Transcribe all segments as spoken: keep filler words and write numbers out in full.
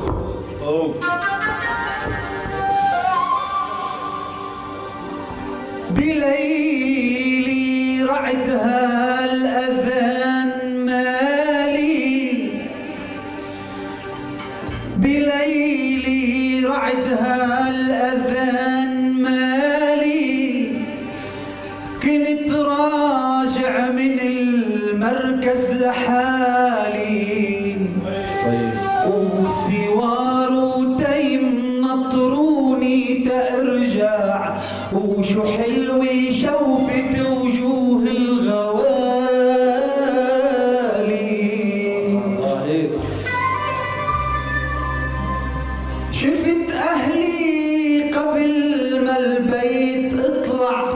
اوف اوف. بليلي رعدها الأذان مالي، بليلي رعدها الأذان مالي، كنت راجع من المركز لحالي، وسوار وتيم نطروني تأرجع، وشو حلوة شوفت وجوه الغوالي. شفت أهلي قبل ما البيت اطلع،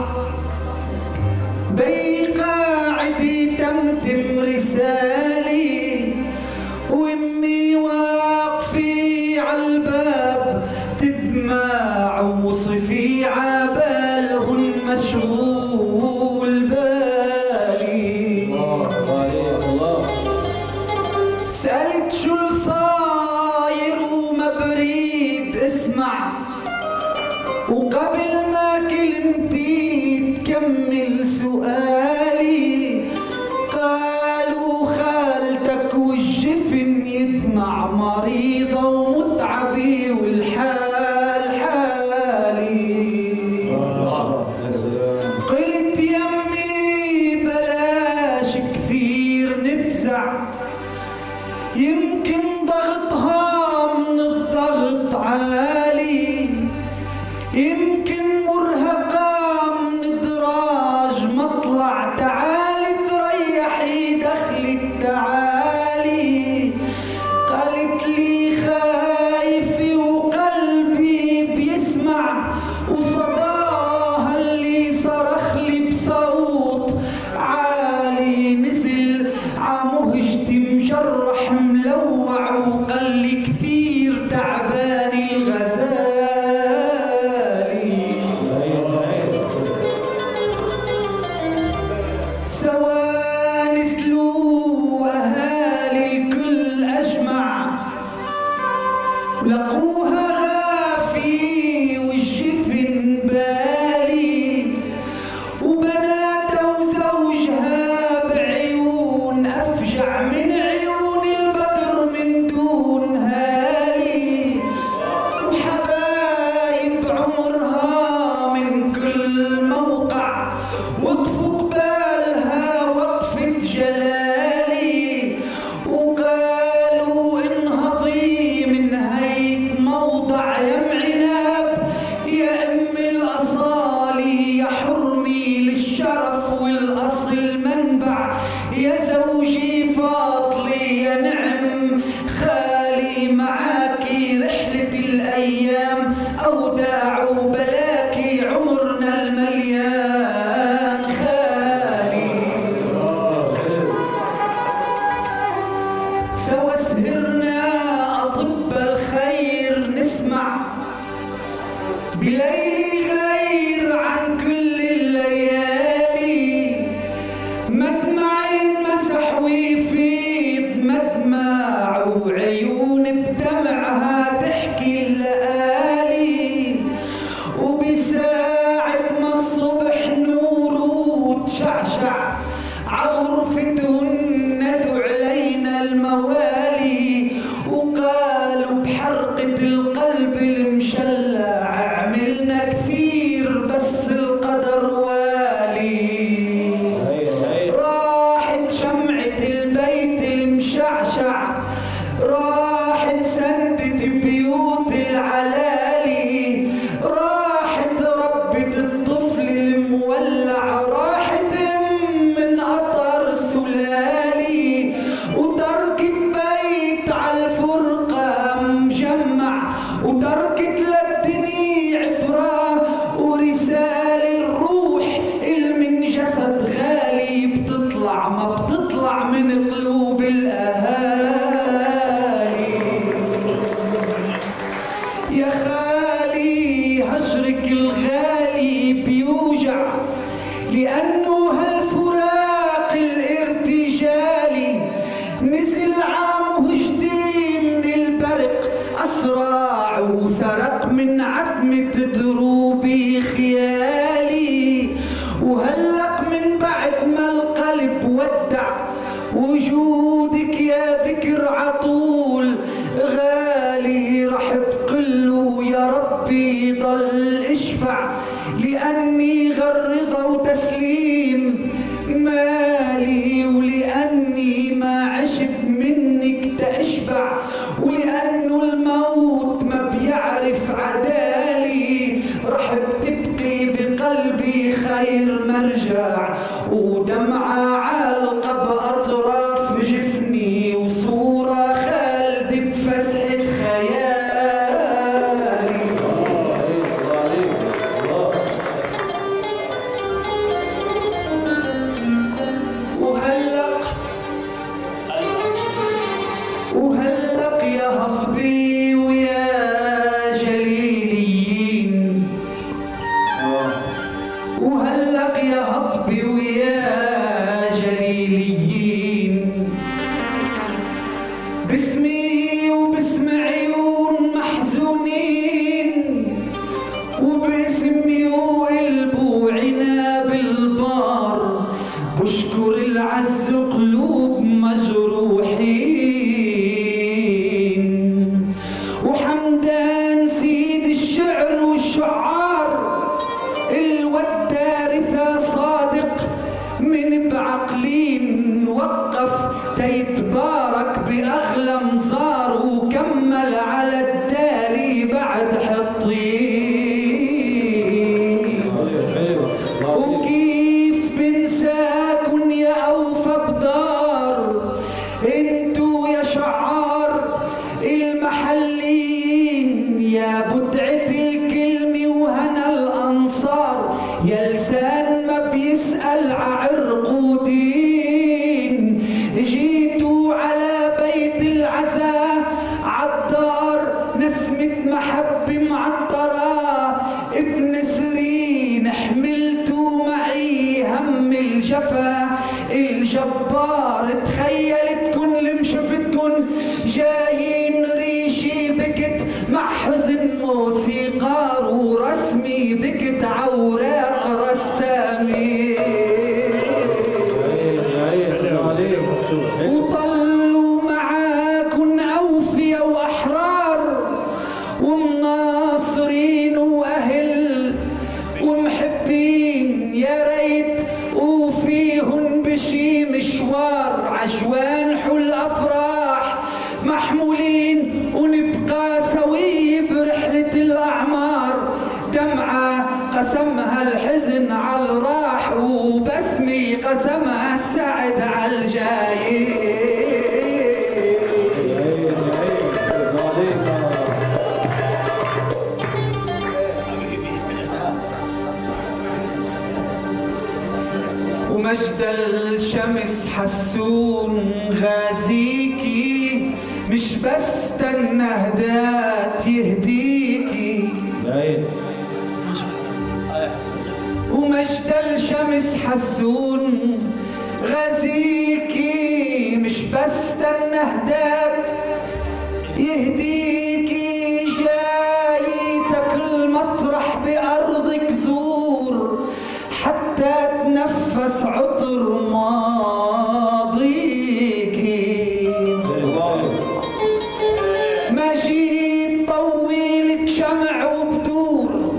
بي قاعد يتمتم رسالي، وامي واقفة عالباب تدمع، وصفي عبالهن مشغول بالي. الله. سألت شو الصاير وما بريد اسمع، وقبل ما كلمتي تكمل سؤالي، قالوا خالتك والجفن يدمع، مريضة ومتعبة والحال حالي. قلت يمي بلاش كثير نفزع، يمكن ضغطها من الضغط عالي، يمكن مرهقة من دراج مطلع، تعالي تريحي دخلك تعالي. قالت لي خايفة وقلبي بيسمع، وصداها اللي صرخ لي بصوت عالي، نزل عمهجتي مجرح ملوع، وقال لي كثير تعباني الغزال. سوا نزلوا أهالي الكل أجمع، لقوها غافي والجفن بالي، وبناتها وزوجها بعيون أفجع من عيون البدر من دون هالي، وحبايب عمرها من كل موقع وقفوا قبالها وقفة جلالي، وقالوا انهضي من هيك موضع يم عناب، يا ام الاصالي، يا حرمي للشرف والاصل منبع، يا زوجي فاضلي، يا نعم خالي معاكي رحلة الايام، اوداع وبلاكي عمرنا المليان خالي. سوا سهرنا أطباء الخير نسمع، بليلي غير عن كل الليالي، مدمع مسح ويفيض مدمع، وعيون بدمعها تحكي الليالي، وبساعة ما الصبح نور تشعشع عغرفتهن ندعو علينا الموالي، وقالوا بحرقة القلب المشلع عملنا كثير بس القدر والي. راحت شمعة البيت المشعشع، راحت سندت بيوت العلالي، راحت ربة الطفل المولع، راحت ام من قطر سلالي، وتركت بيت عالفرقة مجمع، وتركت للدنيا عبرة ورسالة، الروح المن جسد غالي بتطلع ما بتطلع من قلوب الأهالي. يا خالي هجرك الغالي بيوجع، لأنه هالفراق الارتجالي، نزل عامه جديد من البرق أسرع وسرق من عتمة دروبي خيالي، وهلق من بعد ما القلب ودع وجودك يا ذكر عطول غالي. رح بقله يا ربي ضل اشفع، لأني غرضة وتسليم مالي، ولأني ما عشت منك تأشبع، ولأنه الموت ما بيعرف عدالي. رح بتبقي بقلبي خير مرجع، ودمعة علقة بأطراف جفني، وصورة خالدة بفسحة خيالي. وهلق وهلق يا هضبي ويا جليليين، وهلق يا هضبي ويا جليليين، باسمي وباسم عيون محزونين، وباسمي وقلب وعناب البار، بشكر العز قلوب مجروحين، وحمدان سيد الشعر والشعار، الوتارثة صادق من بعقلين، وقف تيتبارك بأغلى مزار، وكمل على الدالي بعد حطين. وكيف بنساكن يا أوفى بدار، انتو يا شعار المحلين، يا بدعة الكلمة وهنا الأنصار، يا لسان ما بيسأل ععرق ودين. جيتوا على بيت العزاء عالدار، نسمة محبة معطرة ابن سرين، حملتوا معي هم الجفا الجبار. تخيلتكن لم شفتكن جايين ريشي بكت مع حزن موسيقار، ورسمي بكت عوراق رسامي، وطلوا معاكن أوفيا وأحرار، ومناصرين وأهل ومحبين. يا ريت وفيهن بشي مشوار، عجوانح الأفراح محمولين، ونبقى سوي برحلة الأعمار. دمعة قسمها الحزن على الراح، وبسمي قسمها السعد على الجاي. ومجد الشمس حسون غازيكي، مش بس تنهدات يهديكي. ومجد الشمس حسون غازيكي، مش بس تنهدات يهديكي. جايتك المطرح بأرضك زور، حتى تنفس عطر ماضيكي. ما جيت طويلك شمع وبدور،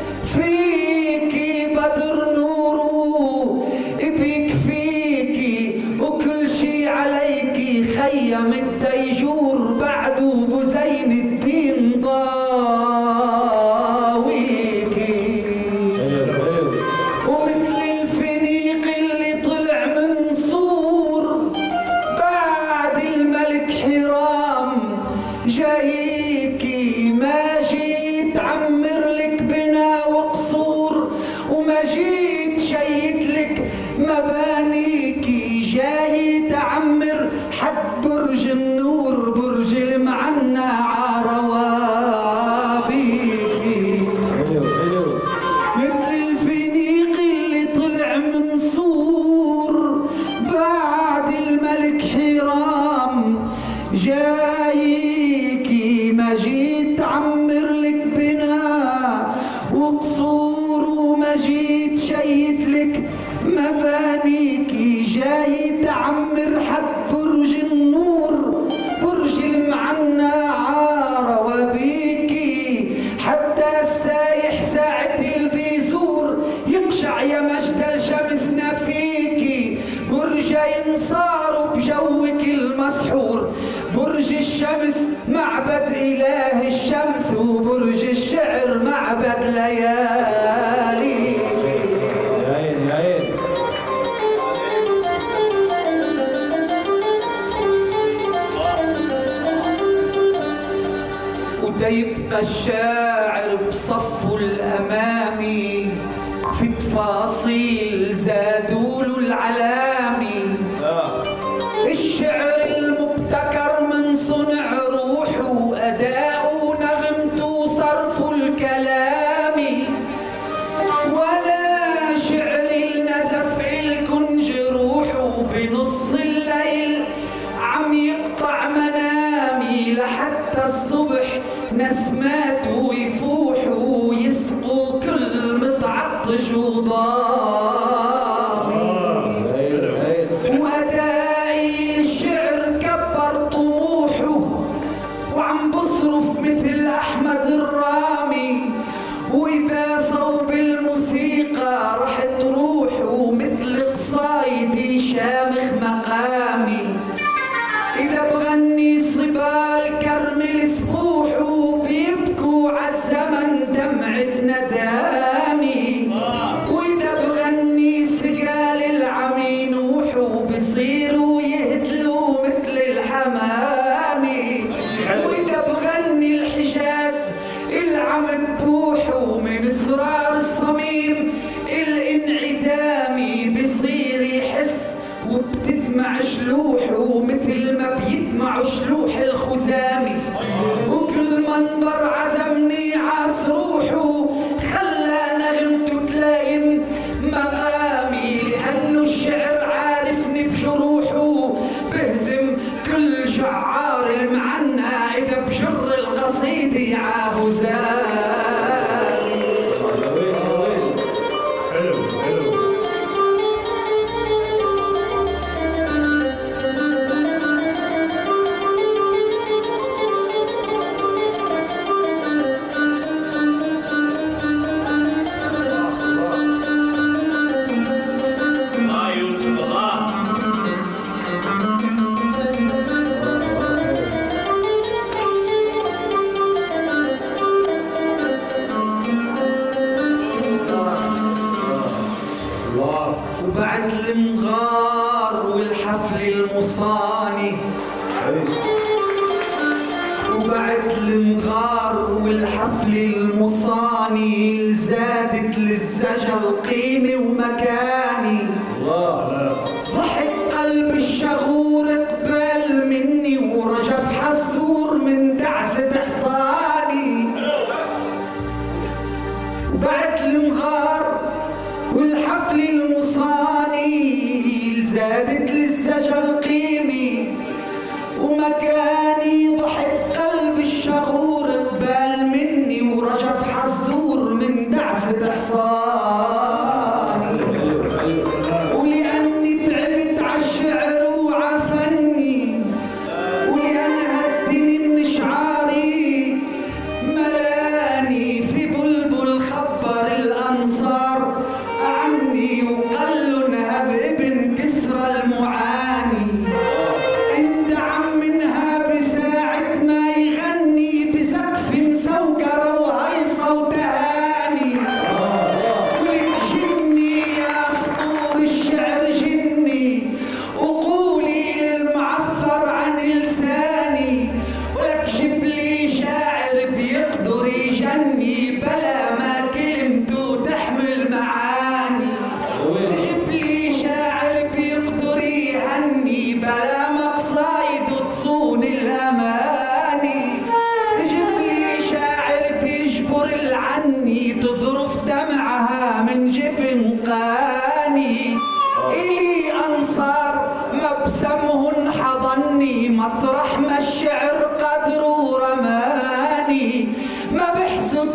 فيكي بدر نوره بيكفيكي، وكل شي عليكي خيم الديجور، بعده بزين الدين ضاويكي. ومثل الفنيق اللي طلع من صور بعد الملك حرام، جايكي ما جيت ما جيت عمر لك بنا وقصور، وما جيت شيد لك مبانيكي، جاي تعمر حد برج النور، برج المعنى عروابيكي، حتى السايح ساعة البيزور يقشع يا مجد الشمسنا فيكي، برج ينصار بجوك المسحور، برج الشمس معبد إله الشمس، وبرج الشعر معبد ليالي. يا عين يا عين. ودا يبقى الشاعر بصفه الأمامي في تفاصيل زادوله العلامي، الشعر المبتكر من صنع روحه وأداؤه نغمته وصرفه الكلامي، ولا شعر النزف الكن جروحه بنص الليل عم يقطع منامي، لحتى الصبح نسماته يفوحوا ويسقوا كل متعطش وضامي، وأدائي للشعر كبر طموحه وعم بصرف مثل أحمد الرامي، وإذا صوب الموسيقى رح تروحوا مثل قصايدي شامخ مقامي، إذا بغني صبال كرمل سفوح وبيبكوا عالزمن دمعة ندامي، وإذا بغني سقال العمي نوح وبصيروا يهدلوا مثل الحمامي، وإذا بغني الحجاز العم ببوحوا من اسرار الصميم الانعدامي، بصير يحس وبتدمع شلوحه مثل ما بيدمعوا شلوح الخزامي، وكل منبر عزمني عصروحه خلى نغمته تلايم مقامي، لأنه الشعر عارفني بجروحه بهزم كل شعار المعنى إذا بجر القصيدة عهزامي. حلو حلو. وبعد المغار والحفل المصاني، وبعد المغار والحفل المصاني زادت للزجل قيمة ومكاني، ضحك قلب الشغور قبل مني ورجف حسور من دعسة حصاني، وبعد المغار والحفل المصاني زادت للزجل قيمي ومكاني، ضحك قلب الشغور قبال مني ورجف حزور من دعسة حصاني، ولأني تعبت عالشعر وعفني، ولأن هدني من شعاري ملاني في بلبل خبر الأنصار عني، وقال نهب ابن كسرى المعاني، اندعم منها بساعة ما يغني بسقف مسوقرة وهيصة وتهاني،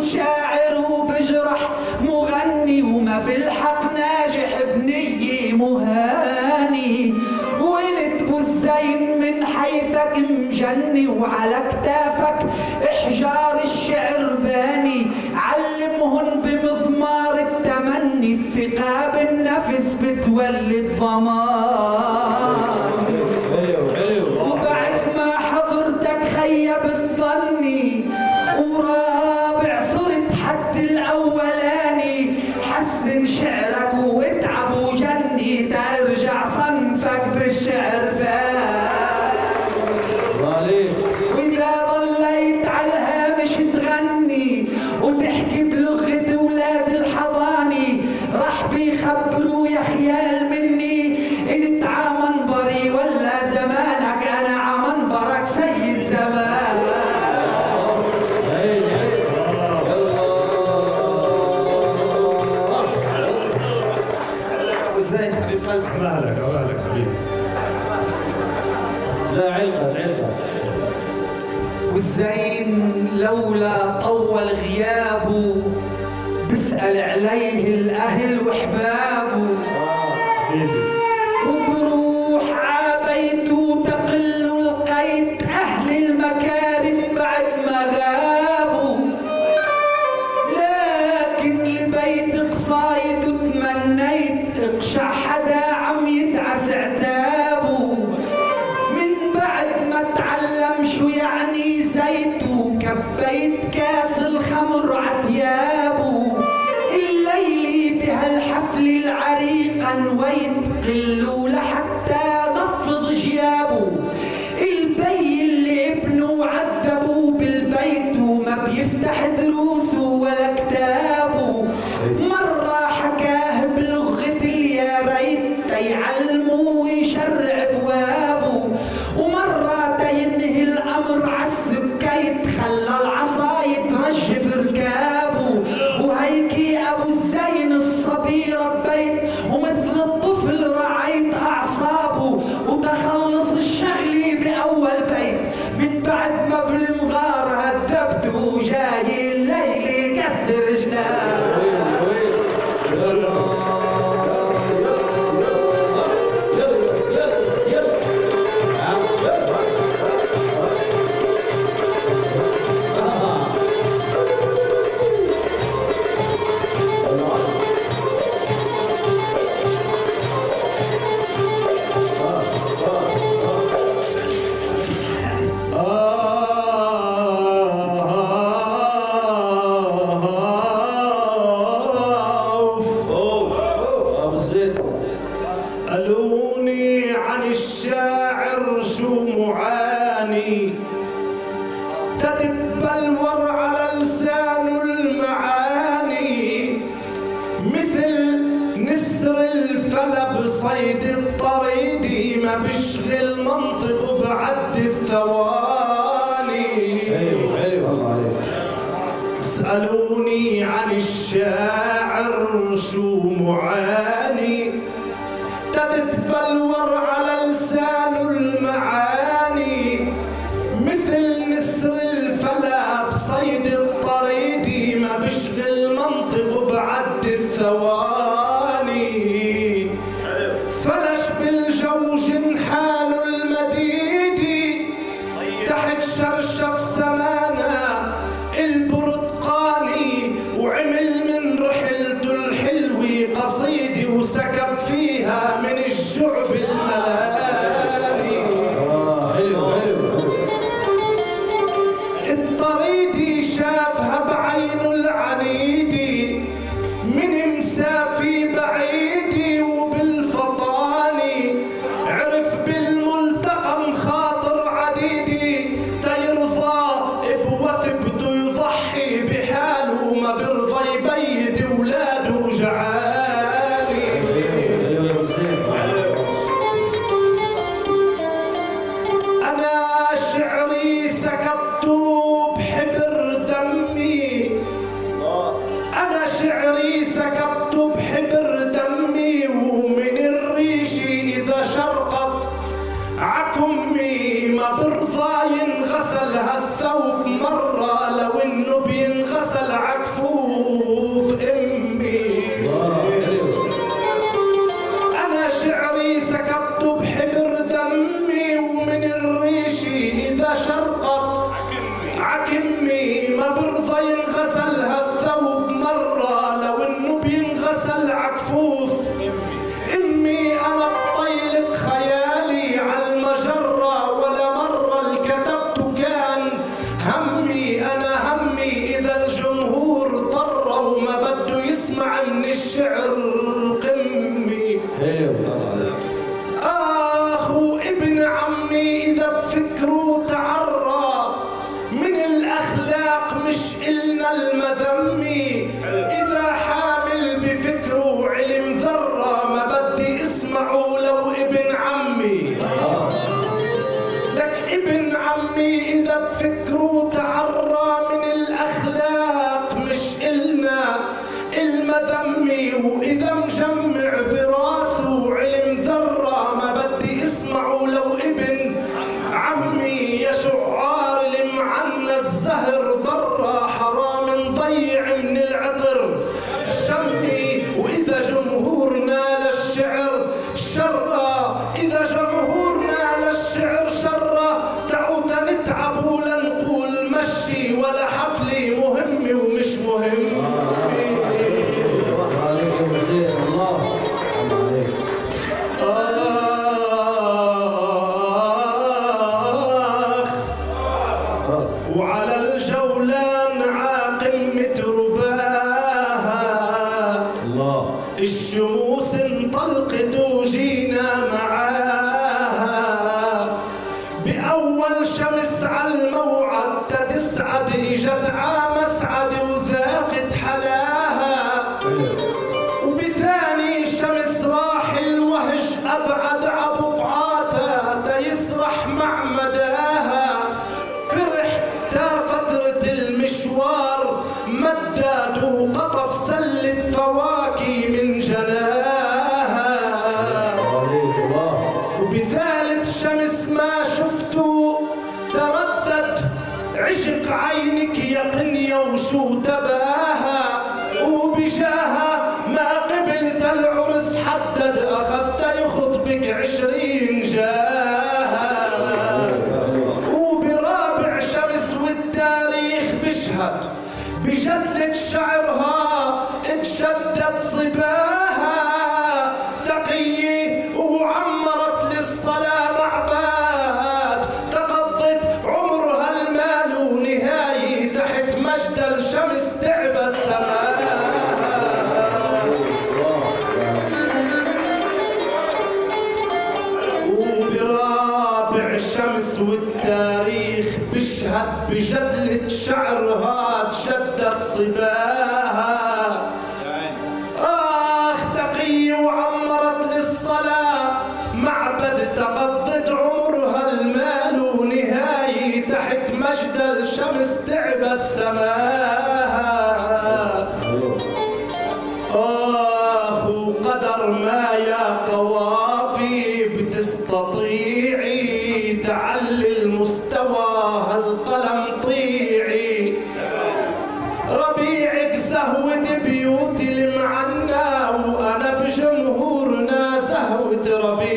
شاعر وبجرح مغني، وما بالحق ناجح بنية مهاني. وانت بوزين من حيثك مجني، وعلى كتافك احجار الشعر باني. علمهن بمضمار التمني، الثقة بالنفس بتولد ضمان. وبعد ما حضرتك خيبت ظني، ورابع صرت حد الاولاني. حسن شعرك واتعب وجني، ترجع صنفك بالشعر ثاني. واذا ظليت على الهامش تغني وتحكي بلغة ولاد الحضاني، راح بيخبروا يا خيال مني انت عمنبري ولا زمانك. انا عمنبرك سيد زمان. وزين حبيب قلبي. مالك مالك حبيبي. لا علقت علقت. والزين لولا طول غيابه، بسأل عليه الأهل وحبابه. وبروح عابيته تقل القيت، أهل المكارم بعد ما غابوا. لكن لبيت قصايد وتمنيت، اقشع حدا عم يدعس عتابه. من بعد ما تعلم شو يعني زيت، وكبيت كاس الخمر عتيابه. الليلي بهالحفل العريق انويت، قلوا لحتى نفض جيابه. البي اللي ابنه عذبه بالبيت، وما بيفتح دروسه ولا كتابه. مرة حكاه بلغة اليا ريت، تيعلمه ويشرع بوابه. ومرة تينهي الأمر عالسكيت، خلى العصا يترجف ركابه. وهيكي أبو الزين الصبي ربيت، ومثل الطفل رعيت أعصابه. وتخلص الشغلي بأول بيت، من بعد ما بالمغارة هذبت، وجاي الليل يكسر جنابه. اسألوني عن الشاعر شو معاني، تتبلور على لسانه المعاني. مثل نسر الفلا بصيد الطريد، ما بشغل منطقه بعد الثواني. اسألوني عن الشاعر شو معاني، تتبلور على لسانه المعاني. مثل نسر الفلا بصيد الطريد، ما بشغل منطقه بعد الثواني. فلش بالجو جنحان المديد، تحت شرشف سمانة البرتقاني. وعمل من رحلته الحلوة قصيدة، وسكب فيها من الشعب الملاني. الطريدي شافها بعينه العنيدي، من مسافي بعيدي وبالفطاني. عرف بالملتقى مخاطر عديدي، تيرضى بوثبته يضحي بحاله. ما برضى يبيت اولاده جعاني. انا شعري سكبته بحبر دمي، مش إلنا المذمي إذا حامل بفكره وعلم ذرة ما بدي اسمعه لو ابن عمي. لك ابن عمي إذا بفكره تعرى من الأخلاق مش إلنا المذمي، وإذا مجمع براسه وعلم ذرة ما بدي اسمعه لو ابن عمي. يا شعار المعنى الزهر برا حرام نضيع من العطر شمي، وإذا جمهورنا للشعر شرة، إذا جمهورنا للشعر شرة تعود نتعب ولا نقول مشي ولا حفلي مهم ومش مهم. وعلى الجولان عاقمة رباها الله الشموس انطلقت وجينا معاها، بأول شمس على الموعد تسعد اجت عامسعد وذاقت حلاها، وبثاني شمس راح الوهج أبعد عبو قعاثة تيسرح مع مداها، فرح تا فترة المشوار مدد وقطف سلة فواكي من جناها، وبثالث شمس ما شفته تردد عشق عينك يا قنية وشو تباها، وبجاها ما قبلت العرس حدد أخذت يخطبك عشرين جاها، وبرابع شمس والتاريخ بشهد بجدلة شعرها اتشدد صباها، تقية وعمرت للصلاة معباد تقضت عمرها المال ونهاية تحت مجد الشمس تعبت سماها. وبرابع الشمس والتاريخ بشهد بجدلة شعرها تشدد صباها، آخ تقية وعمرت للصلاة معبد تقضت عمرها المال ونهاية تحت مجد الشمس تعبت سماها. آخ وقدر ما يا قوافي بتستطيعي تعلي المستوى هالقلم طيعي، ربيعك زهوة بيوتي المعنى وأنا بجمهورنا زهوة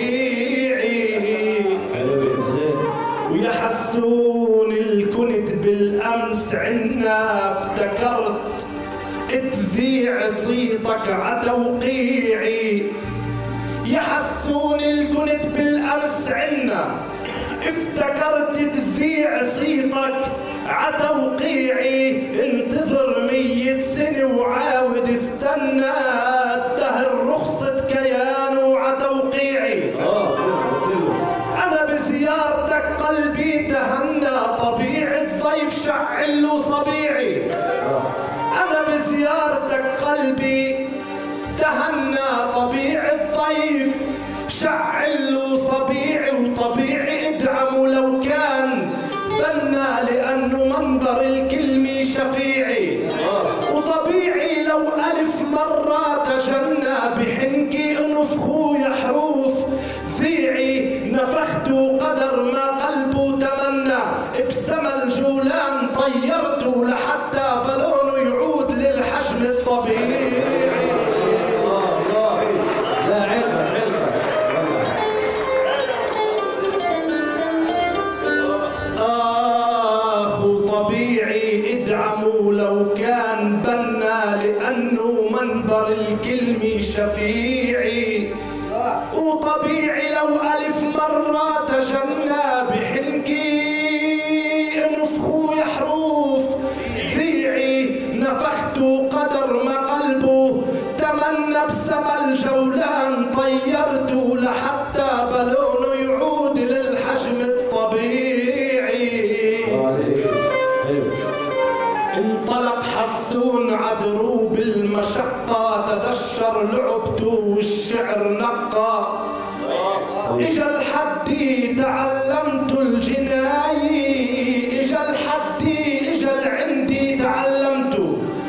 ربيعي، ويا حسون الكنت بالأمس عنا افتكرت تذيع صيتك عتوقيعي، يا حسون الكنت بالأمس عنا افتكرت تذيع صيتك عتوقيعي، انتظر مية سنة وعاود استنى الدهر رخصة كيان وعتوقيعي. أنا بزيارتك قلبي تهنى طبيعي الضيف شعل صبيعي، أنا بزيارتك قلبي تهنى طبيعي الضيف شعل صبيعي، وطبيعي ادعمه لو كان بنا لأنه منبر الكلمة شفيعي، وطبيعي لو ألف مرة تجنى بحنكي انفخو يا حروف ذيعي، نفخت قدر ما قلبه تمنى بسما الجولان طيرته لحتى بالونه يعود للحجم الطبيعي. لا علفة علفة. آخ طبيعي ادعموا لو كان بنا لأنه منبر الكلمة شفيعي، وطبيعي لو ألف مرة تجنى بحنكي انفخو يا حروف ذيعي، نفخت قدر ما قلبه تمنى بسما الجولان طيرته لحتى بالونه يعود للحجم الطبيعي. انطلق حسون عدروب المشقة، تدشر لعبته والشعر نقى. اجا الحدي تعلمت الجناي، اجا الحدي اجا العندي تعلمت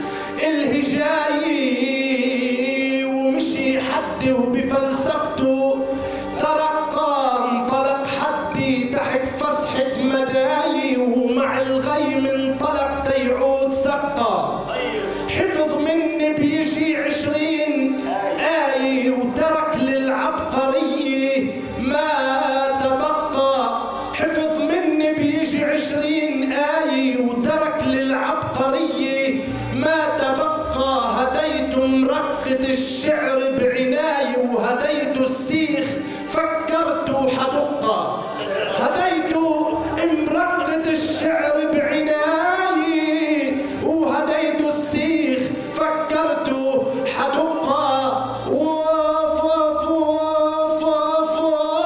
الهجاي، ومشي حدي وبفلسفته ترقى. انطلق حدي تحت فسحة مداي، ومع الغيم انطلق تيعود سقى. حفظ مني بيجي عشرين آية، وترك للعبقرية ما تبقى. حفظ مني بيجي عشرين آية، وترك للعبقرية ما تبقى. هديت مرقة الشعر بعناية، وهديت السيخ فكرت حدقة. هديت مرقة الشعر بعناية، وهديت السيخ فكرت حدقة. وف وف وف وف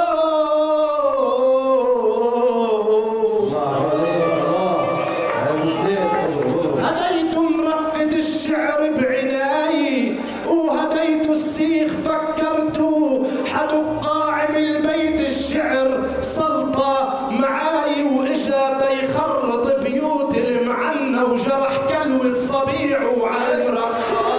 هديت مرقة الشعر بعناية، وهديت السيخ فكرت حدقة. عمل بيت الشعر سلطة معاي، واجا تيخرط بيوت المعنى، وجرح كلوة صبيعه على رخاء.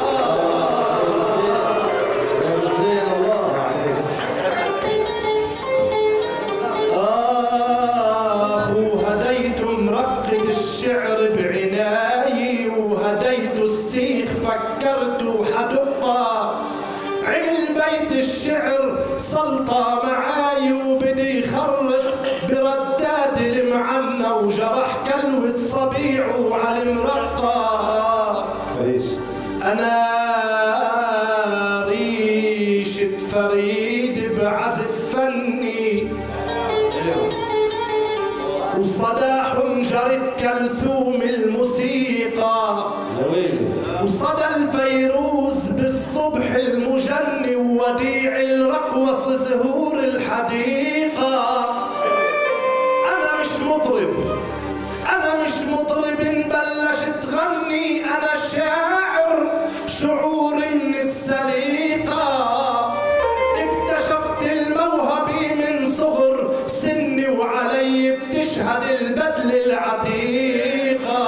آخ وهديت مرقة الشعر بعناية، وهديت السيخ فكرت حدقة. عمل بيت الشعر سلطة معاي، وبدي يخرط بردات المعنى، وجرح كلوة صبيعه على المرقى. أنا ريشة فريد بعزف فني، وصدى حنجرة كلثوم الموسيقى، وصدى الفيروز بالصبح المجني، ووديع الرقوص زهور الحديقة. أنا مش مطرب، أنا مش مطرب بلشت تغني، أنا شاعر شعور من السليقة. اكتشفت الموهبة من صغر سني، وعلي بتشهد البدل العتيقة.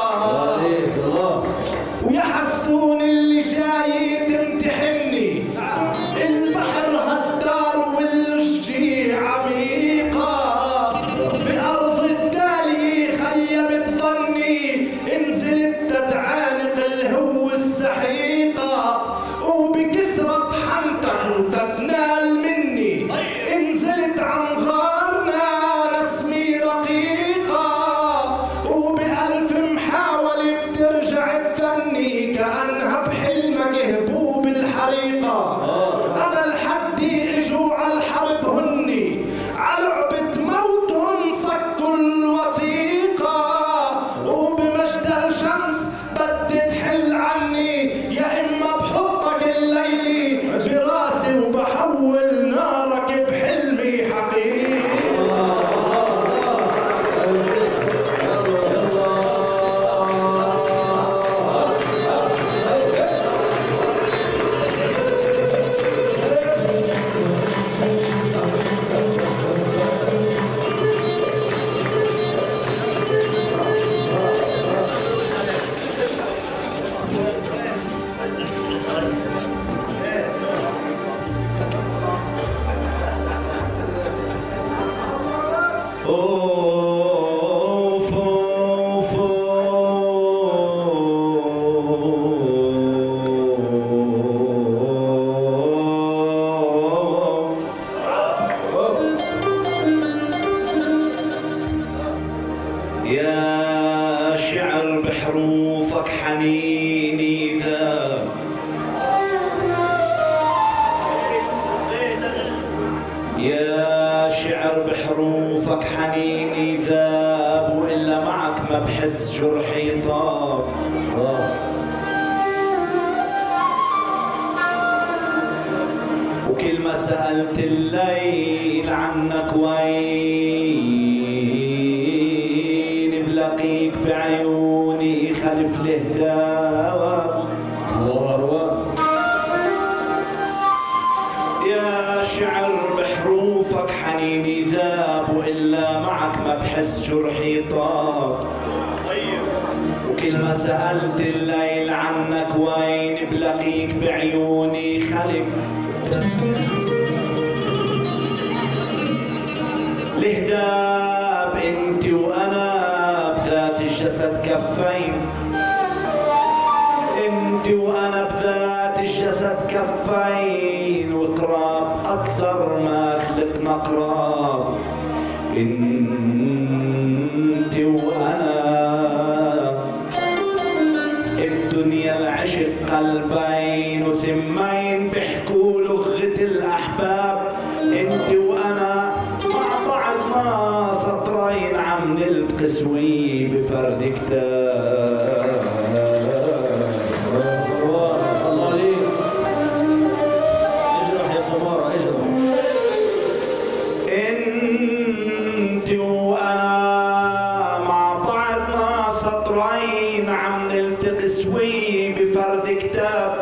ويا حسون اللي جاي تمتحني، البحر هدار والشجي عميقة. بأرض الدالي خيبت ظني، انزلت تتعانق الهو السحيقة. وبكسرة حنتك وتتنال مني، انزلت عن غارنا نسمي رقيقة. وبألف محاولة بترجع تثني، كأنها بحلمك هبوب الحريقة. أنا الحدي اجوا على الحرب هني، على لعبة موتهم صكوا الوثيقة. وبمجد الشمس بدي تحل عني، يا إما بحطك الليلي براسي، وبحول نارك بحلمي حقيقة. يا شعر بحروفك حنيني ذاب، يا شعر بحروفك حنيني ذاب، وإلا معك ما بحس جرحي طاب. وكل ما سألت الليل عنك وين، بلاقيك بعيوني خلف الهدى ذاب. يا شعر بحروفك حنيني ذاب، وإلا معك ما بحس جرحي طاب. وكل ما سألت الليل عنك وين بلاقيك بعيوني خلف. الهداب انت وانا بذات الجسد كفين، انت وانا بذات الجسد كفين، وقراب اكثر ما خلقنا قراب. انت وانا الدنيا العشق قلبين وثمين بيحكوا لغة الاحباب. انت وانا مع بعضنا سطرين عم نلتقي سوي بفرد كتاب. الله عليك، اجرح يا سمارة اجرح. انت وانا مع بعضنا سطرين عم نلتقي سوي بفرد كتاب.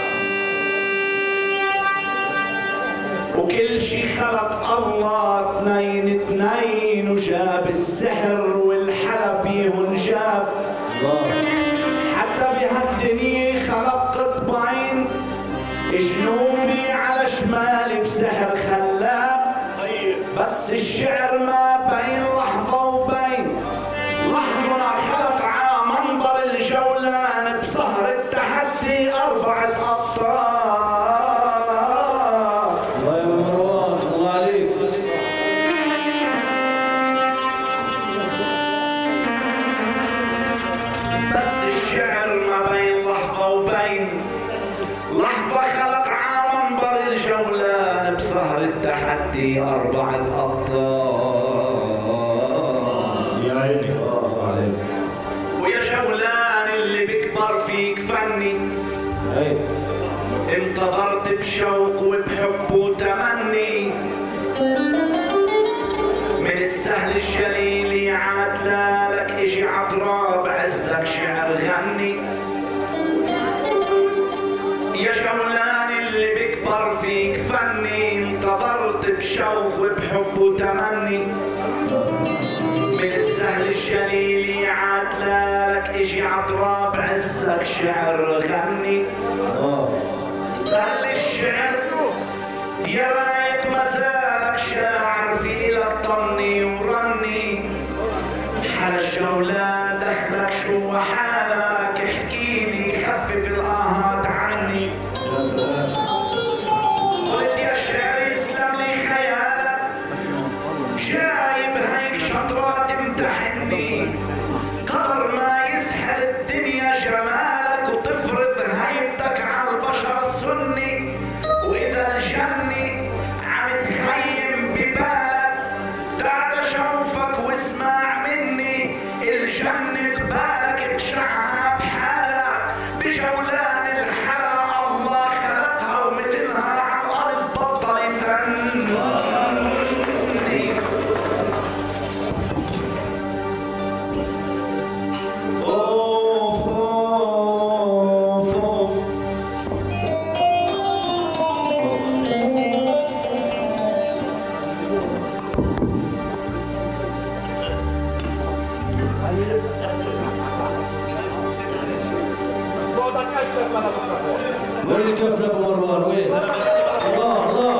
وكل شي خلق الله اثنين اثنين، وجاب السحر والحلا فيهن جاب. حتى بهالدنيا خلق قطبين، جنوبي على شمالي بسحر خلاب. بس الشعر ما بين لحظة وبين لحظة خلق على منبر الجولان بسهر التحدي أربعة أبطال. لحظة خلق عامنبر الجولان بسهر التحدي أربعة أبطال. يا عيني ويا جولان اللي بكبر فيك فني، انتظرت بشوق وبحب وتمني. من السهل الجليل عاد لك اجي عطراب عزك شعر غني. يا جولان اللي بكبر فيك فني، انتظرت بشوق وبحب وتمني. من السهل الجليل عاد لك اجي عطراب عزك شعر غني. خلي الشعر يا رايك مازالك شاعر في إلك طني ورني. حال الجولان دخلك شو حالك احكيلي خفف الآهات عني. يا سلام. قلت يا شعر يسلم لي خيالك، جايب هيك شطرات امتحني. قدر ما يسحر الدنيا جمالك وتفرض هيبتك على البشر السني. وإذا الجنة عم تخيم ببالك تعد شوفك واسمع مني. الجنة قبالك بشعها بحالك بجولان الحلا الله خلقها، ومثلها على الأرض بطل يثني. أوف أوف أوف. وين الكفلة ابو مروان وين؟ الله الله.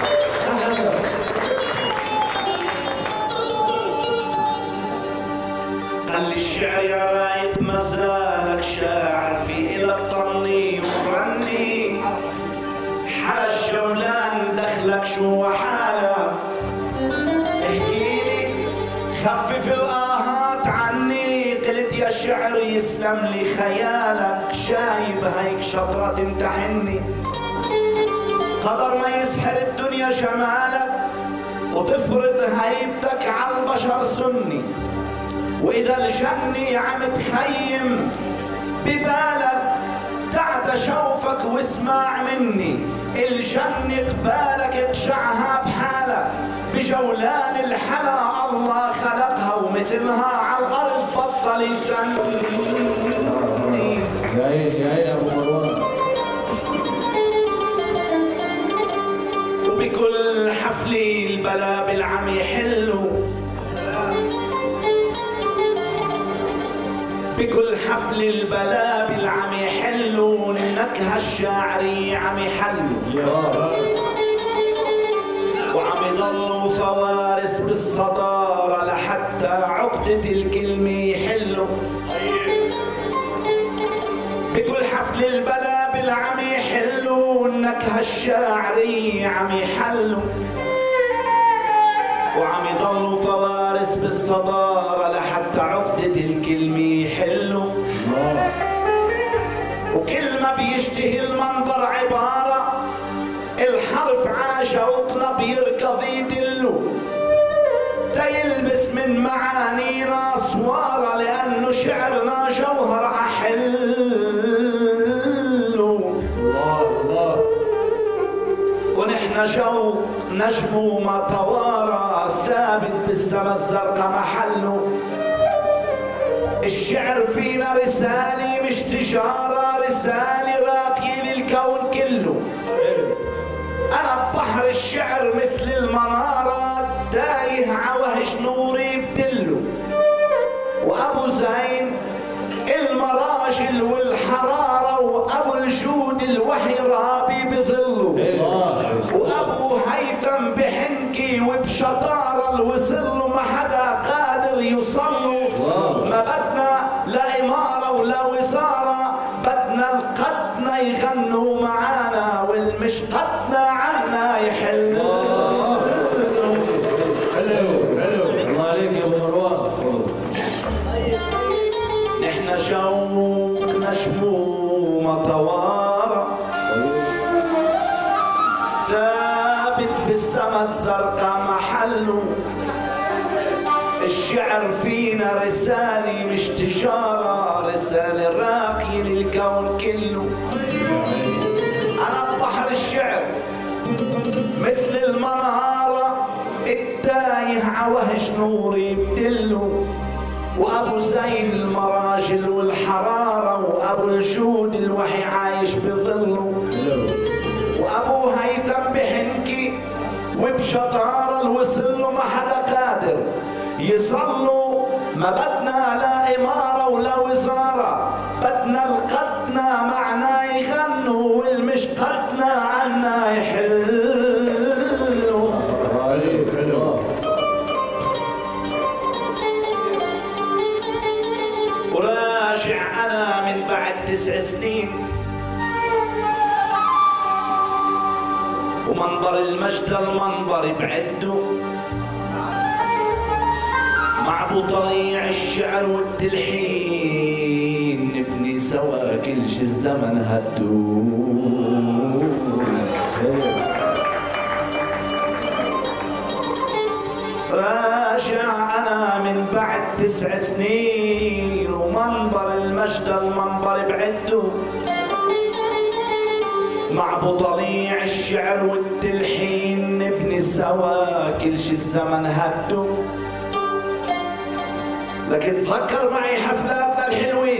قال لي الشعر يا رايق مازالك شاعر في إلك طني ورني. حلا الجولان دخلك شو حالك احكيلي خفف الآهات عني. قلت يا شعر يسلم لي خيالك، شايب هيك شطرة تمتحني. قدر ما يسحر الدنيا جمالك وتفرض هيبتك على البشر سني. وإذا الجنة عم تخيم ببالك تعد شوفك واسمع مني. الجنة قبالك تشعها بحالك بجولان الحلا الله خلقها، ومثلها على الأرض بطل يسني. يا عين يا عين يا ابو مروان. وبكل حفل البلا بالعم يحلوا، بكل حفل البلا بالعم يحلوا، النكهة الشاعرية عم يحلوا، وعم يضلوا فوارس بالصدارة لحتى عقدة الكلمة يحلوا. بكل حفل البلا بالعم يحلوا، النكهة الشاعرية عم يحلوا، وعم يضلوا فوارس بالصدارة لحتى عقدة الكلمة يحلوا. وكل ما بيشتهي المنظر عبارة، الحرف عاشوقنا بيركض يدلو، دا يلبس من معانينا صوارة، لأنه شعرنا جوهر عحلو. الله الله. ونحن جوق نجم ما توارى، ثابت بالسما الزرقاء محله. الشعر فينا رسالة مش تجارة، رسالة راقية للكون كله. أنا ببحر الشعر مثل المنارة، تايه عوهج نوري بدله. وأبو زين المراجل والحرارة، وأبو الجود الوحي رابي بظله. وأبو هيثم بحنكي وبشطارة، الوصله ما حدا قادر يوصله. ما بدنا لا إمارة ولا وزارة، بدنا القدنا يغنوا معانا، والمش قدنا عنا يحل. حلو حلو. الله عليك يا ابو مروان. نحن جوق نجمو مطوارة، ثابت بالسما الزرقاء محله. الشعر فينا رسالة مش تجارة، رسالة راقية للكون كله. أنا ببحر الشعر مثل المنارة، التايه عوهج نوري بدله. وأبو زين المراجل والحرارة، وأبو الجود الوحي عايش بظله. وأبو هيثم بحنكي وبشطارة، الوصله ما حدا قادر يصلوا. ما بدنا لا إمارة ولا وزارة، بدنا القدنا معنا يغنوا، والمش قدنا عنا يحلوا. وراجع أنا من بعد تسع سنين، ومنبر المجد المنبر بعده، مع ابو طريع الشعر والتلحين، نبني سوا كل شي الزمن هدو. راجع انا من بعد تسع سنين، ومنبر المجد المنبر بعده، مع ابو طليع الشعر والتلحين، نبني سوا كل شي الزمن هدو. لكن تفكر معي حفلاتنا الحلوين،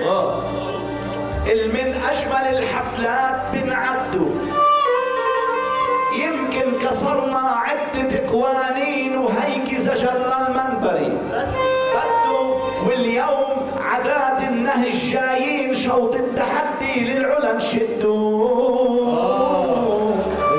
المن اجمل الحفلات بنعدو. يمكن كسرنا عدة قوانين، وهيك زجلنا المنبري بدو. واليوم عذات النهج جايين، شوط التحدي للعلا نشدو.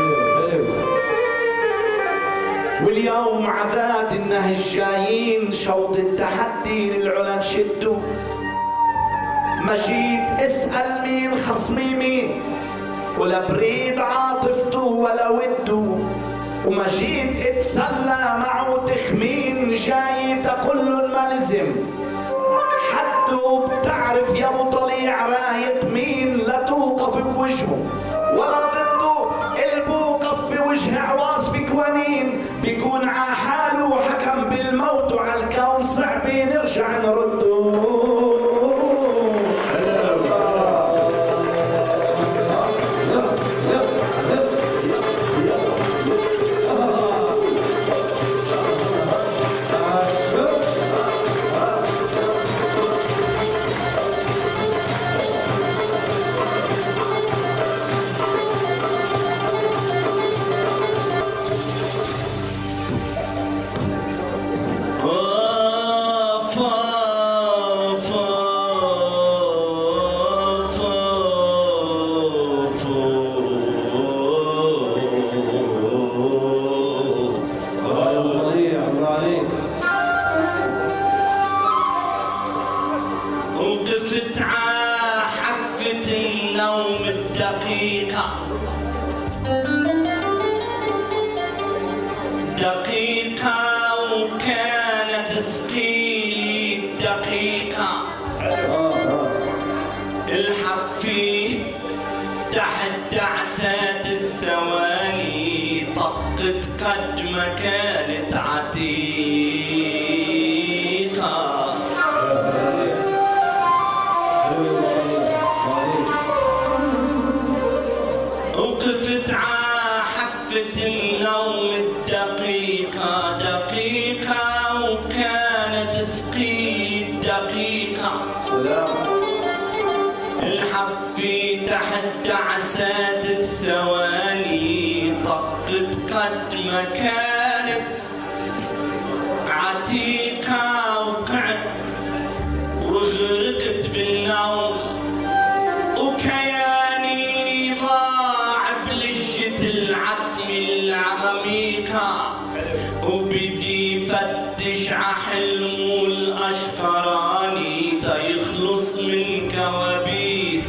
واليوم عذات النهج جايين، شوط التحدي للعلا نشدو. ما جيت اسأل مين خصمي مين، ولا بريد عاطفته ولا وده. وما جيت اتسلى معه تخمين، جاي تقول له الملزم حده. بتعرف يا ابو طليع رايق مين، لا توقف بوجهه ولا ضده. البوقف بوجه عواصف كوانين، بيكون ع حاله وحكم بالموت، وعلى الكون صعب نرجع نرده. الحفي تحت دعسات الثواني طقت قد ما كانت عتيقة. وقفت ع حفة النوم الدقيقة دقيقة وكانت ثقيل الدقيقة. الحفي تحت دعسات الثواني طقت قد ما كانت عتيقة. وقعت وغرقت بالنوم وكياني ضاع بلجة العتم العميقة. وبدي فتش عحلمه الأشقراني تيخلص من كوابيس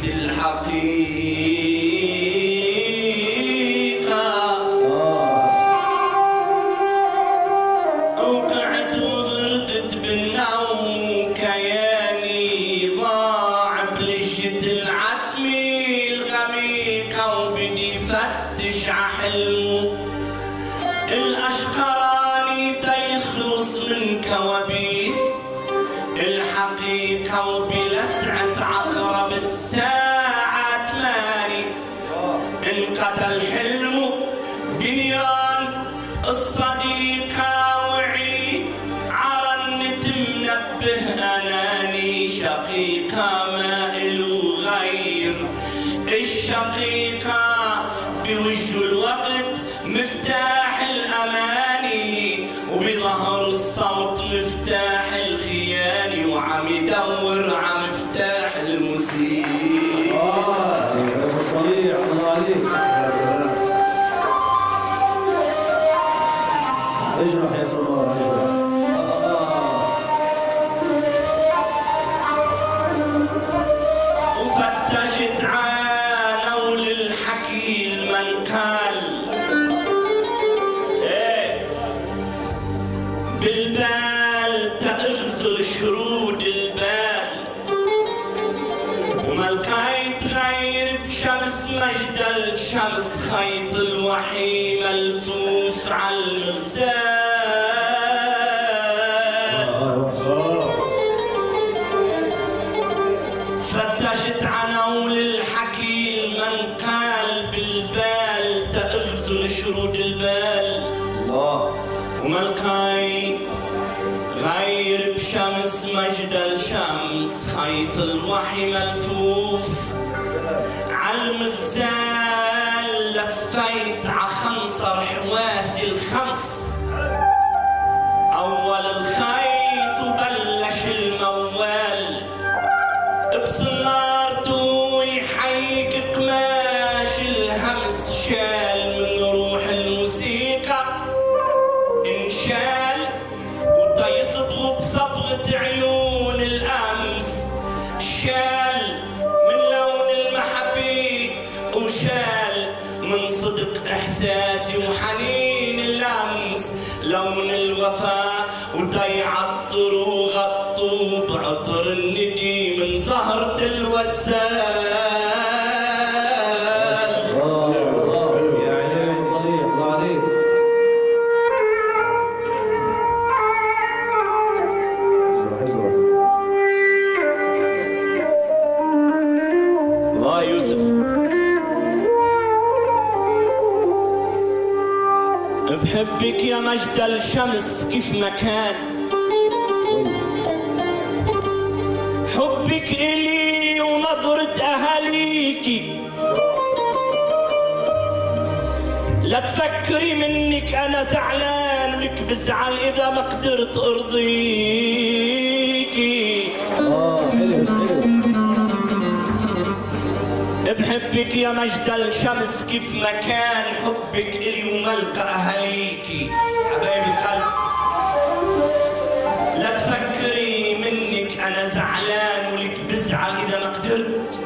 الحقيقة. وقعت وغرقت بالنوم كياني ضاع بلجة العتم الغميقة. وبدي فتش عحلمه الأشقراني تيخلص من كوابيس الحقيقة. وبلسعة عقرب الساعة ثماني انقتل حلمه بنيران الصديقة. وعي عرنت منبه أناني شقيقة ما إلو غير الشقيقة. بوجه الوقت مفتاح الأماني وبظهر الصوت مفتاح الخياني. وعم يدور على مفتاح الموسيقى. آه صحيح الله عليك. يا سلام. اجرح يا صبار اجرح. وفتشت عانول الحكي المنقال ايه بالبال تأغزل شرود البال. وما لقيت غير بشمس مجد الشمس خيط الوحي ملفوف على المغزال. فتشت عنول الحكي المنقال بالبال تأغزل شرود البال. الله. وما لقيت غير بشمس مجد الشمس خيط الوحي ملفوف عالمغزال. لفيت عخنصر حواسي الخمس أول الخيط وبلش الموال. بصنارته يحيق قماش الهمس شال من روح الموسيقى انشال. وتيصبغوا بصبغة عيون الأمس شال من لون المحبة وشال من صدق إحساسي وحنين اللمس لون الوفاء. وتيعطر وغطوا بعطر الندي من زهرة الوسال. الله الله يا عيني طليع الله عليك. ازرح ازرح. الله يوسف. بحبك يا مجد الشمس كيف ما كان. حبك إلي ونظرة أهاليكي لا تفكري منك أنا زعلان ولك بزعل إذا ما قدرت أرضيكي. اه حلو حلو. بحبك يا مجد الشمس كيف ما كان. حبك إلي وملقى أهاليكي حبايب القلب. لا تفكري منك أنا زعلان ولك بزعل إذا ما قدرت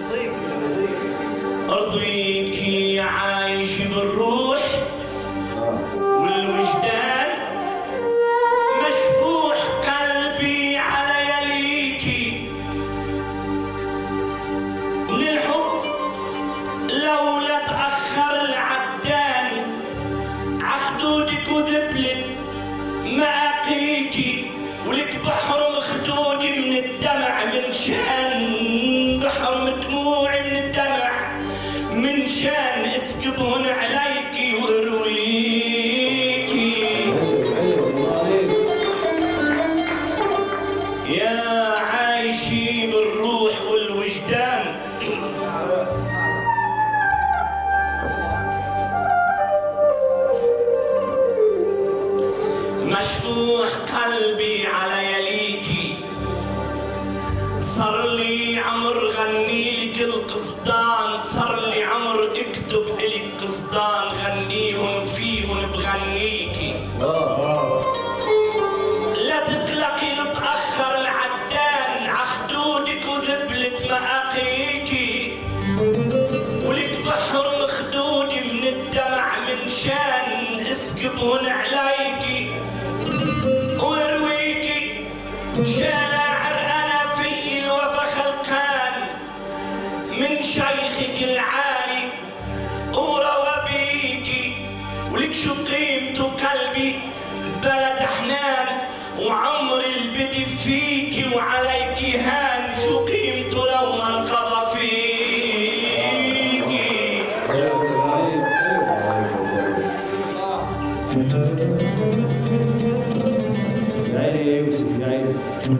أرضيكي. عايش بالروح والوجدان مشفوح قلبي على يليكي. من بحر مخدود من الدمع من شان بحر دموعي من الدمع من شان اسكبهن عليكي وارويكي يا عايشي بالروح والوجدان مشفوح قلبي على يليكي صار لي عمر غني لك القصدان صار لي عمر اكتب لك قصدان غنيهن وفيهن بغنيكي لا تقلقي نتأخر العدان عخدودك وذبلة مآقيكي ولك بحر مخدود من الدمع من شان اسكبهن عليكي وارويكي شاعر انا في الوفا خلقان من شيخك العالي وروى بيكي ولك شو قيمته قلبي بلد حنان وعمر البدي فيكي وعليكي هان شو قيمته لو ما انقضى فيكي يا سلام يا عيني يا يوسف يا عيني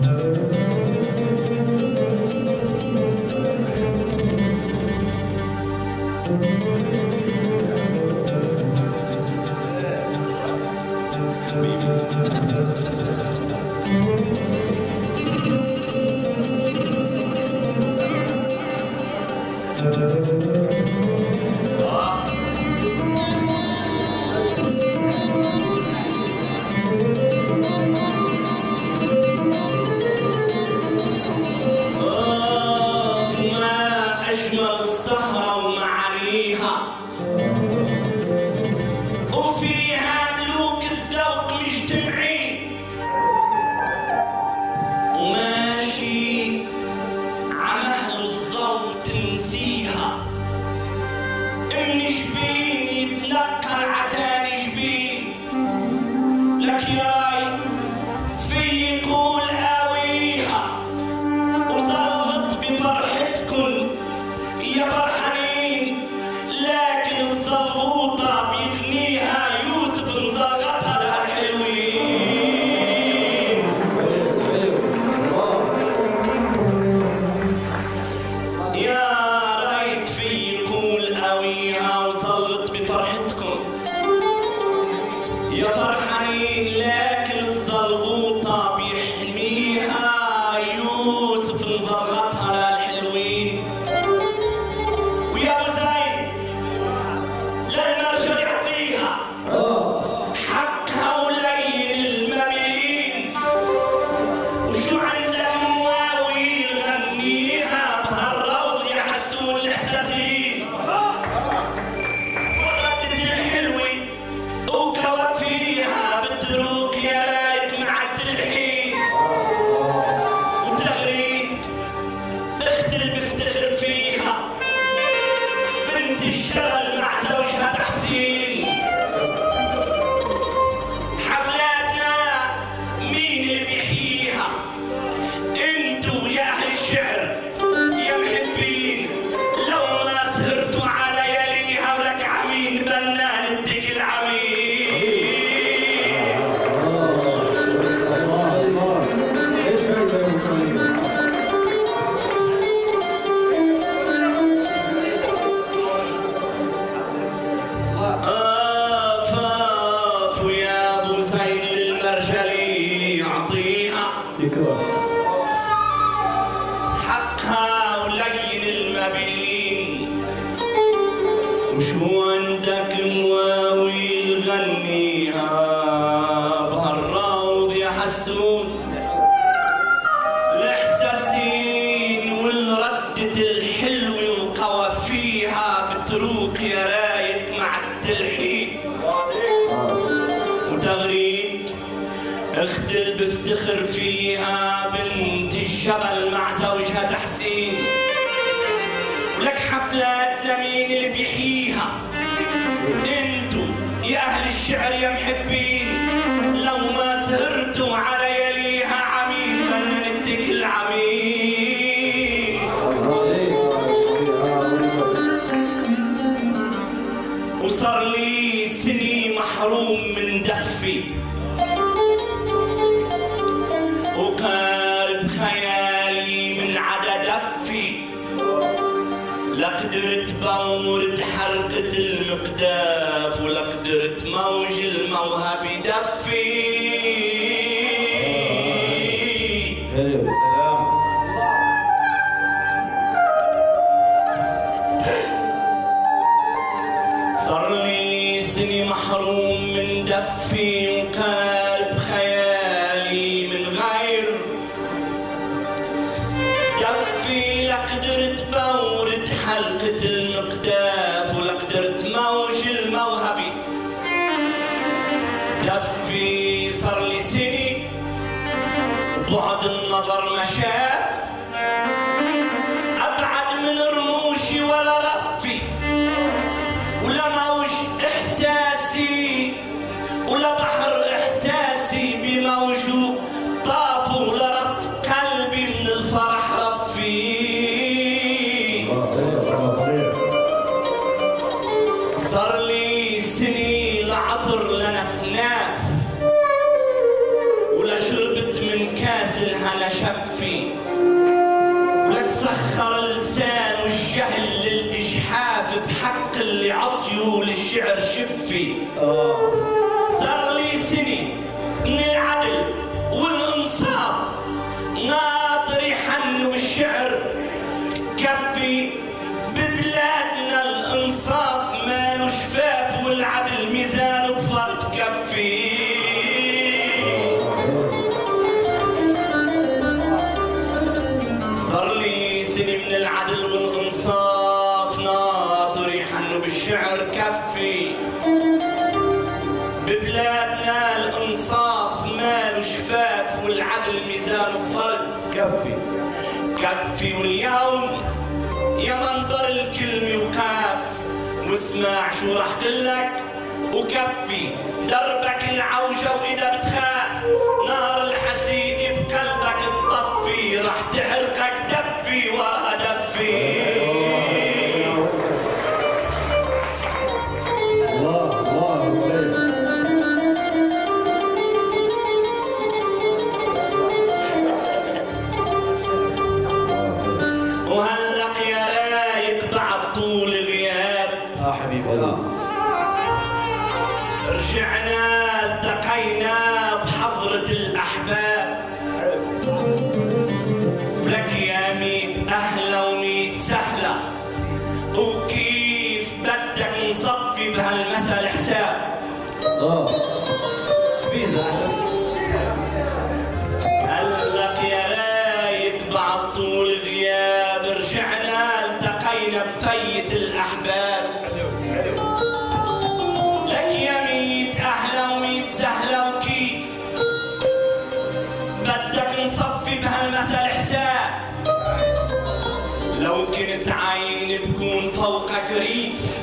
اختل بفتخر فيها بنت الجبل مع زوجها تحسين ولك حفلاتنا مين اللي بيحييها انتو يا اهل الشعر يا محبين لو ما سهرتوا على يليها عميل صار لي سني محروم من دفي وقارب خيالي من عدد دفي لا قدرت بورد حرقة المقداف ولا قدرت موج الموهب يدفي. صار لي سني محروم من دفي وقارب خيالي من غير دفي لا قدرت بورد حلقة المقداف ولا قدرت موج الموهبي دفي. صار لي سني بعد النظر ما شاف أبعد من رموشي ولا رفي ولا موج إحساسي ولا بحر إحساسي بموجه طاف ولا رف قلبي من الفرح رفي. صار لي سني لعطر لنفناف ولا شربت من كاس الهنا شفي ولك سخر اللسان والجهل للإجحاف بحق اللي عطيوا للشعر شفي. صار لي سني من العدل والإنصاف ناطر يحنوا بالشعر كفي ببلادنا الإنصاف ماله شفاف والعدل ميزان بفرد كفي. صار لي سني من العدل والإنصاف ناطر يحنوا بالشعر كفي ببلادنا الإنصاف ماله شفاف والعدل ميزان بفرد كفي كفي. واليوم يا منبر الكلمة وقاف واسمع شو راح قلك وكفي دربك العوجة وإذا بتخاف نار الحسيد بقلبك تطفي راح تحرقك دفي ورا دفي. الله الله وهلق يا رايق بعد طول غياب اه حبيب الله رجعنا التقينا بحضرة الأحباب ولك يا ميت أهلا وميت سهلة وكيف بدك نصفي بهالمثل حساب. اه فيزا احسن. هلق يا رايق بعد طول غياب رجعنا التقينا بفية الأحباب لك يا ميت أهلا وميت سهلة وكيف بدك نصفي بهالمثل حساب. لو كنت عين بكون فوقك ريف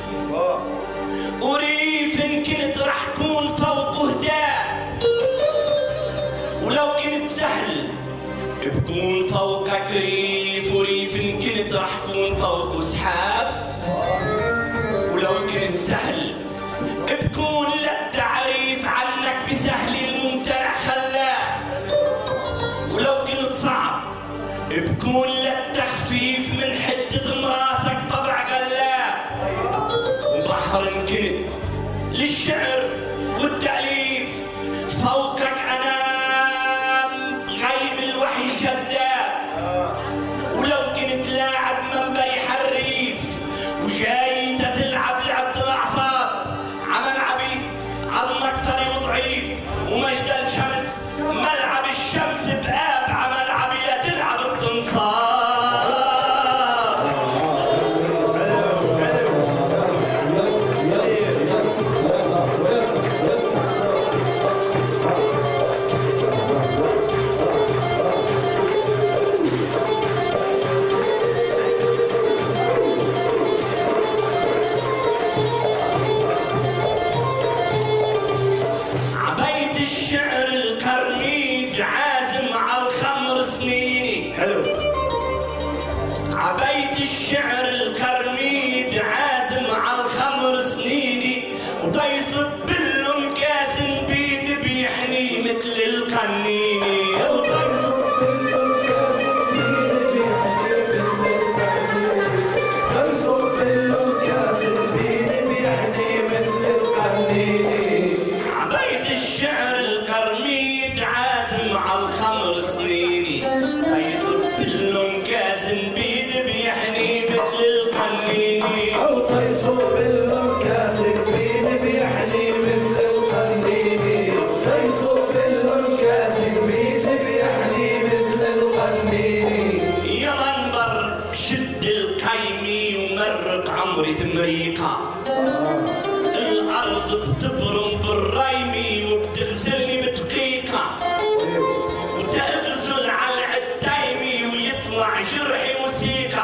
وريف إن كنت رح كون فوقه هداء ولو كنت سهل بكون فوقك ريف وريف إن كنت رح كون فوقه سحاب ولو كنت سهل بكون للتعريف عنك بسهل الممتنع خلاه ولو كنت صعب بكون للتخفيف من حدة مراسك طبع غلاب وبحر إن كنت للشعر والتأليف فوقك أنام غيب الوحي الجذاب تفرق عمري تمريقة. الأرض بتبرم بالريمي وبتغسلني بدقيقة، وتغزل على التايمي ويطلع جرحي موسيقى.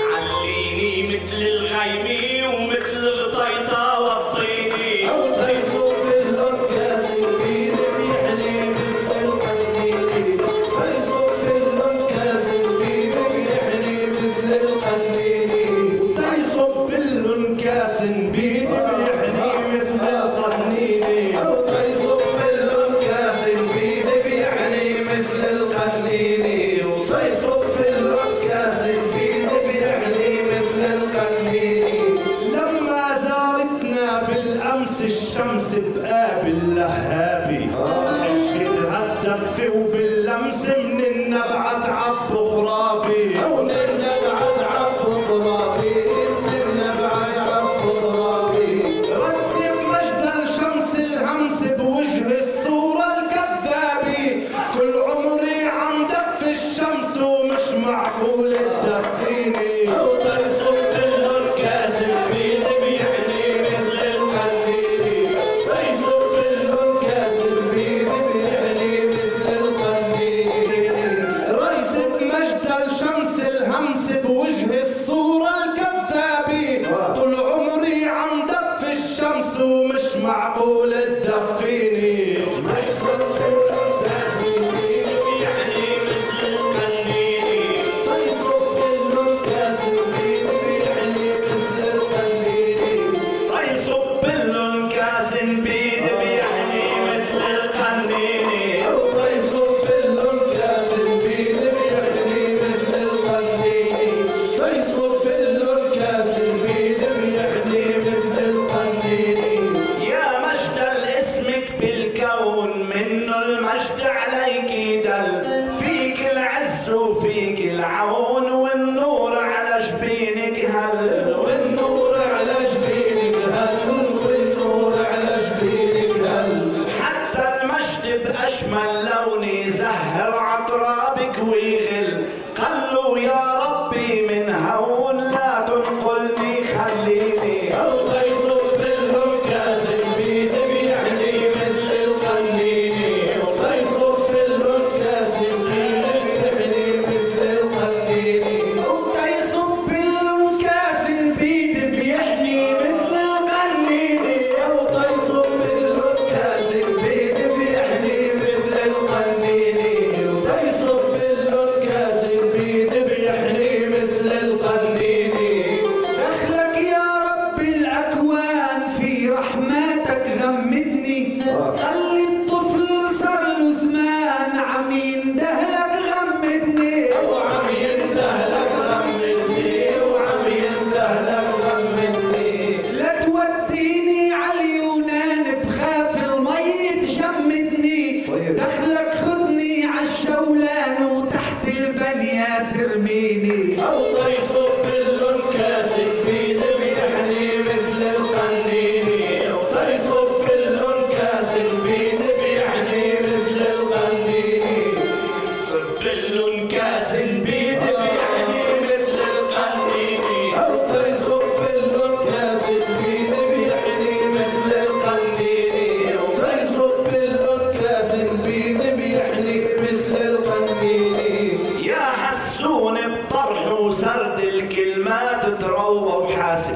عليني مثل الغيمي ومثل الغطيطة والطيني. طيصوا في الأنكاس البيد بيحلي مثل القنديل. طيصوا في الأنكاس البيد بيحلي مثل القنديل. طيصوا بالانكاس بيد بيحلي مثل القنديل. طيصوا في الأنكاس البيد بيحلي مثل القنديل. وطيصوا في الأنكاس البيد بيحلي مثل القنديل. لما زارتنا بالامس الشمس بقابل لهابي، عشقها الدفي وباللمس من النبعة تعب قرابي. ومن النبعة تعب قرابي، من النبعة تعب قرابي. رتب مجد الشمس الهمس بوجه الصورة الكذابي. كل عمري عم دف الشمس ومش معقول تدفيني. طيصوا في الأنكاس البيد بيحلي مثل القنديل. طيصوا في الأنكاس البيد بيحلي مثل القنديل. رئيس بمجد الشمس الهمس بوجه الصورة الكذابي. طول عمري عم دف الشمس ومش معقول تدفيني. طيصوا في الأنكاس البيد بيحلي مثل القنديل. طيصوا في الأنكاس البيد بيحلي مثل القنديل. طيصب الانكاس بيد بيحلي مثل القنديل. طيصوا في الأنكاس البيد بيحلي مثل القنديل. طيصوا في الأنكاس البيد بيحلي مثل القنديل. يا مجد اسمك بالكون منه المجد عليك دل. فيك العز وفيك العون والنور على جبينك هل. والنور على جبينك هل، والنور على جبينك هل. حتى المجد بأجمل لون يزهر عطرابك ويغل. قالوا يا ربي من هون لا تنقلني خليني. طيصوا في الأنكاس البيد بيحلي مثل القنديل. طيصوا في الأنكاس البيد بيحلي مثل القنديل. وتيصب بالانكاس بيد بيحلي مثل القنديل. طيصوا في الأنكاس البيد بيحلي مثل القنديل. طيصوا في الأنكاس البيد بيحلي مثل القنديل. دخلك يا رب الأكوان في رحماتك غمدني. خلي الطفل صار له زمان عم يندهلك غمدني. وعم يندهلك غمدني، وعم يندهلك غمدني. لا توديني عاليونان بخاف المي تجمدني. دخلك خدني عالشولان وتحت البنياس ارميني. طيصوا في الأنكاس البيد بيحلي مثل القنديل. طيصوا في الأنكاس البيد بيحلي مثل القنديل. صب الانكاس بيد بيحلي مثل القنديل. طيصوا في الأنكاس البيد بيحلي مثل القنديل. طيصوا في الأنكاس البيد بيحلي مثل القنديل. يا حسون بطرح وسرد الكلمات تروى وحاسب.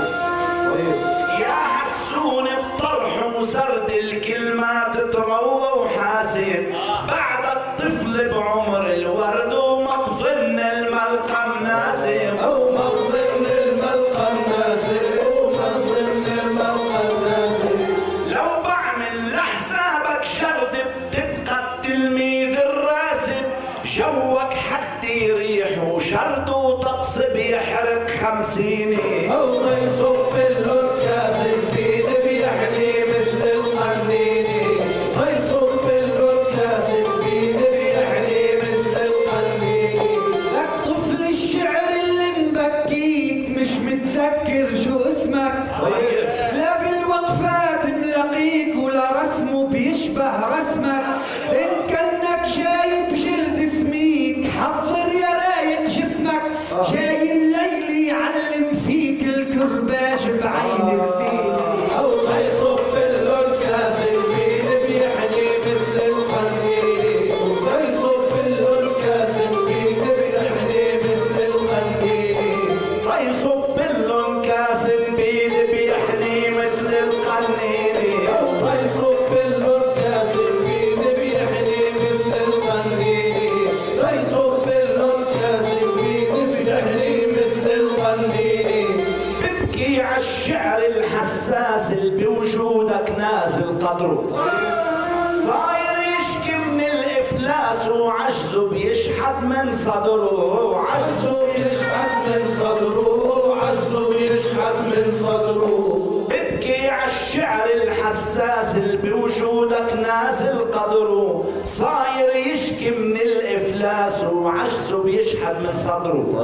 يا حسون بطرح وسرد الكلمات تروى وحاسب. بعد الطفل بعمر الورد وما بظن الملقى مناسب. أو ما ظن الملقى الناسب، وما ظن الملقى الناسب. لو بعمل لحسابك شرد بتبقى التلميذ الراسب. جوك حد يريح وشرد وتقصب يحرق خمسيني. أو طيصوا في الأنكاس البيد بيحلي مثل القنديل. طيصوا في الأنكاس البيد بيحلي مثل القنديل. لك طفل الشعر اللي مبكيك مش متذكر شو اسمك. لا بالوقفات ملاقيك ولا رسمه بيشبه رسمك. إن كانك جايب جلد سميك حضر يا رايق جسمك. جاي الليل يعلم فيك بيبكي عالشعر الحساس اللي بوجودك نازل قدره، صاير يشكي من الافلاس وعجزه بيشحد من صدره، عجزه بيشحد من صدره، عجزه بيشحد من صدره. ببكي عالشعر الحساس اللي بوجودك نازل قدره، صاير يشكي من الافلاس وعجزه بيشحد من صدره.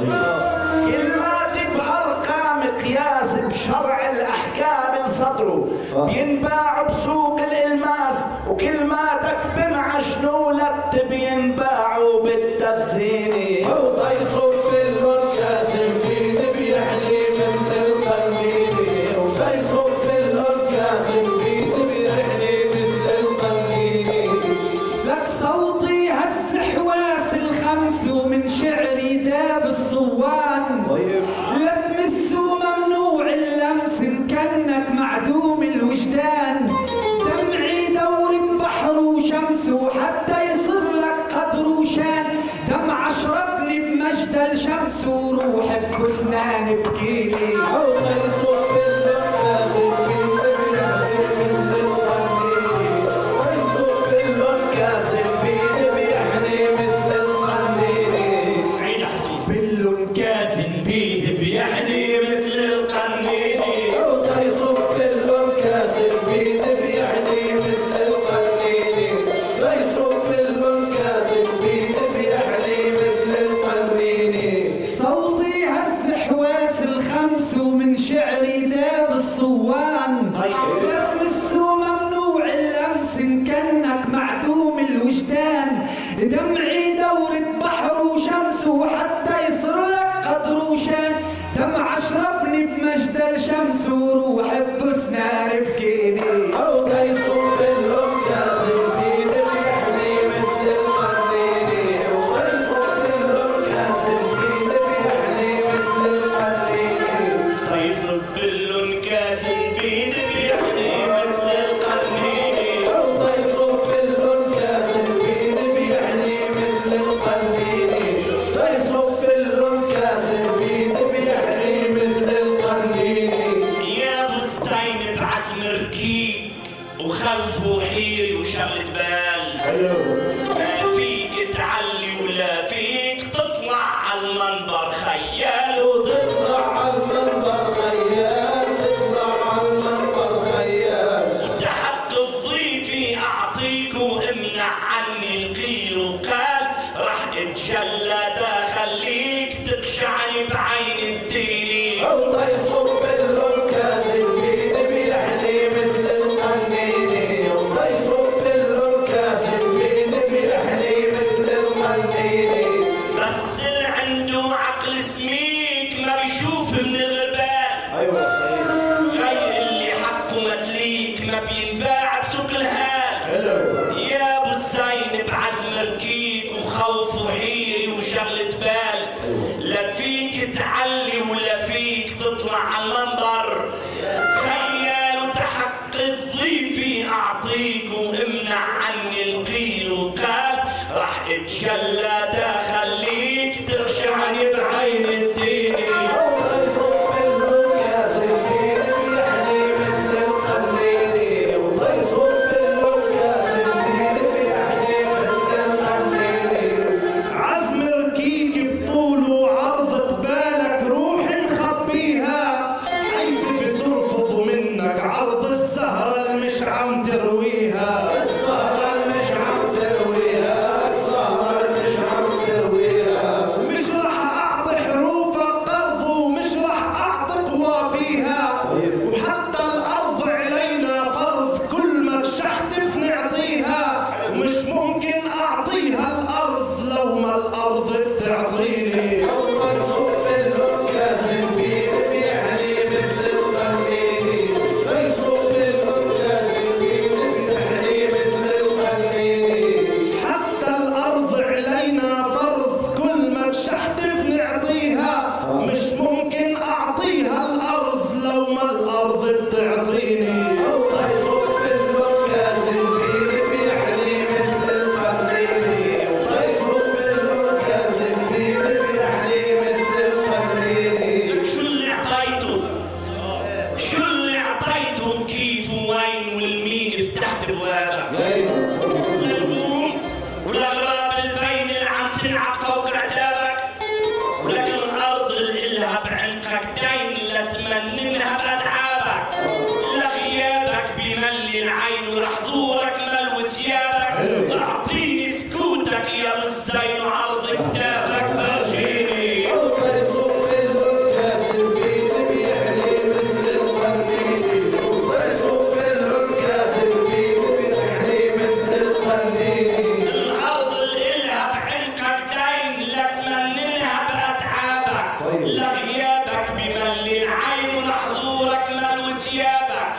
كلمات بارقام قياس بشرع الاحكام صدره، بينباعوا بسوق الالماس وكلماتك بمعجن ولت بينباعوا بالتزيين. وطيصوا كلهم كاسم بيد بيحلي مثل القنديل، وطيصوا كلهم كاسم بيد بيحلي مثل القنديل. لك صوتي هز حواس الخمس ومن شعري داب الصوان. طيب لتمس وممنوع اللمس ان كانك معدوم الوجدان. دمعي دورة بحر وشمس وحتى يصير لك قدر وشان. دمع اشربني بمجد الشمس وروح بسنان بكيني. وطيصوا كلهم كاسم بيد بيحلي مثل القنديل، وطيصوا كلهم كاسم بيد بيحلي مثل القنديل. عيد حسين بل كاسم بيد بيحني مثل القنديل. وطيصوا كلهم كاسم بيد بيحلي مثل القنديل، طيصوا كلهم كاسم بيد بيحلي مثل القنديل. صوتي هز حواس الخمس ومن شعري داب الصوان. لمس وممنوع اللمس ان كانك معدوم الوجدان. دمعي دورة بحر وشمس وحتى يصير لك قدر وشان. دمع اشربني بمجد الشمس وروح بسنان بكيني. وطيصوا كلهم كاسم بيد بيحلي مثل القنديل، وطيصوا كلهم كاسم بيد بيحلي مثل القنديل. طيصب بل كاسم بيد بيحني مثل القنديل. وطيصوا كلهم كاسم بيد بيحلي مثل القنديل، طيصوا كلهم كاسم بيد بيحلي مثل القنديل. يا بستين بعزم ركيك وخلف وحيري وشغلة بال. ما فيك تعلي ولا فيك تطلع على المنبر خيال. وتطلع على المنبر خيال، تطلع على المنبر خيال. وتحق الضيفي اعطيك وامنع عني القيل وقال. راح اتجلى خليك تقشعني بعين الديني. وطيصوا كلهم كاسم بيد بيحلي مثل القنديل، وطيصوا كلهم كاسم بيد بيحلي مثل القنديل. بس اللي عنده عقل سميك ما بيشوف من الغربال. ايوه غير اللي حقه متليك ما بينباع بسوق الهال. يا ابو الزين بعزم ركيك وخوف وحيري وشغلة بال. لا فيك تعلي ولا فيك تطلع على المنبر خيال. وتحق الضيفي اعطيك وامنع عني القيل وقال. راح اتجلى خليك ترشعني بعين الديني. وطيصوا كلهم كاسم بيد بيحلي مثل القنديل، وطيصوا كلهم كاسم بيد بيحلي مثل القنديل. عزم ركيك بطول وعرض بالك روح نخبيها. حي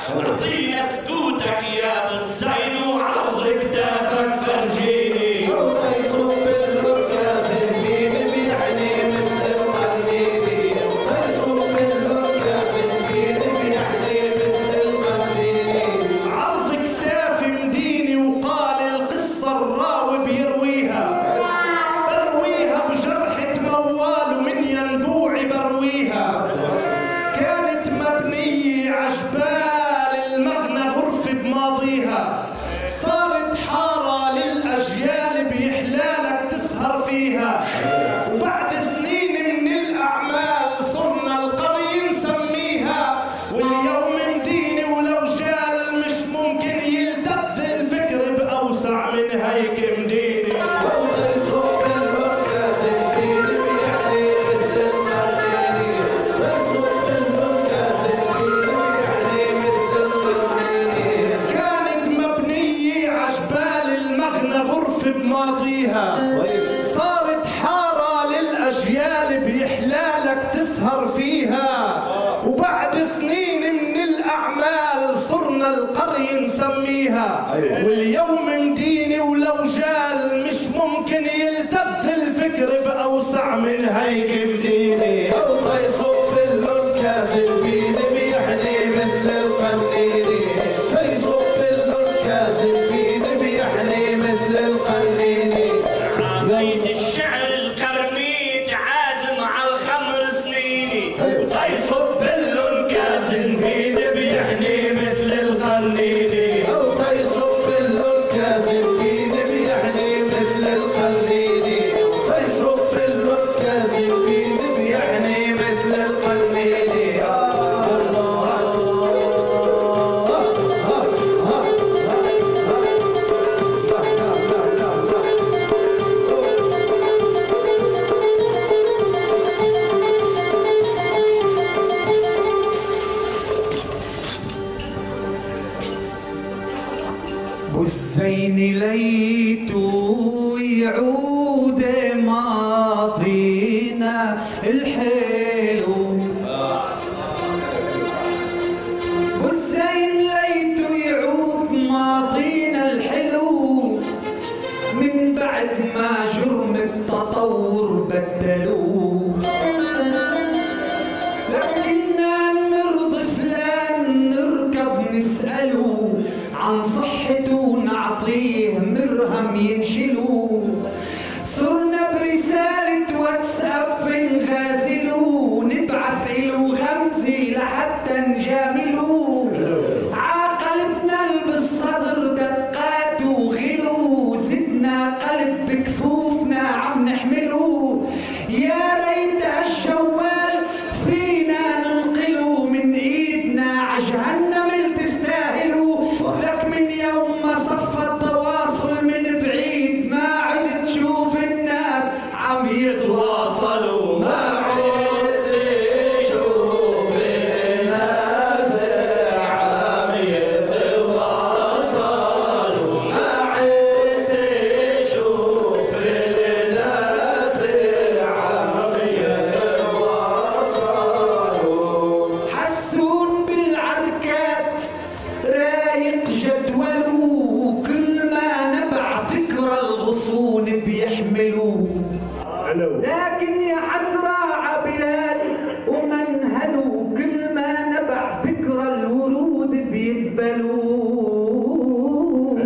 اعطينا سكوتك يا ابو الزين وعرض كتافك فرجيني. الله يصب الركاز البيد بيحني مثل القنديل. الله يصب الركاز البيد بيحني مثل القنديل. عرض كتاف مديني وقال القصة الراوي بيرويها، برويها بجرحة موال ومن ينبوعي برويها. كانت مبنية عجبال المغنى غرفة بماضيها، صارت حارة للأجيال بيحلالك تسهر فيها. وبعد سنين من الأعمال صرنا القرية نسميها. واليوم مديني ولو جال مش ممكن يلتف الفكر بأوسع من هيك مديني. الله يصب الركاز البيد بيحني مثل القنديل. الله يصب الركاز البيد بيحني مثل القنديل. كانت مبنية عجبال المغنى غرفة بماضيها، صارت حارة للأجيال بيحلالك تسهر فيها. وبعد سنين من الأعمال صرنا القرية نسميها. واليوم مديني ولو جال مش ممكن يلتف الفكر بأوسع من هيك مديني. الله يصب الركاز البيد بيحني مثل القنديل. الله يصب الركاز البيد بيحني مثل القنديل. عبيد الشعر الكرميت عازم على الخمر سنيني. ويصب الانكاس البيد بيحني مثل القنديل. الله يصب الركاز البيد بيحني مثل القنديل. الله يصب الركاز البيد بيحني مثل القنديل. والزين ليتو يعود ماضينا الحلو. والزين ليتو يعود ماضينا الحلو من بعد ما جرم التطور بدلوه. لكننا نرضي فلان نركض نسأله عن صحته نعطيه مرهم ينشلو. صرنا برسالة واتساب نغازلو نبعث إلو غمزة لحتى نجاملو. عقلبنا بالصدر دقات وغلو زدنا قلب بكفوفنا عم نحملو. يا ريت هالشوال فينا ننقلو من ايدنا عجهنم اللي تستاهلو. لك من يوم ما صفى التواصل من بعيد ما عد تشوف الناس عم يتواصلوا. ما عد تشوف الناس عم يتواصلوا. ما عد تشوف الناس عم يتواصلوا. حسون بالعركات رايق جدوله كل ما نبع فكرة الغصون بيحملوا. لكن يا حسرة عبلال ومنهلوا كل ما نبع فكرة الورود بيقبلوا.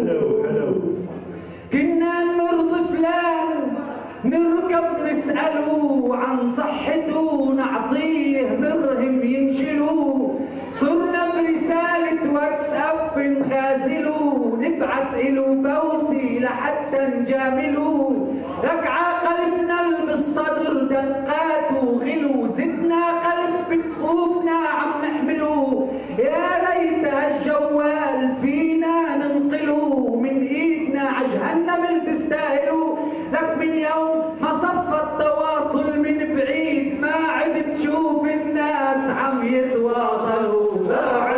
كنا نرضي فلان نركب نسأله عن صحته نعطيه مرهم ينشلوا. صرنا برسالة واتساب نغازلو نبعث إلو بوسي لحتى نجاملو. لك عقلبنا بالصدر دقات وغلو زدنا قلب بكفوفنا عم نحملو. يا ريت هالجوال فينا ننقلو من ايدنا عجهنم اللي تستاهلو. لك من يوم ما صفى التواصل من بعيد ما عد تشوف الناس عم يتواصلوا. ما عد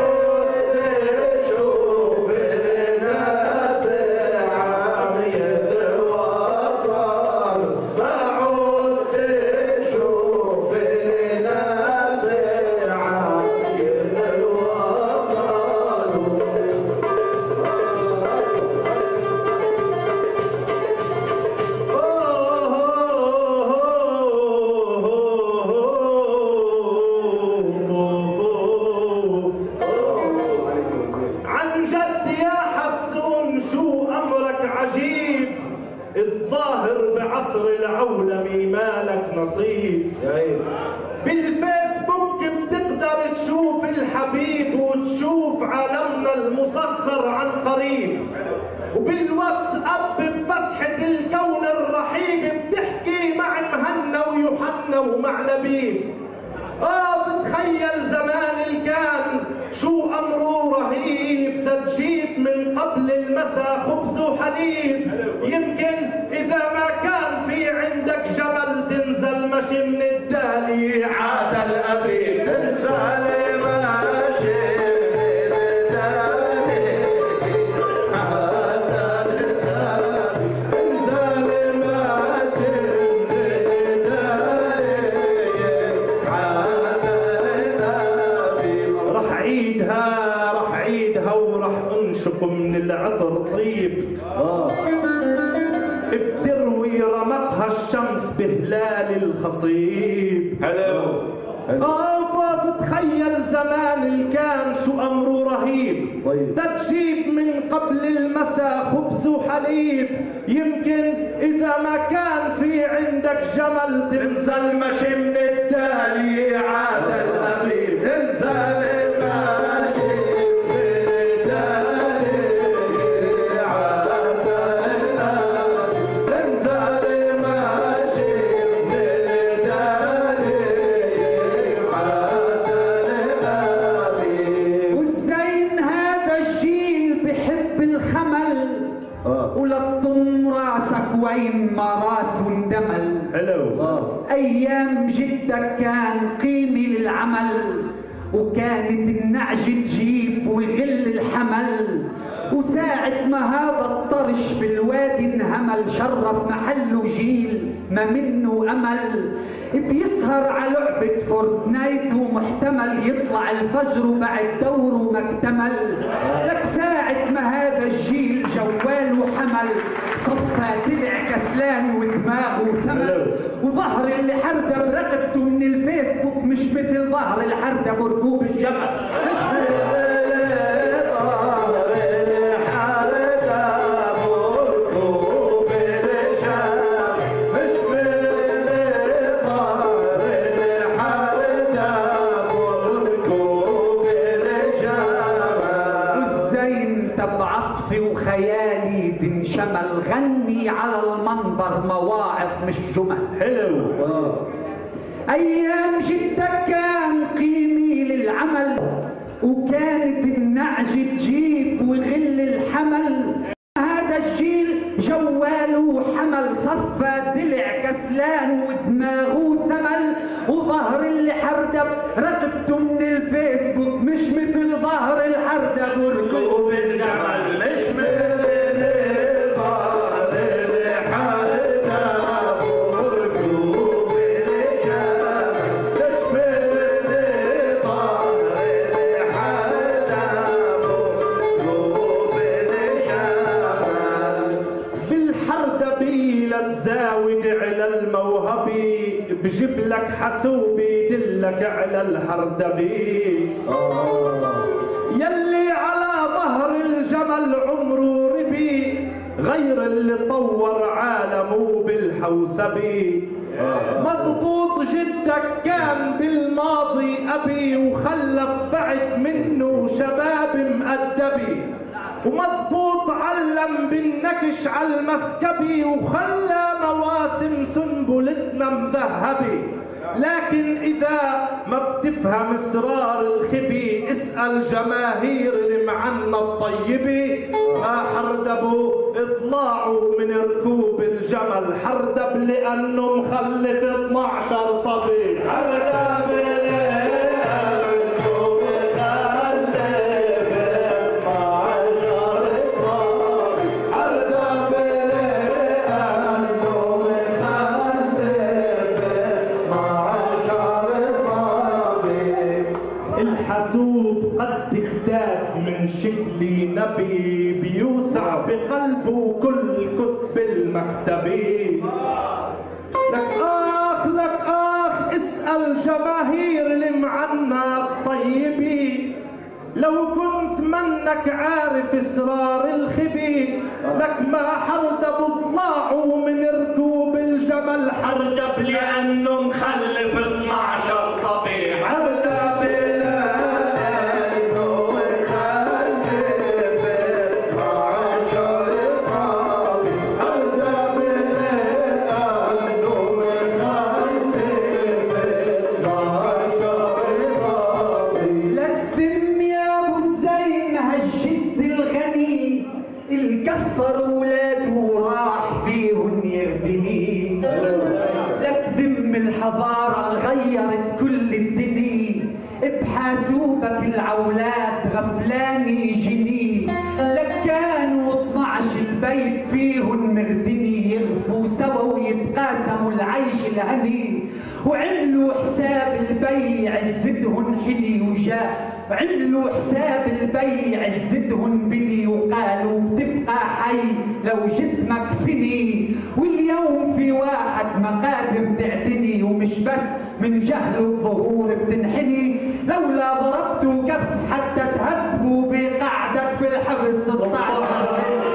تشوف الناس عم يتواصلوا. ما عد تشوف الناس عم يتواصلوا. العصر العولمي مالك نصيب. بالفيسبوك بتقدر تشوف الحبيب وتشوف عالمنا المسخر عن قريب، وبالواتساب بفسحة الكون الرحيب بتحكي مع مهنا ويوحنا ومع لبيب. اه بتخيل زمان الكان شو امره رهيب، تجيب من قبل المساء خبز وحليب. يمكن اذا ما كان في عندك جمل تنزل مشي من الدالي عاد الابيب. تنزل ماشي من العطر طيب. آه. بتروي رمقها الشمس بهلال الخصيب. حلو. اه فتخيل زمان الكان شو امره رهيب. طيب. تجيب من قبل المساء خبز وحليب. يمكن اذا ما كان في عندك جمل تنزل مشي من الدالي عاد الابيب. تنزل وين ما راس واندمل. حلو. آه. ايام جدك كان قيمي للعمل، وكانت النعج تجيب ويغل الحمل، وساعة ما هذا الطرش بالوادي انهمل شرف محله جيل ما منه امل. بيسهر على لعبة فورتنايت ومحتمل يطلع الفجر وبعد دوره ما اكتمل. لك ساعة ما هذا الجيل جوال وحمل صفى طلع كسلان ودماغه ثمل، وظهر اللي حردة برقبته من الفيسبوك مش مثل ظهر الحردة بركوب الجبل. وخيالي تنشمل غني على المنبر مواعظ مش جمل. حلو. آه. ايام جدك كان قيمي للعمل، وكانت النعج تجيب ويغل الحمل. هذا الجيل جواله وحمل صفى دلع كسلان ودماغه ثمل، وظهر اللي حردب رقبته من الفيسبوك مش مثل ظهر الحردب وركوب الجمل. مش مثل ظهر الحردب وركوب الجمل. مش مثل ظهر الحردب وركوب الجمل. بالحردبي لا تزاود على الموهبي، بجيب لك حاسوب يدلك على الحردبي. آه. يلي على ظهر الجمل عمره ربي، غير اللي طور عالمه بالحوسبي. آه. مضبوط جدك كان بالماضي أبي، وخلف بعد منه شباب مؤدبي، ومضبوط علم بالنكش على المسكبي، وخلى مواسم سنبلتنا مذهبي. لكن إذا ما بتفهم اسرار الخبي اسأل جماهير المعنى الطيبي. ما حردبوا اطلعوا من ركوب الجمل، حردب لأنه مخلف اثنعشر صبي. حردب الحاسوب قد كتاب من شكل نبي، بيوسع بقلبه كل كتب المكتبي. لك آخ لك آخ اسأل جماهير المعنى الطيبي، لو كنت منك عارف اسرار الخبي، لك ما حردب اطلاعه من ركوب الجمل. الجبل حردب لأنه مخلف اثنعشر صبي. حردب لأنه مخلف اثنعشر صبي. حردب لأنه مخلف اثنعشر صبي. لكتم يا ابو الزين هالجد الغني الكفر ولاده وراح فيهن يغدني. لك ذم الحضارة غيرت كل الدنيا بحاسوبك العولاد غفلاني جني. لك كانوا اثنعش البيت فيهن مغدني يغفوا سوا ويتقاسموا العيش الهني. وعملوا حساب البيع زدهن حني وجاء عملوا حساب البيع زدهن بني وقالوا بتبقى حي لو جسمك فني. واليوم في واحد مقادر تعتني ومش بس من جهل الظهور بتنحني. لولا ضربتوا كف حتى تهذبوا بقعدك في الحبس ستة عشر سنة.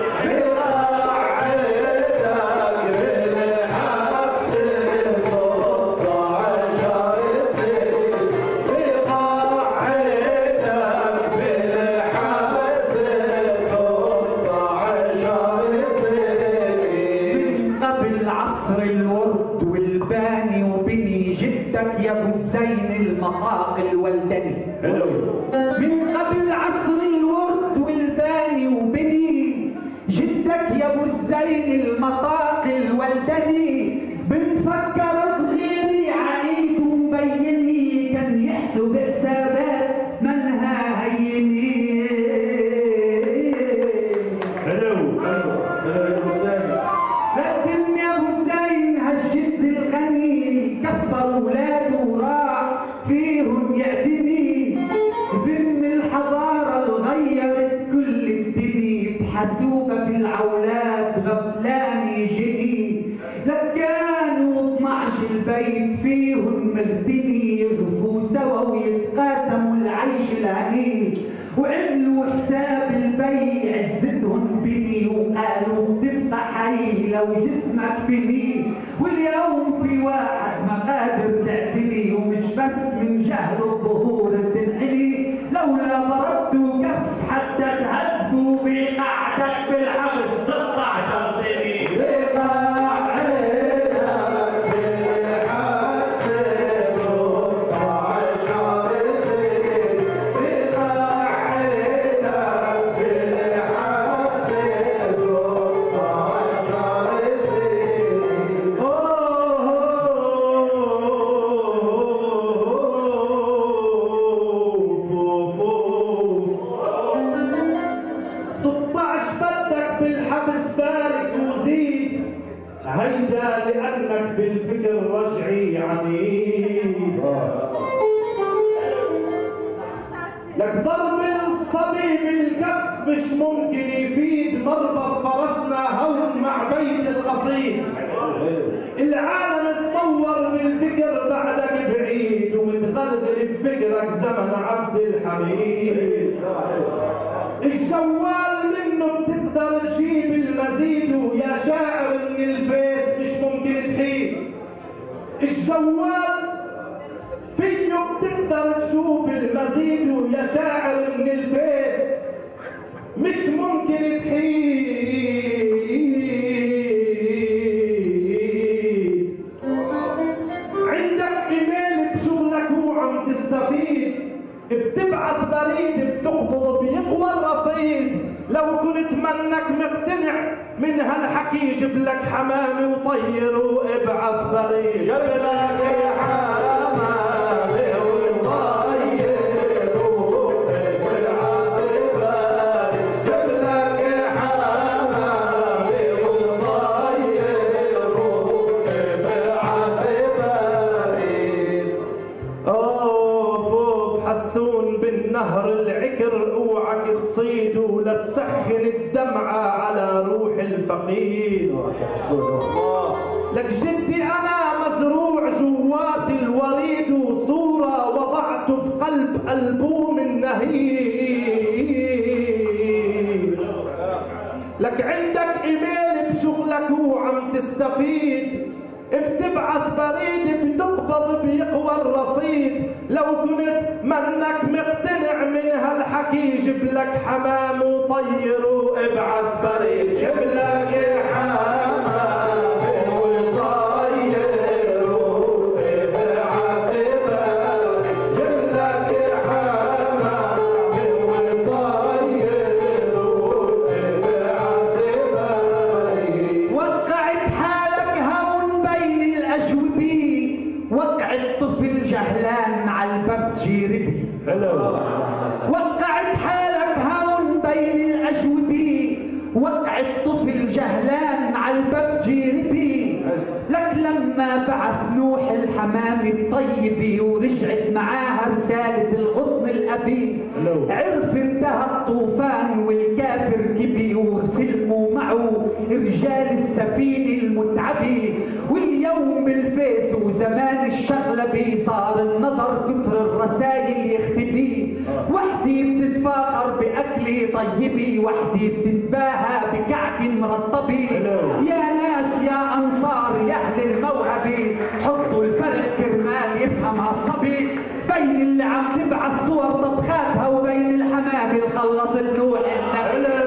عصر الورد والباني وبني جدك يا ابو الزين المطاق الولدني. من قبل عصر الورد والباني وبني جدك يا ابو الزين المطاق الولدني. بنفكر صغيري عنيد ومبيني كان يحسب حسابات منها هيني. لكن يا ابو الزين هالجد الغني كفر اولاده وراح فيهم يعتني. ذم الحضاره الغيرت كل الدنيا بحسوبك العولاد غفلاني جني. لك كانوا اثنعش البيت فيهم مغتني يغفوا سوا ويتقاسموا العيش الهني. وعملوا حساب البيع زدهن بني وقالوا بتبقى حي لو جسمك فيني. واليوم في واحد مقادر تعتني ومش بس من جهل الظهور بتنحني. لولا ضربتوا كف حتى تهدوا بقعدك بالحبس ستة عشر سنة. هيدا لأنك بالفكر رجعي عنيد. لك ضرب الصبي بالكف مش ممكن يفيد. مربط فرسنا هون مع بيت القصيد. العالم تطور بالفكر بعدك بعيد ومتغلغل بفكرك زمن عبد الحميد. الجوال منه بتقدر تجيب المزيد ويا شاعر من الفيس مش ممكن تحيد. الجوال فيه بتقدر تشوف المزيد ويا شاعر من الفيس مش ممكن تحيد. عندك ايميل بشغلك وعم تستفيد. بتبعث بريد بتقبض بيقوى الرصيد. لو كنت منك مقتنع من هالحكي جيب لك حمامي وطير وابعث بريد. جيب لك حمامي وطير وابعث بريد. جيب لك حمامي وطير وابعث بريد. اوف حسون بالنهر العكر اوعك تصيد ولا تسخن الدمعة على روح الفقيد. لك جدي انا مزروع جوات الوريد وصورة وضعته في قلب ألبوم النهيد. لك عندك ايميل بشغلك وعم تستفيد. بتبعث بريد بتقبض بيقوى الرصيد، لو كنت منك مقتنع من هالحكي جيب لك حمام وطير وابعث بريد. جيب لك حمام جهلان على الباب تجيربي. وقعت حالك هون بين الأجوبي، وقع الطفل جهلان على الباب تجيربي. لك لما بعث نوح الحمام الطيبي ورجعت معاها رسالة الغصن الأبي، عرف انتهى الطوفان والكافر كبي، وسلموا معه رجال السفينة المتعبي. واليوم بالفيس وزمان الشغلبي صار النظر كثر الرسائل يختبي. وحدي بتتفاخر بأكلي طيبي، وحدي بتتباهى بكعك مرطبي. يا ناس يا أنصار يا أهل الموهبة، حطوا الفرق كرمال يفهم هالصبي، بين اللي عم تبعث صور طبخاتها وبين الحمام اللي خلصت نوح النبي.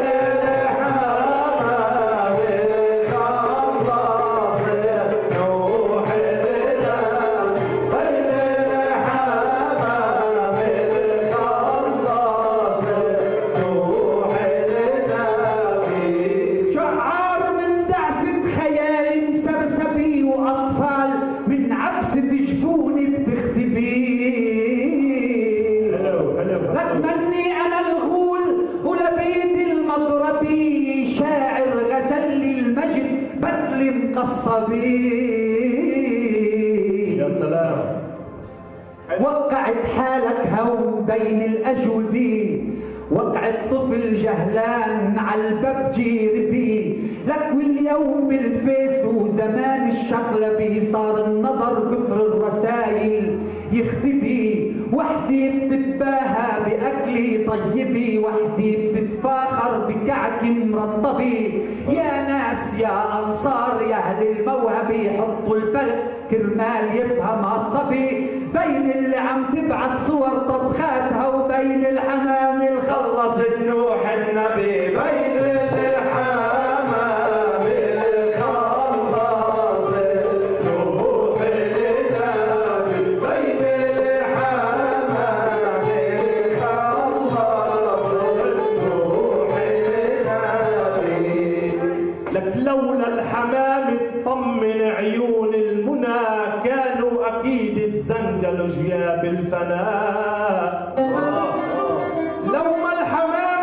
يا سلام. وقعت حالك هون بين الأجوبي، وقع الطفل جهلان على الباب جيربي. لك واليوم بالفيس وزمان الشقلبي صار النظر كثر الرسائل يختبي. وحدي بتتباهى بأكلي طيبي، وحدي بتتفاخر بكعك مرطبي. يا ناس يا أنصار يا أهل الموهبة، حطوا الفرق كرمال يفهم هالصبي، بين اللي عم تبعت صور طبخاتها وبين الحمام اللي خلصت نوح النبي. بين الحمام اللي خلصت نوح النبي، بين الحمام اللي خلصت نوح النبي. لك لولا الحمام تطمن عيون المنى، كانوا اكيد تزنقلوا جياب الفناء. لو ما الحمام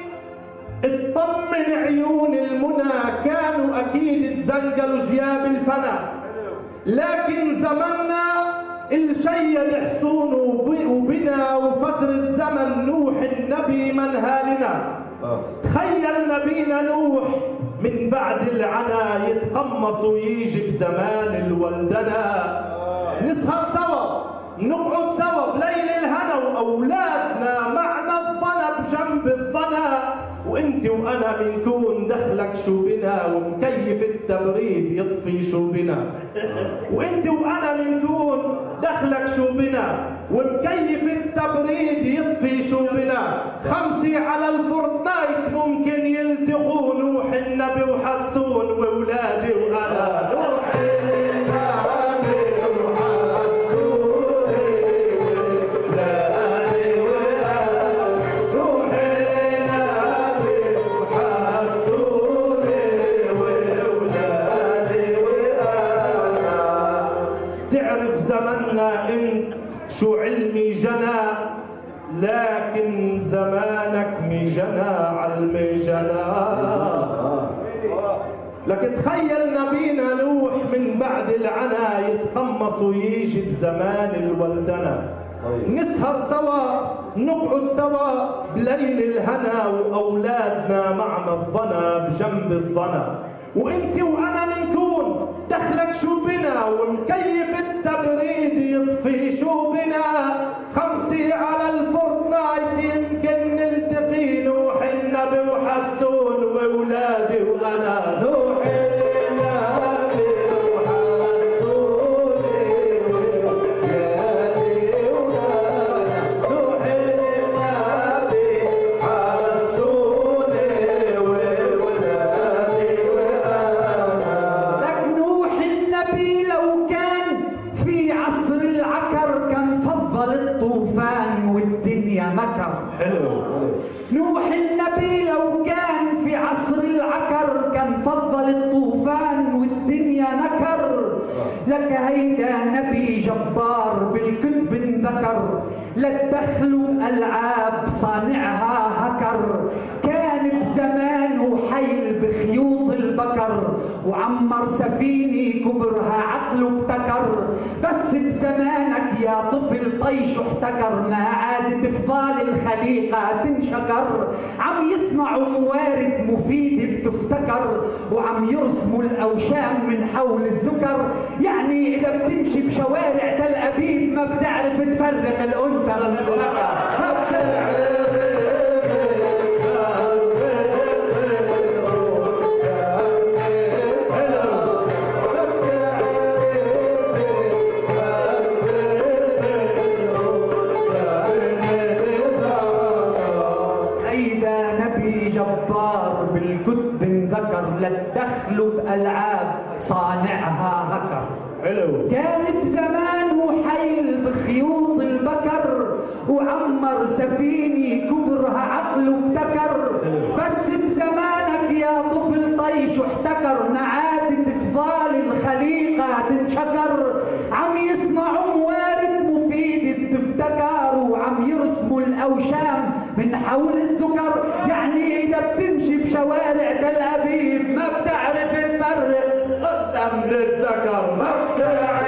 تطمن عيون المنى، كانوا اكيد تزنقلوا جياب الفناء. لكن زمننا الشيد حصون وبنا، وفترة زمن نوح النبي منها لنا. تخيل نبينا نوح من بعد العنا يتقمص ويجي بزمان الولدنا. نسهر سوا نقعد سوا بليل الهنا، واولادنا معنا الظنا بجنب الظنا. وانت وانا بنكون دخلك شو بنا، ومكيف التبريد يطفي شو بنا. وانت وانا بنكون دخلك شو بنا، ومكيف التبريد يطفي شو بنا. خمسة على الفورتنايت ممكن يلتقوا نوح النبي وحسون، واولادي وانا نوح زمننا انت شو علمي جنى، لكن زمانك مجنى علمي جنى. لكن تخيل نبينا نوح من بعد العنا يتقمص ويجي بزمان الولدنا. نسهر سوا نقعد سوا بليل الهنا، واولادنا معنا الظنا بجنب الظنا. وانت وانا منكون دخلك شو بنا، ومكيف التبريد يطفي شو بنا. خمسة على الفورتنايت يمكن نلتقي نوح النبي وحسون، واولادي وانا نوح النبي وحسون. هكر. حلو. نوح النبي لو كان في عصر العكر كان فضل الطوفان والدنيا نكر. لك هيدا نبي جبار بالكتب انذكر، لا تدخلوا ألعاب صانعها هكر. كان بزمانه حيل بخيوط البكر، وعمر سفينة كبرها عقله ابتكر. بس بزمانك يا طفل طيش احتكر، ما عادت افضال الخليقة تنشكر. عم يصنعوا موارد مفيدة بتفتكر، وعم يرسموا الأوشام من حول الذكر. يعني إذا بتمشي بشوارع تل أبيب ما بتعرف تفرق الأنثى من الذكر، ما بتعرف. جبار بالكتب انذكر، لا تدخلوا بألعاب صانعها هكر. حلو. كان بزمانه حيل بخيوط البكر، وعمر سفينة كبرها عقله ابتكر. بس بزمانك يا طفل طيش احتكر، ما عادت افضال الخليقة تنشكر. عم يصنعوا موارد مفيدة بتفتكر، وعم يرسموا الأوشام من حول السكر. يعني إذا بتمشي بشوارع تل أبيب ما بتعرف تفرق قدام للذكر، ما بتعرف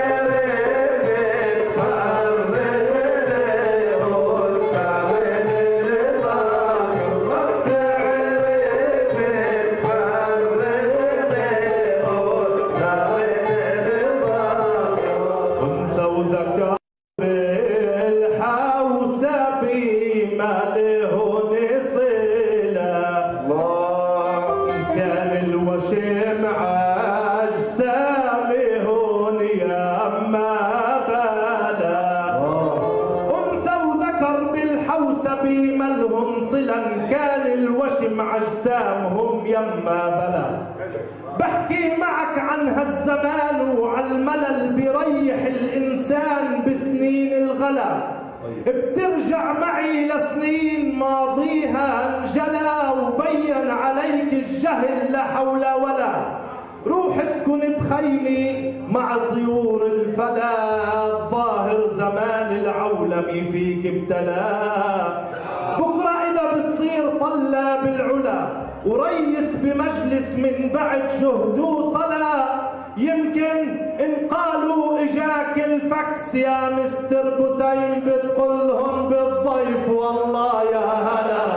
أجسامهم يما بلا. بحكي معك عن هالزمان وعلى الملل بريح الإنسان بسنين الغلا. بترجع معي لسنين ماضيها انجلى، وبين عليك الجهل لا حول ولا. روح اسكن بخيمي مع طيور الفلا، الظاهر زمان العولمي فيك ابتلاه. بكرة إذا بتصير طلاب العلا وريس بمجلس من بعد جهد وصلاة، يمكن إن قالوا إجاك الفكس يا مستر بوتين بتقولهم بالضيف والله يا هلا.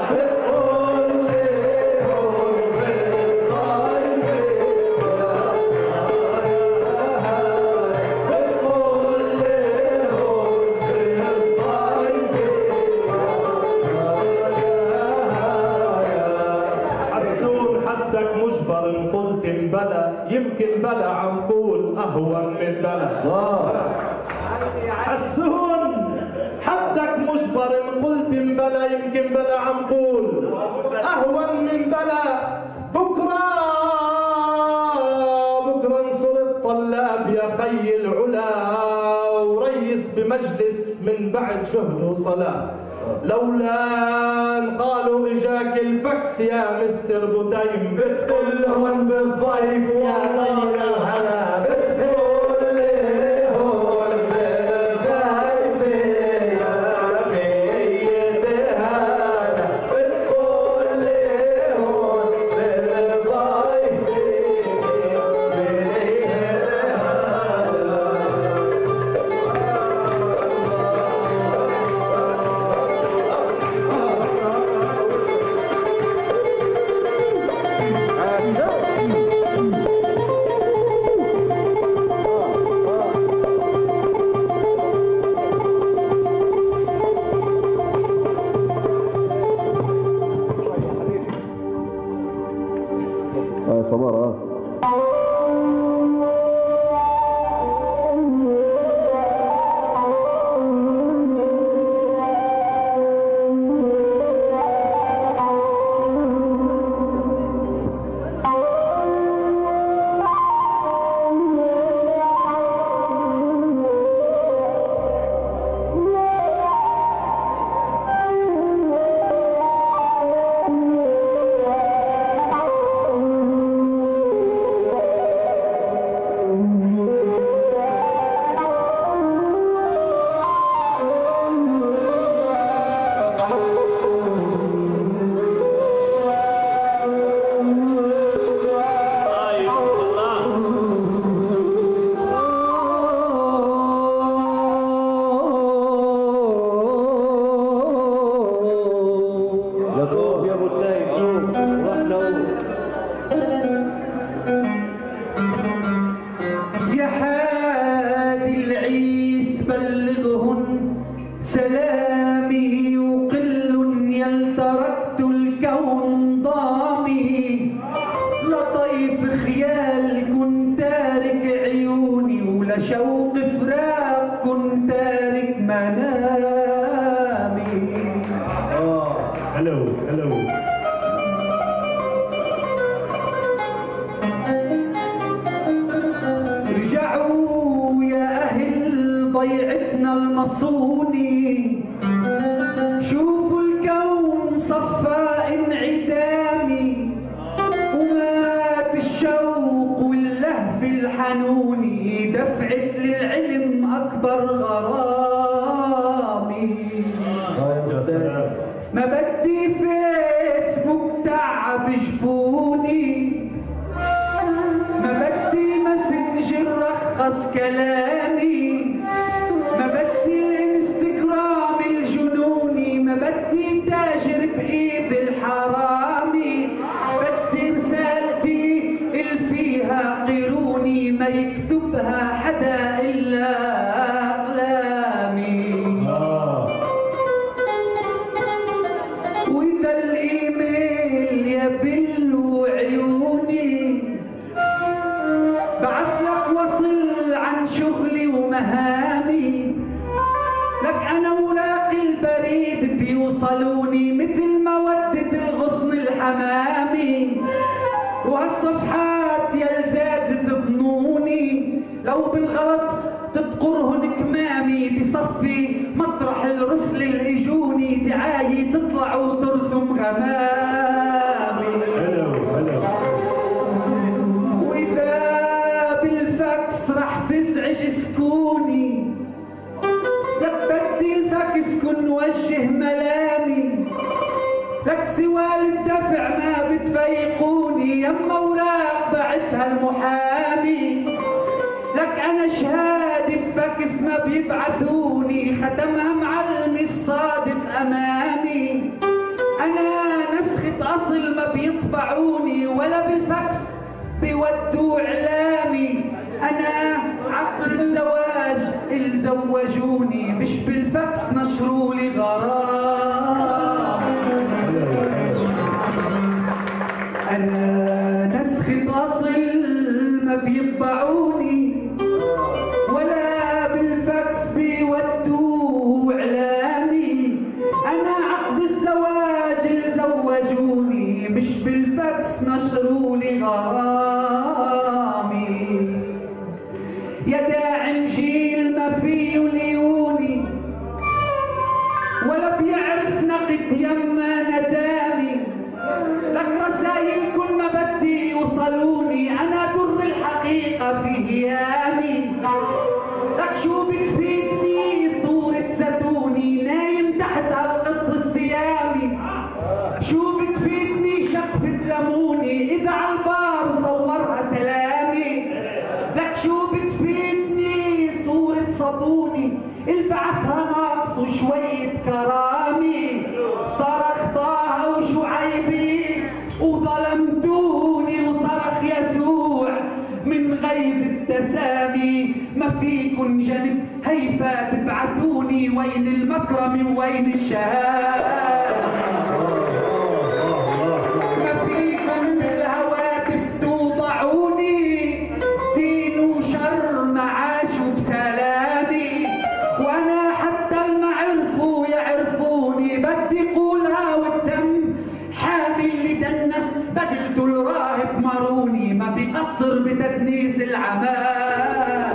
بلا يمكن بلا عم قول أهون من بلا. حسون حدك مجبر إن قلت بلا يمكن بلا عم قول أهون من بلا. بكرة بكرة انصر الطلاب يا خي العلا، وريس بمجلس من بعد جهد وصلاة. لولا قالوا اجاك الفكس يا مستر بوتيم بتقول لهم بالضيف والله يا هلا. بتقول لهم بالضيف يا بيت هلا. بتقول لهم بالضيف بيت هلا. سمارة حلو حلو. رجعوا يا أهل ضيعتنا المصوني، شوفوا الكون صفى انعدامي، ومات الشوق واللهف الحنوني، دفعت للعلم أكبر غرامي. يا سلام. ما بدي فيسبوك تعب جفوني، ما بدي ماسنجر رخص كلامي، ما بدي الانستغرام الجنوني، ما بدي تاجر بإيد الحرامي، بدي رسالتي اللي فيها قروني، ما يكتبها حدا إلا أقلامي. وإذا الإيميل يبل عيوني، بعث لك وصل عن شغلي ومهامي، لك أنا وراق البريد بيوصلوني مثل مودة الغصن الحمامي، وهالصفحات يا زاد تضنوني، لو بالغلط تطقرهن كمامي، بصفي مطرح الرسل اللي اجوني، دعاية تطلع وترسم غمامي. حلو حلو. وإذا بالفاكس رح تزعج سكوني، لك بدي الفاكس كن وجه ملامي، لك سوال الدفع ما بتفيقوني، يما وراق بعتها المحامي، لك أنا شهادة بفاكس ما بيبعثوني، ختمها معلمي الصادق أمامي، أنا نسخة أصل ما بيطبعوني، ولا بالفاكس بيودوا إعلامي، أنا عقد الزواج اللي زوجوني، مش بالفاكس نشروا لي غرام. أنا نسخة أصل ما بيطبعوني، ولا بالفاكس بيودوا إعلامي، أنا عقد الزواج اللي زوجوني، مش بالفاكس نشروا لي غرامي. يا داعم جيل ما فيه ليوني، ولا بيعرف نقد يما ندامي، لك رسايل كل ما بدي يوصلوني، أنا در الحقيقة في هيامي، لك شو بتفيدني صورة زتوني نايم تحت هالقط الصيامي، شو بتفيدني شقفة ليموني إذا عالبار صورها سلامي، لك شو بتفيدني صورة صابوني اللي بعثها ناقص وشوية كرامي، صرخ طه وشعيبي وظلمتوني، وصرخ يسوع من غيب التسامي، ما فيكن جنب هيفا تبعثوني، وين المكرم وين الشهامة، ما فيكن بالهواتف توضعوني، دين وشر معاشوا بسلامي، وانا حتى المعرفوا يعرفوني، بدي قولها والدم حامي اللي دنس بدلته الراهب ماروني، ما بيقصر بتدنيس العمال.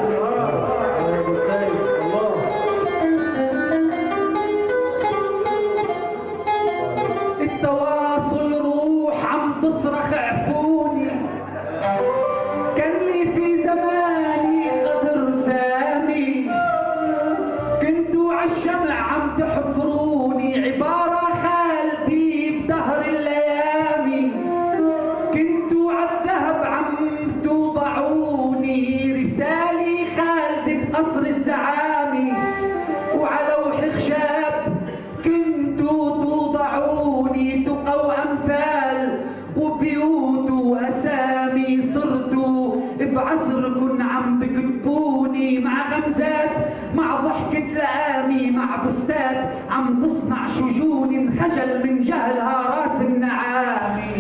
التواصل روح عم تصرخ عفوني، كان لي في زماني قدر سامي، كنتوا عالشمع عم تحفروني، عبارة خالتي بدهر الليامي، كنتوا عالذهب عم توضعوني، رسالي خالتي بقصر الزعامي، وعلى لوح خشاب كنتوا توضعوني، تقى وأمثال وبيوت وأسامي، صرتوا بعصركن عم تكتبوني، مع غمزات مع ضحكة لآمي، مع بوستات عم تصنع شجون، انخجل من جهلها راس النعامي.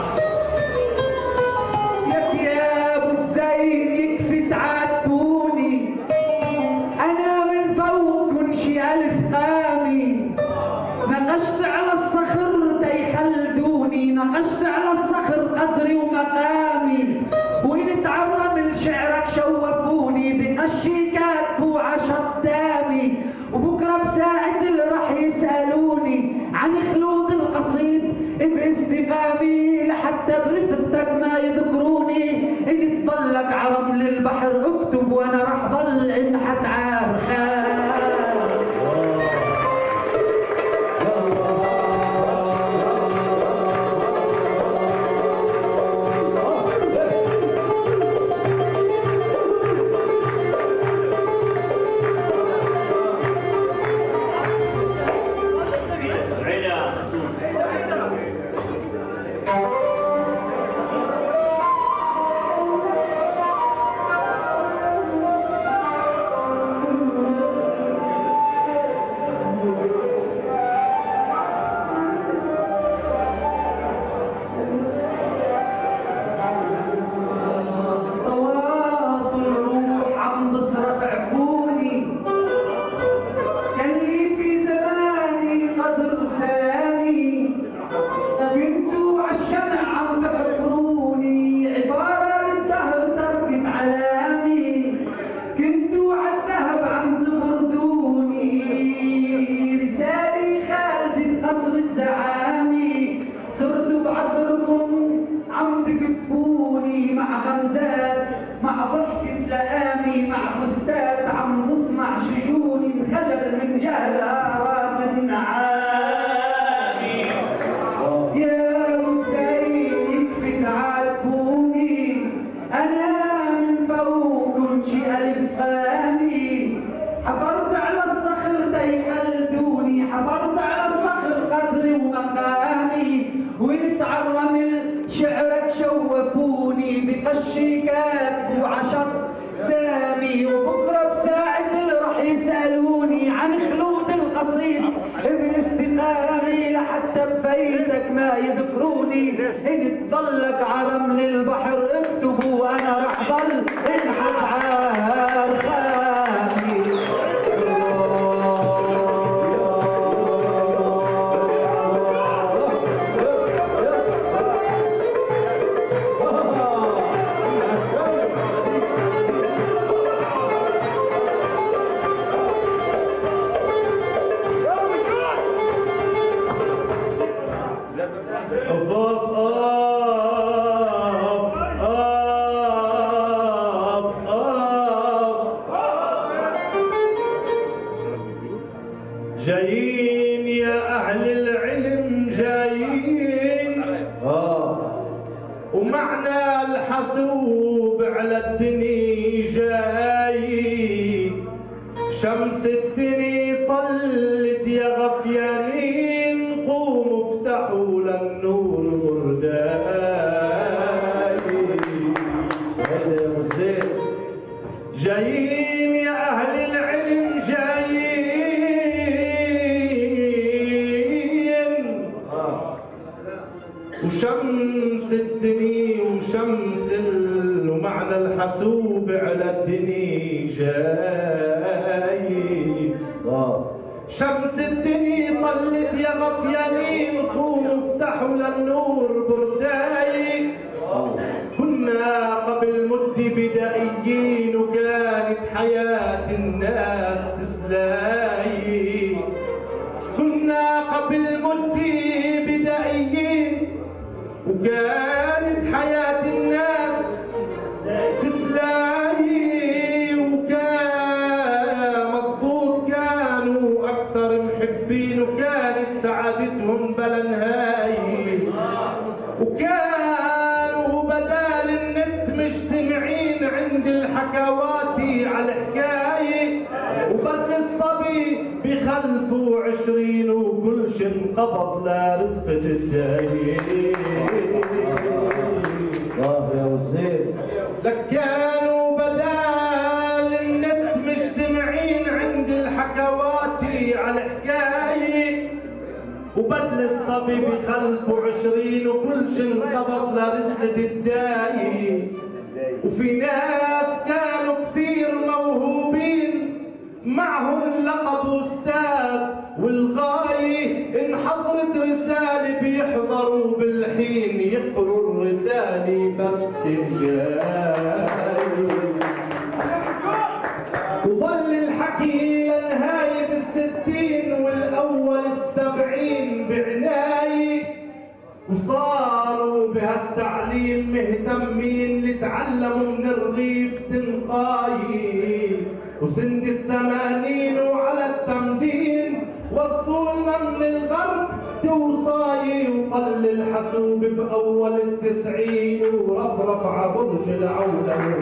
يا ثياب الزين يكفي تعاتبوني، أنا من فوقكن شي ألف قامي، نقشت على الصخر ناقشت على الصخر قدري ومقامي، وين تعرم شعرك شوفوني بقشي كاتبوا عشدامي، وبكره بساعة اللي رح يسألوني عن خلود القصيد باستقامي، لحتى برفقتك ما يذكروني، إن تضلك عرم للبحر اكتب وانا رح ضل انحت عارخان. إن تضلك عرم للبحر اكتبوا وانا رح ضل انحت عارخاني. جايين يا أهل العلم جايين، ومعنى الحسوب على الدني جاي، شمس الدني طلت يا غفيانين، قوموا افتحوا للنور برداي. جايين يا أهل العلم جايين، وشمس الدني وشمس ومعنى الحسوب على الدني جاي، شمس الدني طلت يا غفيانين، قوموا افتحوا للنور برداي. كنا قبل مد بدائيين، وكانت حياة الناس تسلاي. كنا قبل مد بدائيين، وكانت حياة الناس تسلاي، وكان مضبوط كانوا أكثر محبين، وكانت سعادتهم بلا نهاية، وكانوا بدال النت مجتمعين عند الحكواتي على الحكاية، وبدل الصبي بخلفوا عشرين، وكل شي انقبض لرزقة الدايين. الله يا وزير لك كانوا بدال النت مجتمعين عند الحكواتي على الحكاية، وبدل الصبي بخلفوا عشرين، وكل شي انقبض لرزقة الدايين. وفي ناس كانوا كثير موهوبين، معهم لقب أستاذ والغاية إن حضرت رسالة بيحضروا بالحين يقروا الرسالة بس تنجاي. وظل الحكي لنهاية الستين والأول السبعين بعناية، وصاروا بهالتعليم مهتمين لتعلموا من الريف تنقاي. وسنة الثمانين وعلى التمدين وصولنا من الغرب توصاي، وطل الحسوب بأول التسعين ورفرف عبرج العودة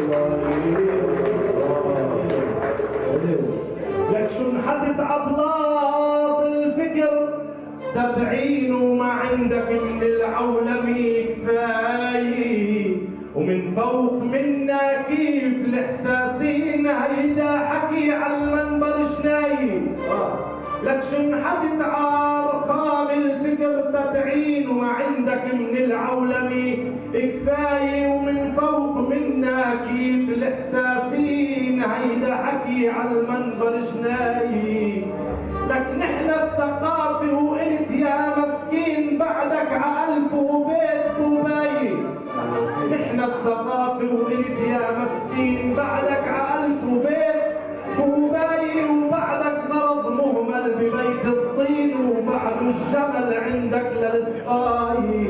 لك شو انحدت عبلاط الفكر تبعين، وما عندك من العولمة كفاية، ومن فوق منا كيف الإحساسين هيدا حكي على المنبر شناي. لك شو انحدت عار خام الفكر تبعين، وما عندك من العولمة كفاية، ومن فوق منا كيف الإحساسين هيدا حكي على المنبر شناي. لك نحن الثقافة وقلت يا مسكين بعدك عألف وبيت دبي. نحن الثقافة وقلت يا مسكين بعدك عألف وبيت دبي، وبعدك غرض مهمل ببيت الطين، وبعد الجمل عندك للسقاي.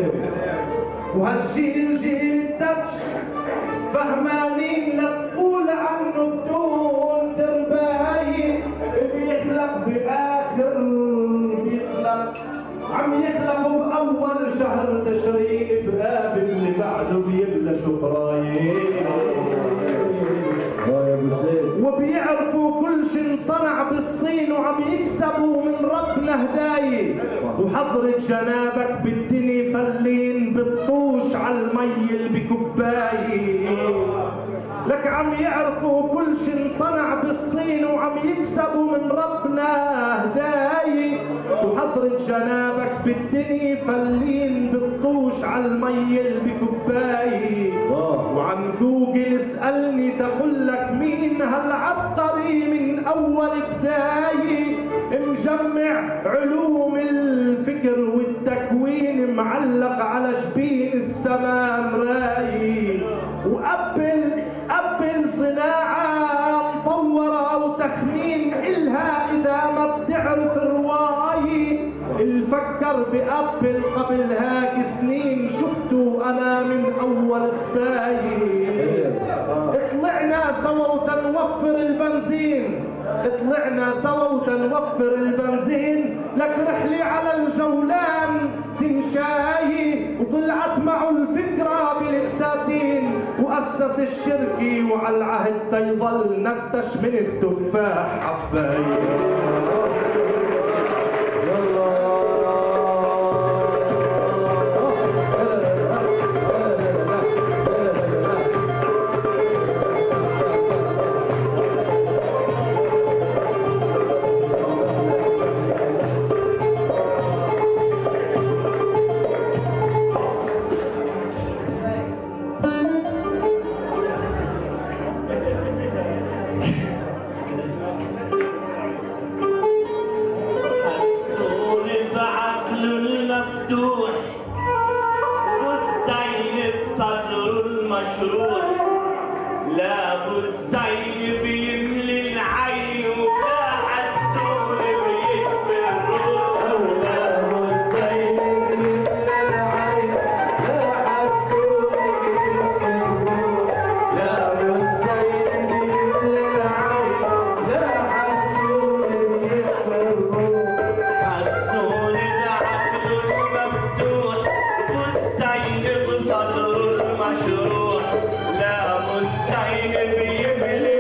وهالجيل جيل الدتش فهمانين لتقول عنه بدون ترباية، بيخلق بآخر بيخلق عم يخلقوا بأول شهر تشرين بآب اللي بعده بيبلى شفرايين. وبيعرفوا كل شي انصنع بالصين وعم يكسبوا من ربنا هداية. وحضرة جنابك بالدني فلين بتطوش عالمي اللي بكباية. لك عم يعرفوا كل شي انصنع بالصين وعم يكسبوا من ربنا هداية. وحضرة جنابك بالدني فلين بتطوش عالمي اللي بكباية. وعن جوجل اسألني تقول لك مين هالعبقري من أول بداية، مجمع علوم الفكر والتكوين معلق على جبين السما مراي. وقبل قبل صناعة مطورة وتخمين إلها إذا ما بتعرف رواية. الفكر بقبل قبل هاك سنين شفتوا أنا من أول سباية. طلعنا سوا وتنوفر البنزين، طلعنا سوا وتنوفر البنزين. لك رحلة على الجولان تمشاي، وطلعت معه الفكرة بالبساتين. وأسس الشركة وعلى العهد تيظل نتش من التفاح حباية. صدر المشروع لا مستعين بيملي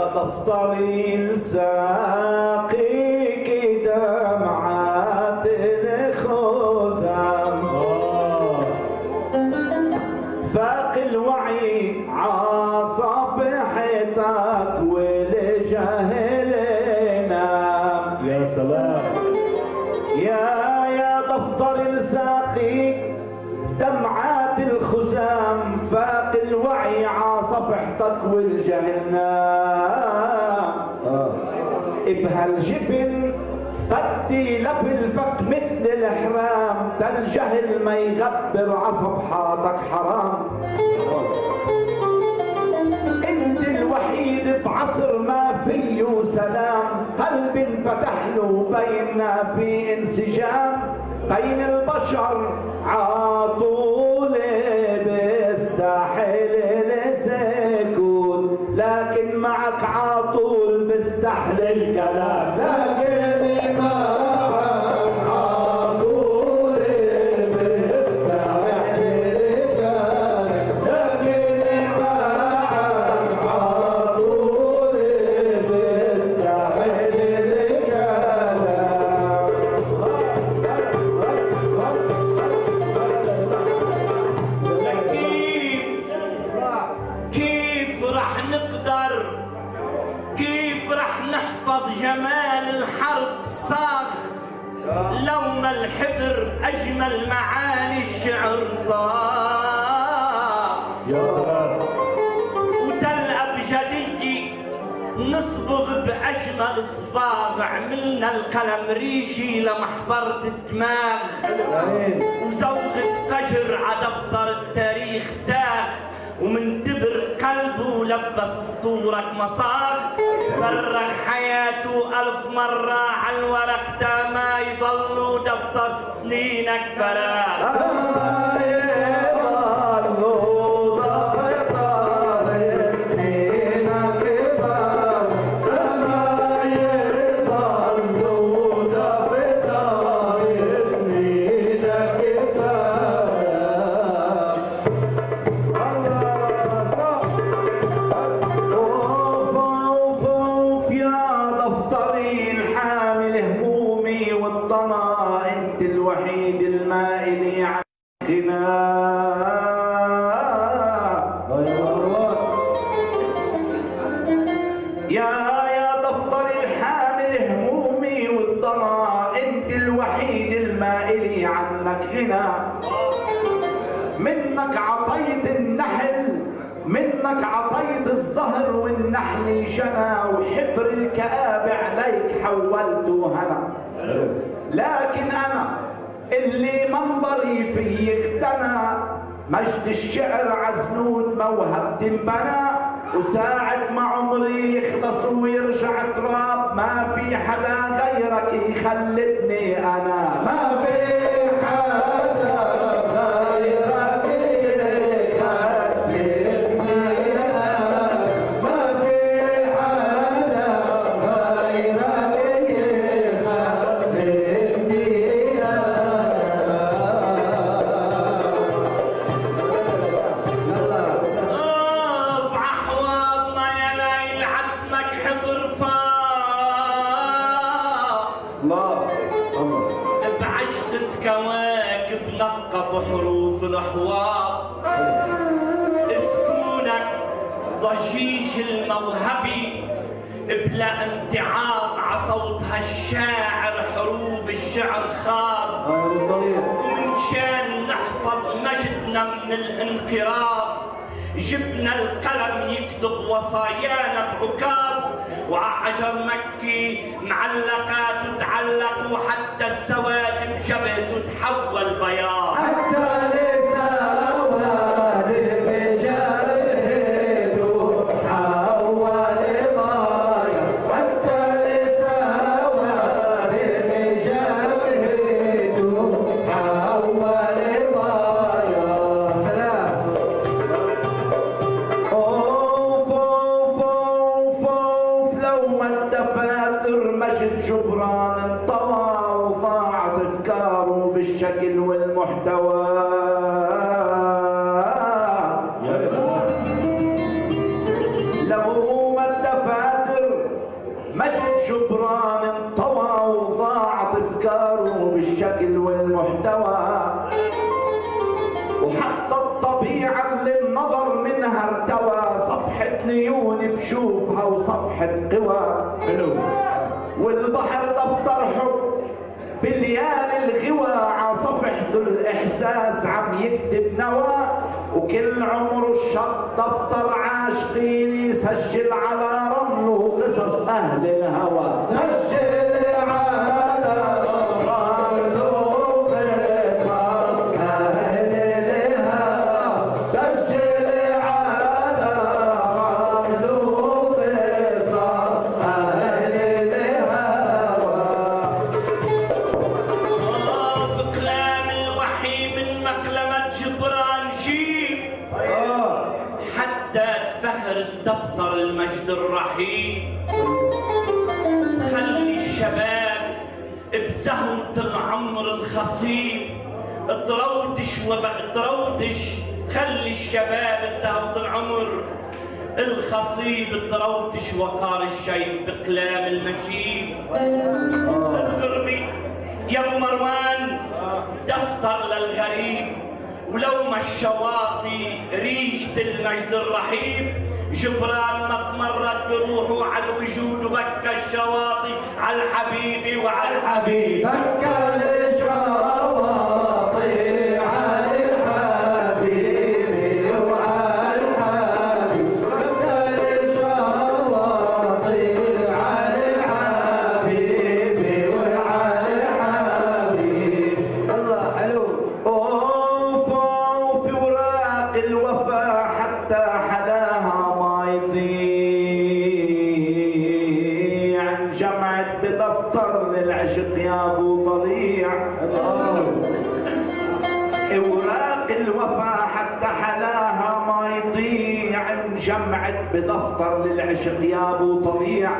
دفتري الساقيك دمعات الخزام فاق الوعي عصفحتك والجهل نام. يا سلام يا يا دفتر الساقي دمعات الخزام فاق الوعي عصفحتك والجهل نام. بهالجفن بدي لف الفك مثل الحرام تالجهل ما يغبر عصفحاتك حرام. انت الوحيد بعصر ما فيه سلام قلب انفتح له بيننا في انسجام بين البشر عطول بيستحل السكوت لكن معك عطول بيستحل الكلام لكن معك عطول بيستحل الكلام لكن معك عطول بيستحل جمال الحرف صاغ لون الحبر أجمل معاني الشعر صاغ وتل أبجدي نصبغ بأجمل صباغ عملنا القلم ريشي لمحبرة الدماغ وزوغة فجر عدفتر التاريخ ساغ ومن تبر قلبه لبس اسطورك مصاغ فرغ حياته ألف مرة على الورق تا ما يضلوا دفتر سنينك فراغ منك عطيت النحل منك عطيت الزهر والنحل جنى وحبر الكآبة عليك حولته هنا لكن أنا اللي منبري فيه اقتنى مجد الشعر عزنود موهبة انبنى وساعة ما عمري يخلص ويرجع تراب ما في حدا غيرك يخلدني أنا ما في حدا حروف الأحواض سكونك ضجيج الموهبي بلا امتعاض عصوتها الشاعر حروب الشعر خاض ومنشان نحفظ مجدنا من الانقراض جبنا القلم يكتب وصايانا بعكاظ وعحجر مكي معلقات وتعلق وحتى السواد بجبهته تحول بياض حتى السواد بجبهته تحول بياض حتى السواد بجبهته تحول بياض سلام اوف اوف اوف اوف لو ما الدفاتر مجد جبران انطوى وضاعت افكاره بالشكل والمحتوى لو ما الدفاتر عيوني بشوفها وصفحة قوى، والبحر دفتر حب بالليالي الغوى، ع صفحته الإحساس عم يكتب نوى، وكل عمره الشط دفتر عاشقين يسجل على رمله قصص أهل الهوى. سجل على رمله قصص أهل الهوى، سجل على رمله قصص أهل الهوى. بكلام الوحي من مكلمة جبران جيب حتى تفهرس دفتر المجد الرحيم. خلي الشباب بزهوة العمر الخصيب تروتش وبقى تروتش، خلي الشباب بزهوة العمر الخصيب تروتش وقار الشيب بكلام المشيب. الغربي يا ابو مروان دفتر للغريب، ولو ما الشواطي ريشة المجد الرحيب، جبران ما تمرد بروحه على الوجود وبكى الشواطي على الحبيب وعلى الحبيب. بكى الشواطي على الحبيب وعلى الحبيب، بكى الشواطي على الحبيب وعلى الحبيب. الله حلو. اوف اوف وراق الوفا حتى حلاها ما يضيع، انجمعت بدفتر للعشق يا ابو طليع. اوراق الوفا حتى حلاها ما يضيع، انجمعت بدفتر للعشق يا ابو طليع.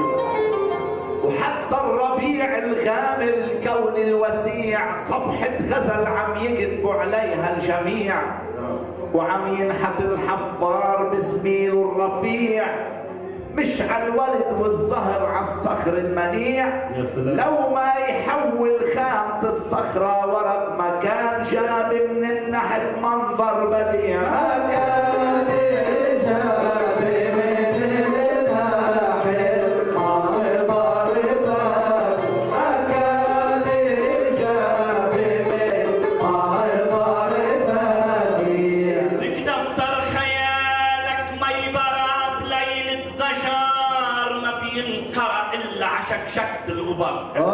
وحتى الربيع الغامر الكون الوسيع، صفحة غزل عم يكتبوا عليها الجميع، وعم ينحت الحفار بسميله الرفيع، مش على الورد والزهر على الصخر المنيع. لو ما يحول خامة الصخرة ورد ما كان جاب من النحت منظر بديع. ما كان جاب من النحت منظر بديع، ما كان جاب من منظر بديع. لك دفتر خيالك ما يبرى بليلة ضجار، ما بينقرأ إلا عشكشكة الغبار.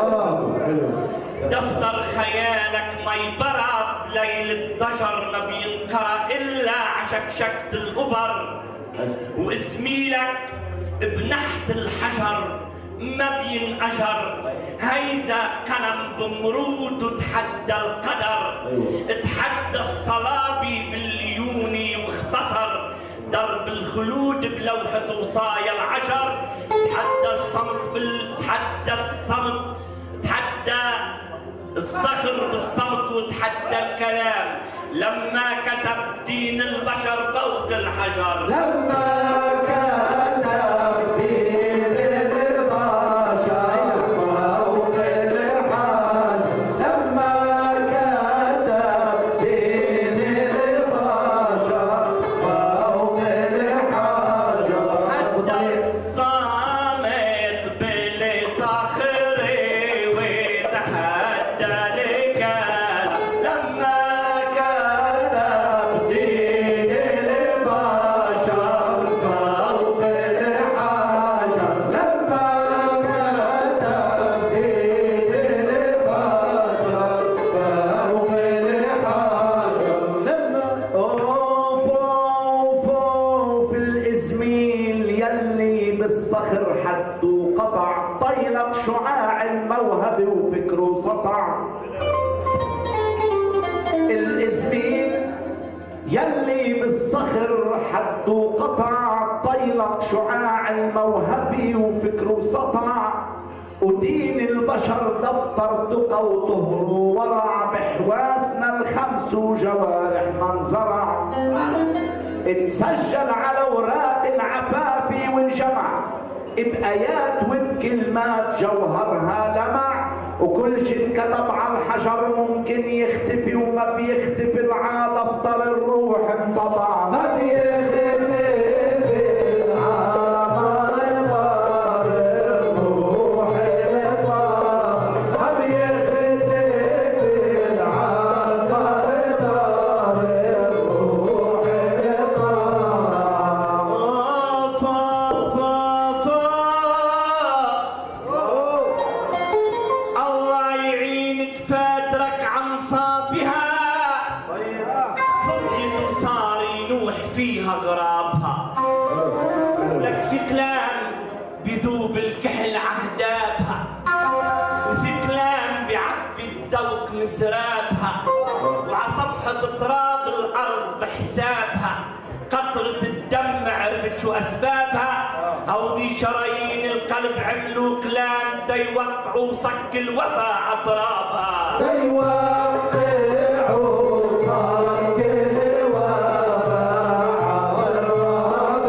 دفتر خيالك ما يبرى بليلة ضجر، ما بينقرأ إلا عشكشكة الغبر. واسميلك بنحت الحجر ما بينأجر، هيدا قلم بمرود وتحدى القدر. تحدى الصلابي بالليوني واختصر، درب الخلود بلوحة وصايا العشر. تحدى الصمت بال تحدى الصمت، تحدى الصخر بالصمت وتحدى الكلام، لما كتب دين البشر فوق الحجر. لما كتب دين البشر فوق الحجر، لما كتب دين البشر فوق الحجر. حتى الصامت بالصخر وتحدى الكلام، لما كتب دين البشر فوق الحجر، لما كتب دين البشر فوق الحجر. لما اوف اوف اوف الازميل يلي بالصخر حد وقطع، طيلك شعاع الموهبة وفكره سطع. الازميل يلي بالصخر حد وقطع، طيلك شعاع الموهبة وفكره سطع. ودين البشر دفتر تقى وطهر وورع، بحواسنا الخمس وجوارحنا انزرع. اتسجل على اوراق العفاف والجمع، بآيات وبكلمات جوهرها لمع. وكل شيء انكتب على الحجر ممكن يختفي، وما بيختفي العا دفتر الروح انطبع. ما بيختفي العا في كلام بذوب الكحل عهدابها، وفي كلام بيعبي الذوق مسرابها، وعلى صفحة تراب الأرض بحسابها قطرة الدم عرفت شو أسبابها. هودي شرايين القلب عملوا كلام تيوقعوا صك الوفا عطرابها، تيوقعوا صك الوفا عطرابها،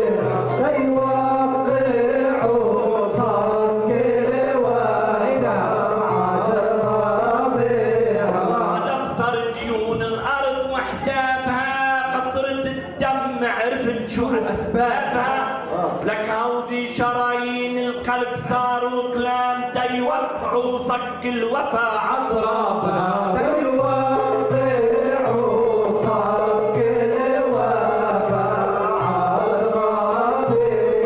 تيوقعوا صك الوفا عطرابها. دفتر ديون الأرض وحسابها قطرة الدم عرفت شو أسبابها. لك هودي شرايين القلب صاروا كلام تيوقعوا صك الوفا عطرابها، تيوقعوا صك الوفا عطرابها،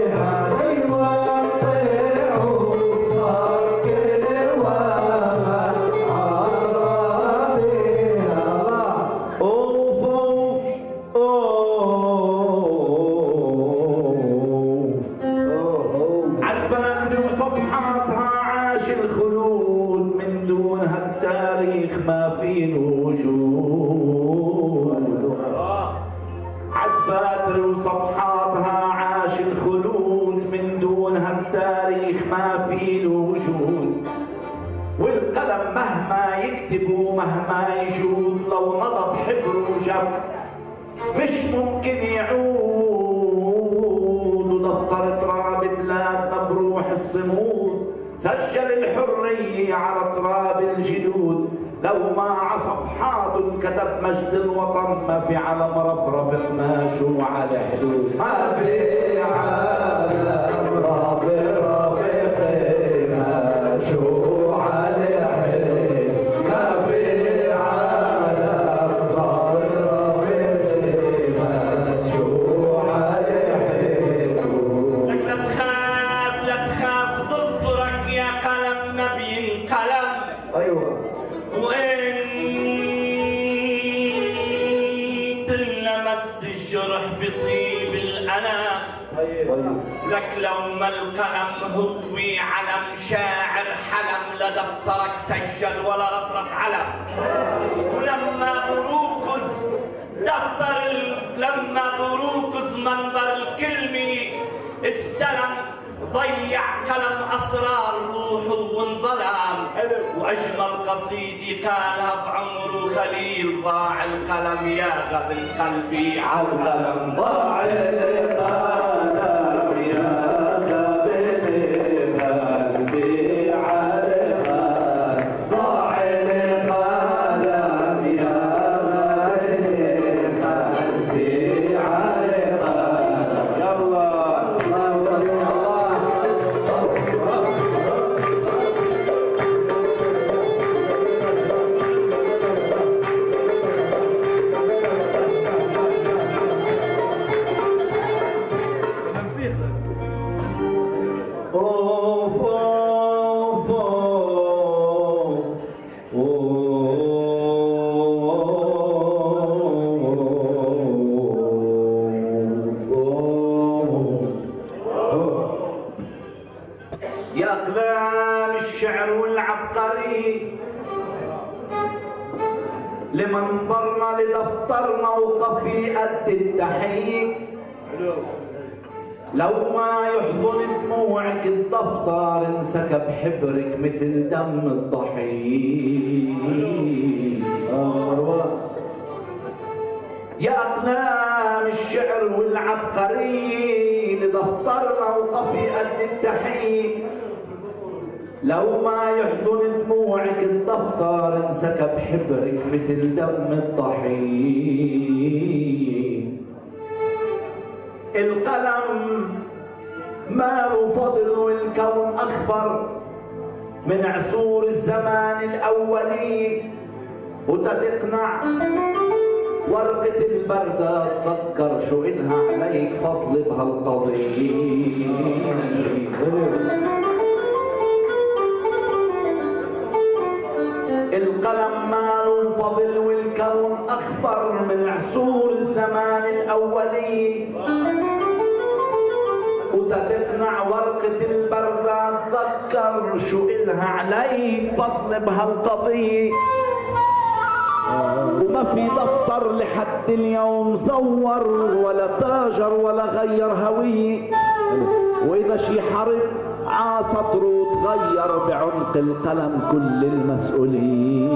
تيوقعوا صك الوفا عطرابها. اوف اوف عتبة وصفحاتها عاش الخلود، من دونها التاريخ ما في وجود. عتبة وصفحاتها عاش الخلود، من دونها التاريخ ما في وجود. والقلم مهما يكتب ومهما يجود، لو نضب حبر وجف مش ممكن يعود. ودفتر تراب بلادنا بروح الصمود، سجل الحرية على تراب الجدود. لو ما عصفحات كتب مجد الوطن، ما في علم رفرفت ماشوا على حدود، ما في علم رفرفت ماشوا على حدود، ما في علم رفرفت ماشوا على حدود. لك لا تخاف لا تخاف ظفرك يا قلم ما بينقلم. ايوه وانت لمست الجرح بطيب الألم. لك لو ما القلم هوي علم شاعر حلم، لدفترك سجل ولا رفرف علم. ولما بروكز دفتر لما بروكز منبر الكلمة استلم، ضيع قلم أسرار روحه وانظلم. وأجمل قصيدة قالها بعمره خليل، ضاع القلم يا غبي قلبي على القلم، ضاع القلم يا غبي قلبي على القلم، ضاع القلم يا غبي قلبي على القلم. يلا اوف اوف اوف. يا اقلام الشعر والعبقري، لمنبرنا لدفترنا وقفي قد التحية. لو ما يحضن دموعك الدفتر انسكب حبرك مثل دم الضحية. يا أقلام الشعر والعبقري، لدفترنا وقفي قد التحية. لو ما يحضن دموعك الدفتر انسكب حبرك مثل دم الضحية. القلم ماله فضل والكون أخبر من عصور الزمان الأولي. وتتقنع ورقة البردة تذكر شو إلها عليك فضل بهالقضية. القلم ماله فضل والكون أخبر من عصور الزمان الأولي. تجمع ورقة البردان تذكر شو إلها عليك فضل بهالقضية. وما في دفتر لحد اليوم زور ولا تاجر ولا غير هوية، وإذا شي حرف عاسطره تغير بعمق القلم كل المسؤولين.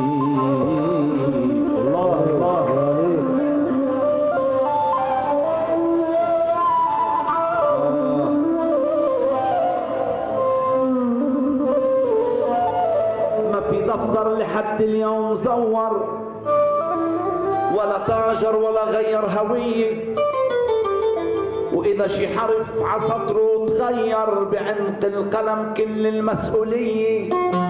الله الله ما في دفتر لحد اليوم زور ولا تاجر ولا غير هوية، وإذا شي حرف عسطره تغير بعمق القلم كل المسؤولية.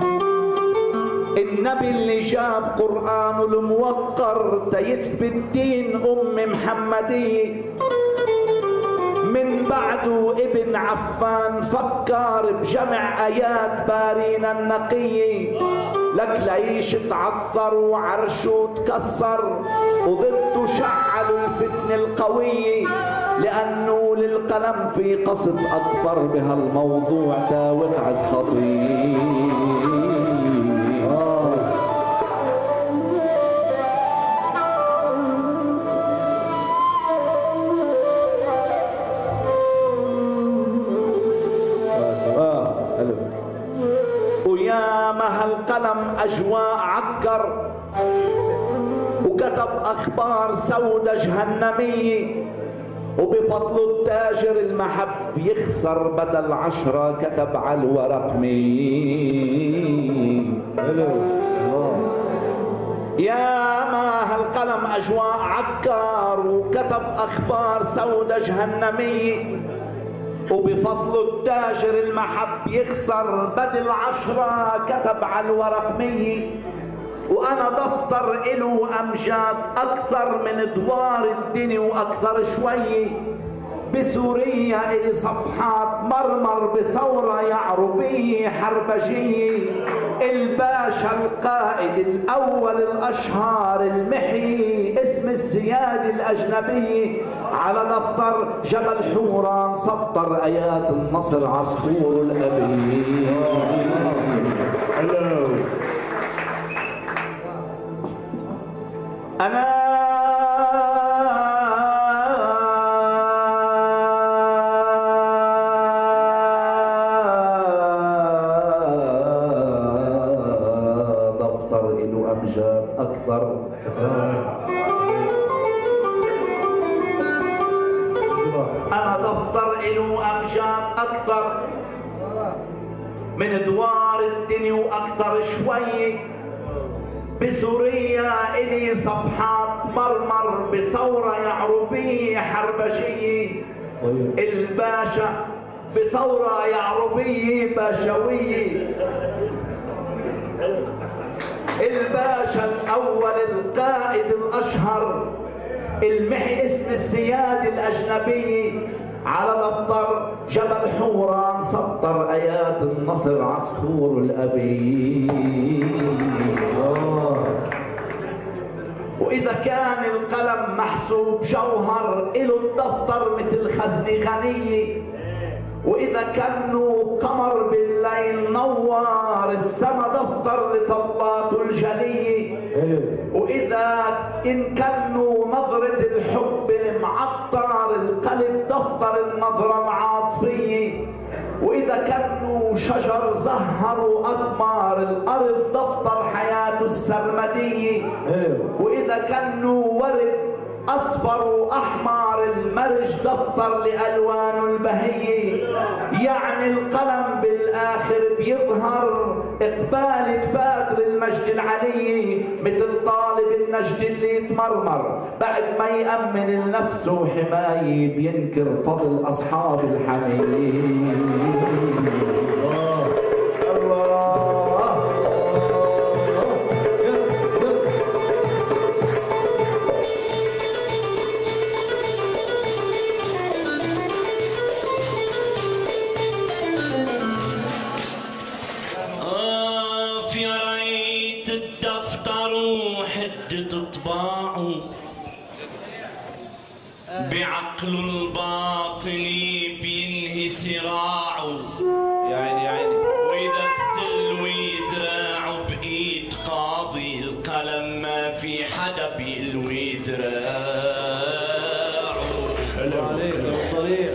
النبي اللي جاب قرآنه الموقر تيثبت دين أم محمدية، من بعده ابن عفان فكر بجمع آيات بارينا النقية، لك ليش تعثر وعرشه تكسر وضده شعلوا الفتنة القوية، لأنه للقلم في قصد أكبر بهالموضوع تا وقعت خطية. ويا ما هالقلم أجواء عكر وكتب أخبار سودة جهنمية، وبفضل التاجر المحب يخسر بدل عشرة كتب على الورق مين. يا ما هالقلم أجواء عكر وكتب أخبار سودة جهنمية، وبفضل التاجر المحب يخسر بدل عشرة كتب على الورق مية. وأنا دفتر إله أمجاد أكثر من دوار الدنيا وأكثر شوية، بسوريا إلي صفحات مرمر بثورة يعربية حربجية. الباشا القائد الأول الأشهر المحيي اسم السيادة الأجنبية، على دفتر جبل حوران سطر آيات النصر عصفور الأبي. أنا دفتر إله أمجاد أكثر. أنا دفتر إله أمجاد أكثر من دوار الدنيا وأكثر شوي، بسوريا إلي صفحات مرمر بثورة يعربية حربجية. الباشا بثورة يعربية باشوية، الباشا الأول القائد الأشهر المحي اسم السيادة الأجنبية، على دفتر جبل حوران سطر آيات النصر عصفور الأبي. وإذا كان القلم محسوب جوهر إله الدفتر مثل خزنة غنية، وإذا كانه قمر بالليل نوار السما دفتر لطلاته الجلية، وإذا إن كانه نظرة الحب المعطر القلب دفتر النظرة العاطفية، وإذا كانه شجر زهر وأثمار الأرض دفتر حياته السرمدية، وإذا كانه ورد أصفر وأحمر المرج دفتر لألوانه البهية. يعني القلم بالآخر بيظهر إقبال فاتر المجد العلي، مثل طالب النجد اللي يتمرمر بعد ما يأمن لنفسه حماية بينكر فضل أصحاب الحنين. بعقله الباطني بينهي صراع صراعه يا عيني يا عيني. وإذا بتلوي ذراعه بإيد قاضي القلم ما في حدا بيلوي ذراعه. حلو عليك يا ابو الطريق.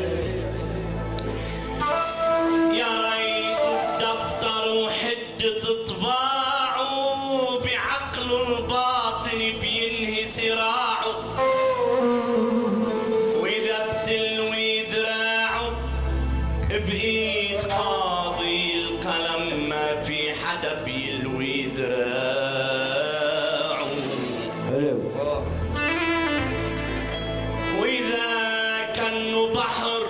يا ريت الدفتر وحدة طباعه بعقله الباطن بينهي صراعه. وإذا بتلوي ذراعه بإيد قاضي القلم ما في حدا بيلوي ذراعه. حلو. وإذا كانوا بحر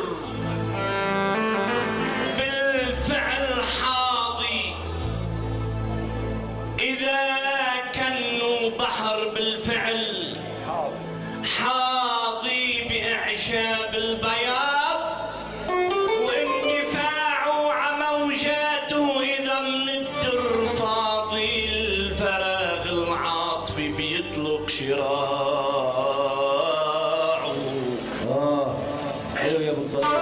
بالفعل حاضي، إذا كانوا بحر بالفعل حاضي بإعشاب البياض، واندفاعه عموجاته إذا من الدر فاضي الفراغ العاطفي بيطلق شراعه. اه حلو يا ابو الطريق.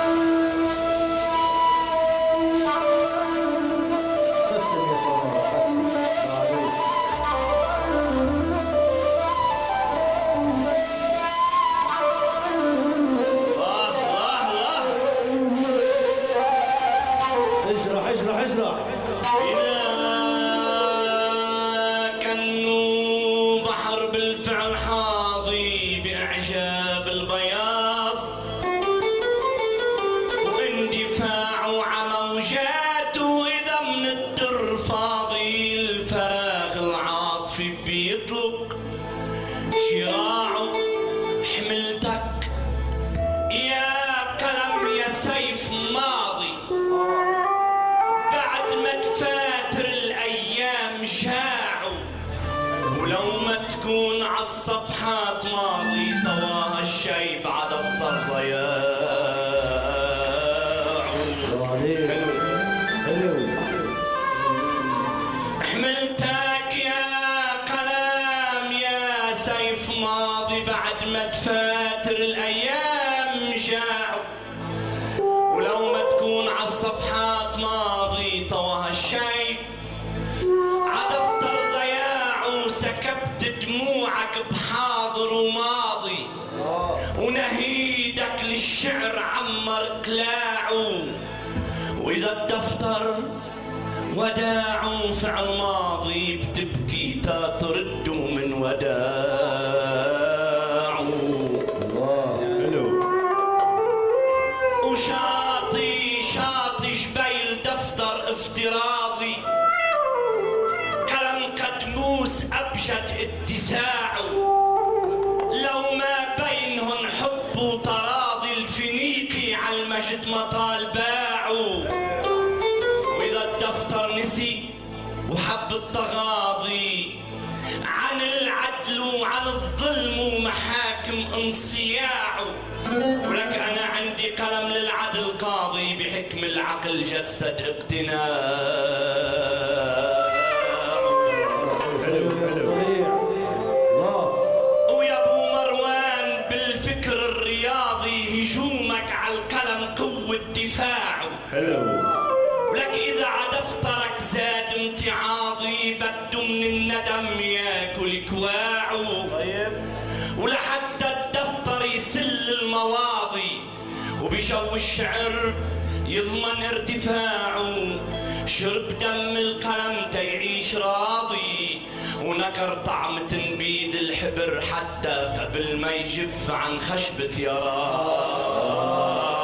حسن يا صلاح حسن. الله الله الله. اشرح اشرح اشرح. إذا كانوا بحر بالفعل حاضي بإعجاب البياض، واندفاعه عموجاته إذا من الدر فاضي الفراغ العاطفي بيطلق شراعه. حملتك يا قلم يا سيف ماضي بعد ما تفاتر الايام جاعوا، ولو ما تكون عالصفحات ماضي طواها الشي بعد افضل ضياعه. عليك. حلو. حملتك يا قلم يا سيف ماضي بعد ما تفاتر الايام جاعوا، ولو ما تكون عالصفحات ماضي طواها الشي عدفتر ضياعه. سكبت دموعك بحاضر وماضي، ونهيدك للشعر عمر قلاعه. واذا الدفتر وداعه فعل ماضي بتبكي تترد من وداعه. الله حلو. وشاطي شاطي جبيل دفتر افتراضي، قلم قدموس ابجد اتساعه. لو ما بينهن حب وتراضي الفينيقي على المجد مطال باعه. واذا الدفتر نسي وحب التغاضي عن العدل وعن الظلم ومحاكم انصياعه، ولك انا عندي قلم للعدل قاضي بحكم العقل جسد اقتناع. حلو حلو. الله. ويا ابو مروان بالفكر الرياضي هجومك على القلم قوة دفاعه. حلو. ولك اذا عدفترك زاد امتعاضي بده من الندم ياكل كواعه. طيب. ولحتى الدفتر يسل المواضي وبجو الشعر يضمن ارتفاعه. شرب دم القلم تيعيش راضي، ونكر طعم تنبيد الحبر حتى قبل ما يجف عن خشبة يراعه.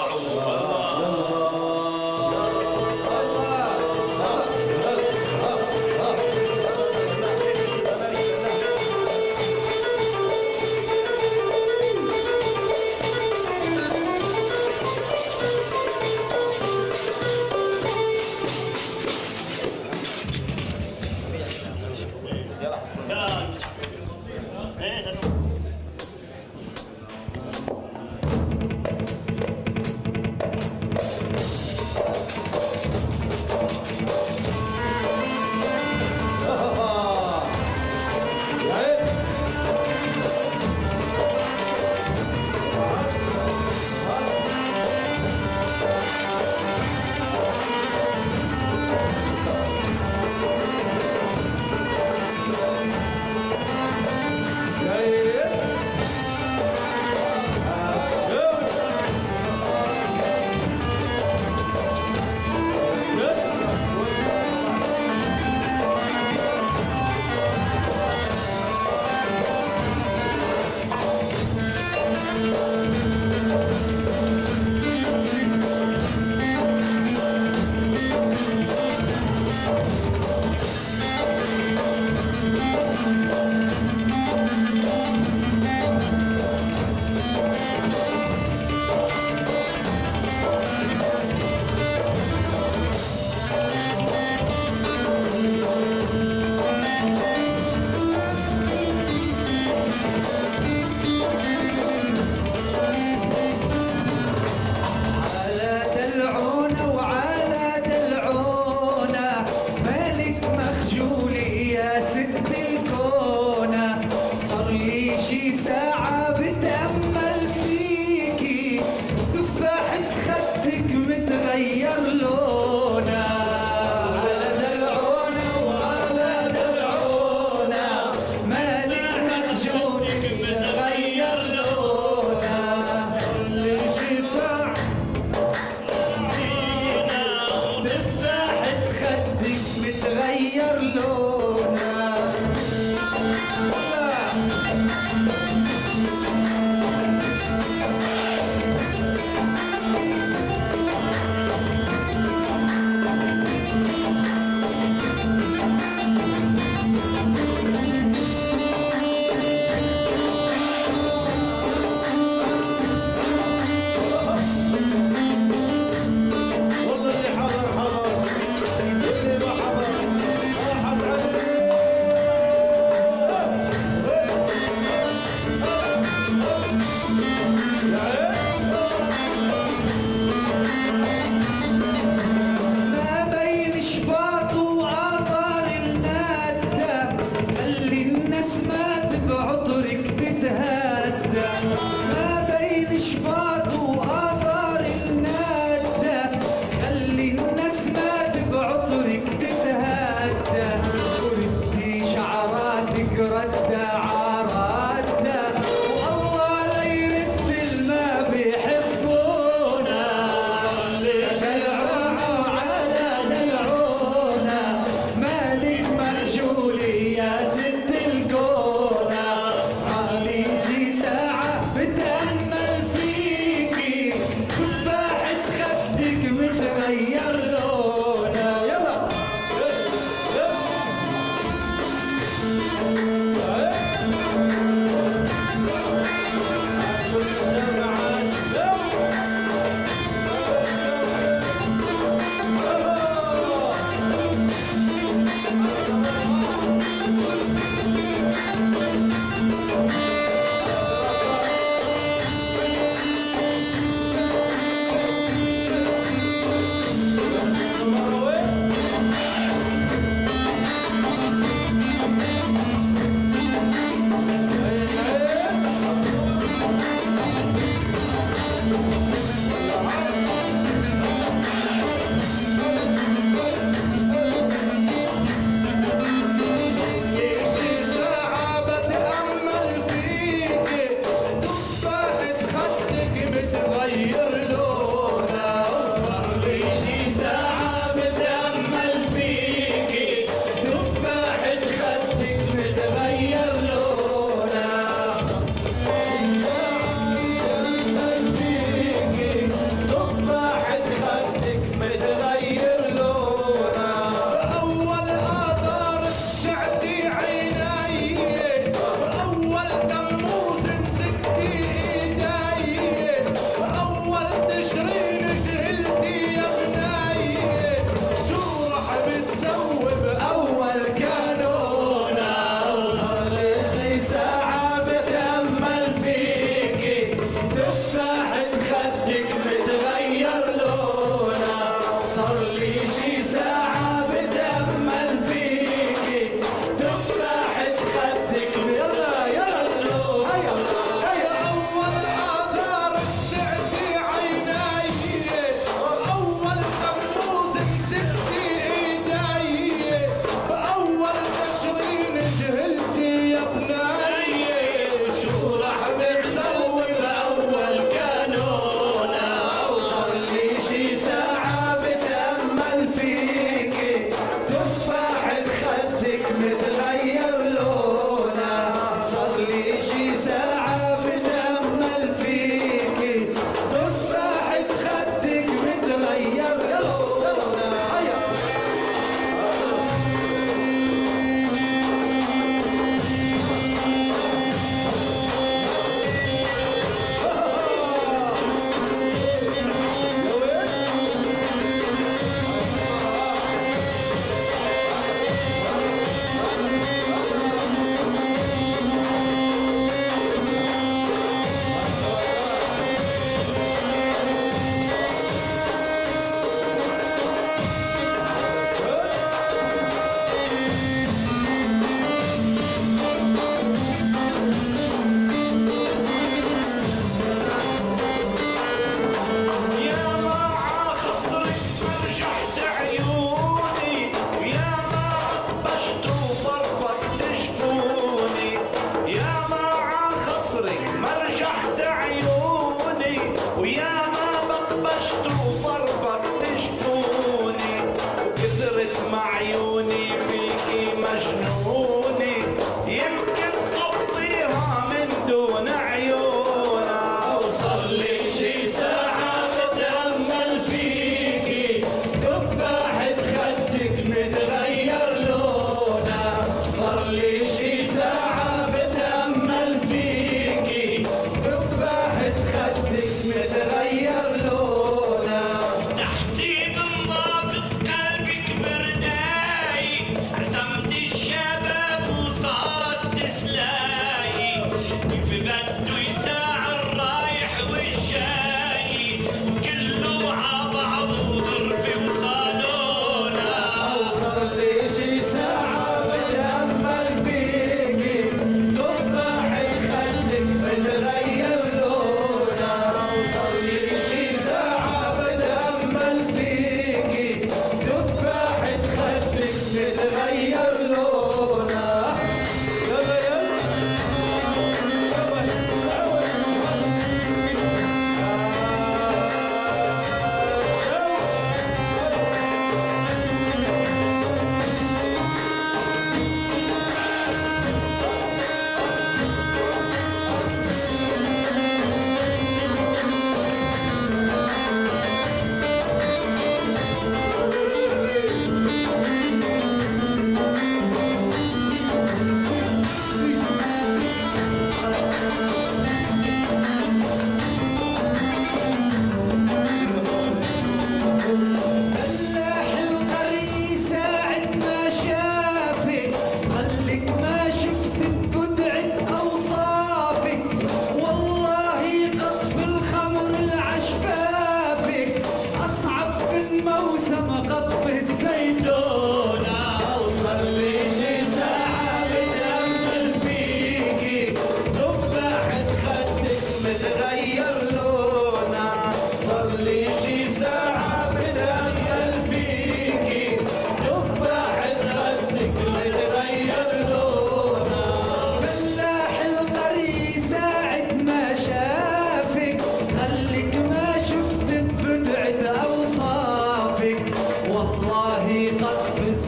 فلاح القرية ساعد ما شافك خليك ما شفت ببدعة أوصافك والله قطف الخمر العشفافك أصعب من موسم قطف الزيتونة وصل لي شي ساعة بتأمل فيكي تفاحة خدك متغير لونها صار لي شي ساعة بتأمل فيكي تفاحة خدك متغير لونها فلاح القرية ساعد ما شافك خليك ما شفت ببدعة أوصافك والله قطف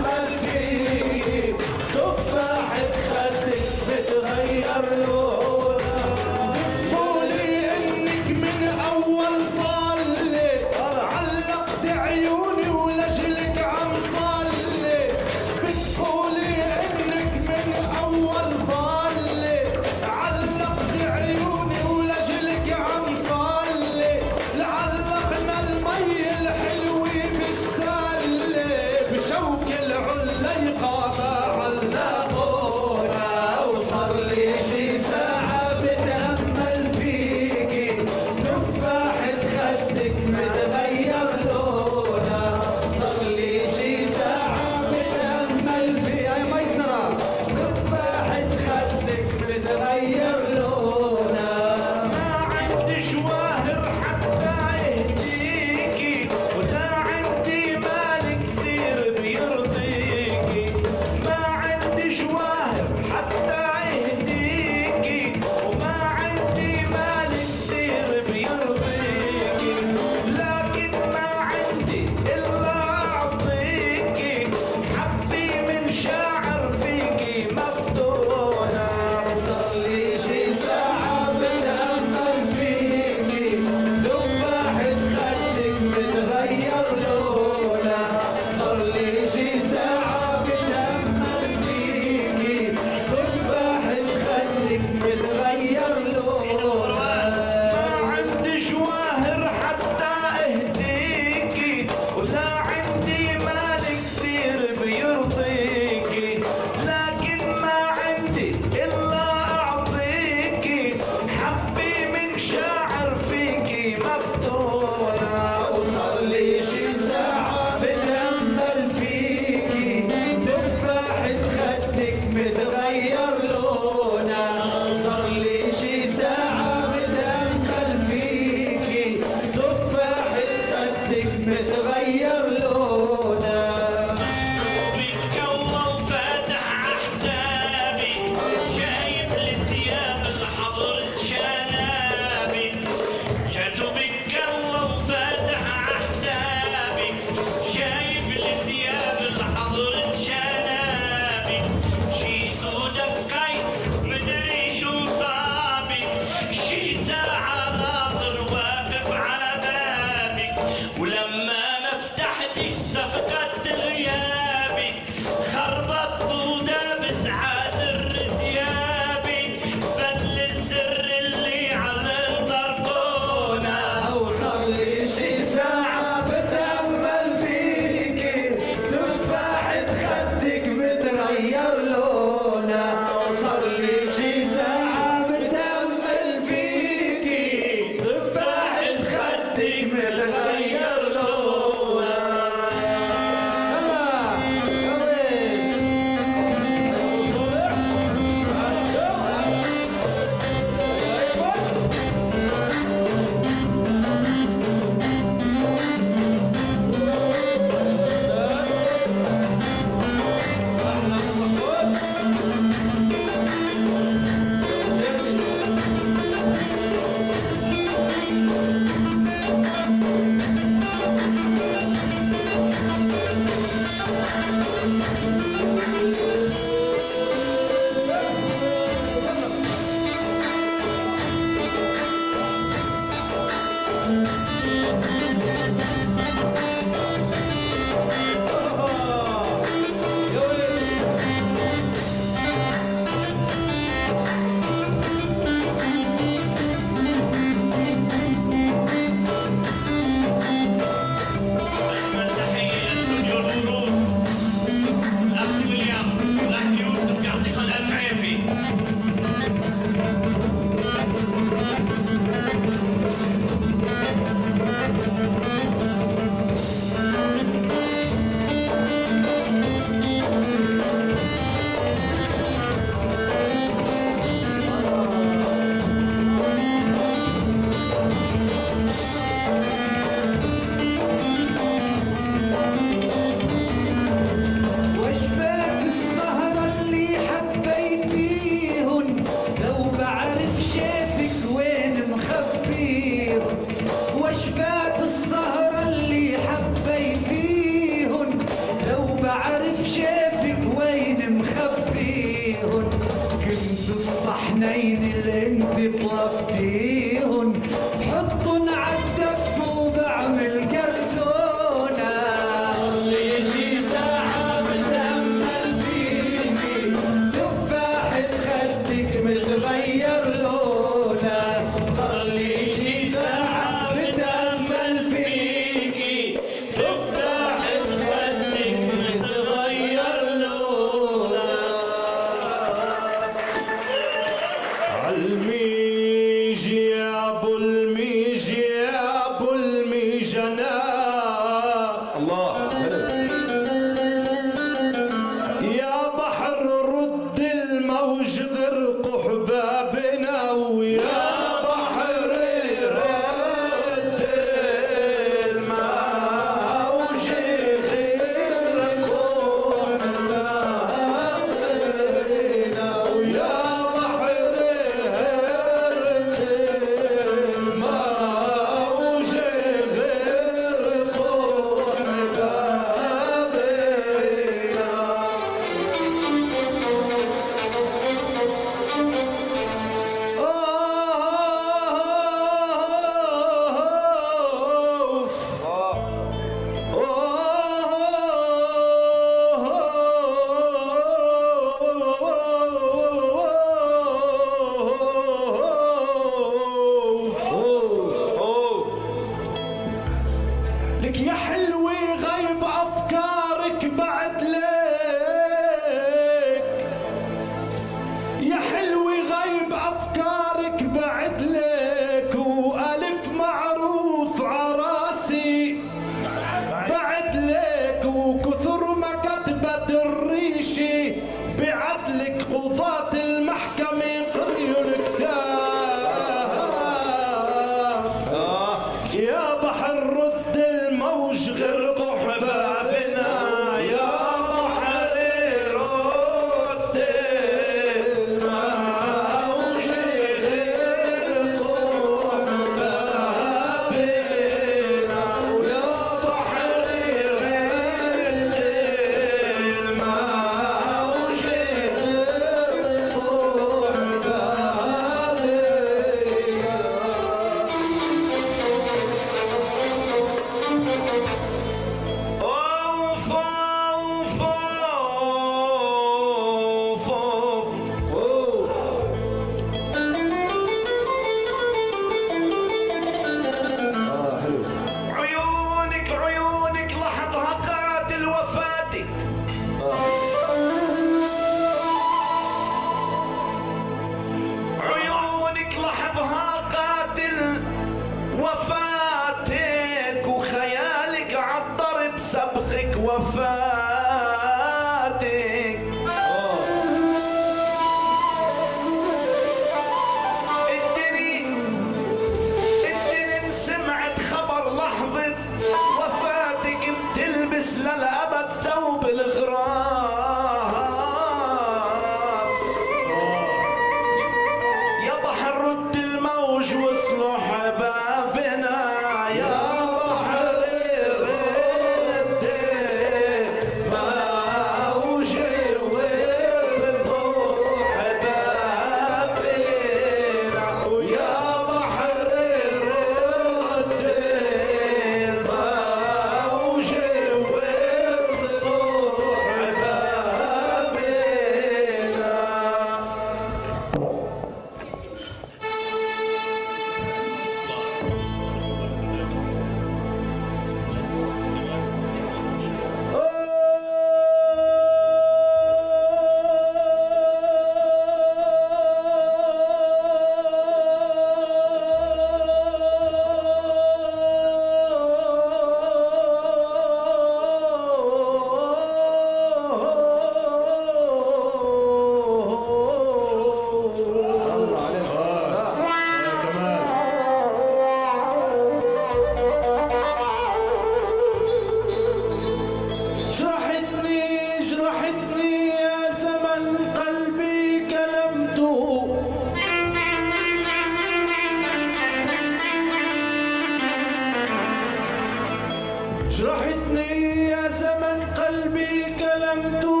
جرحتني يا زمن قلبي كلمته،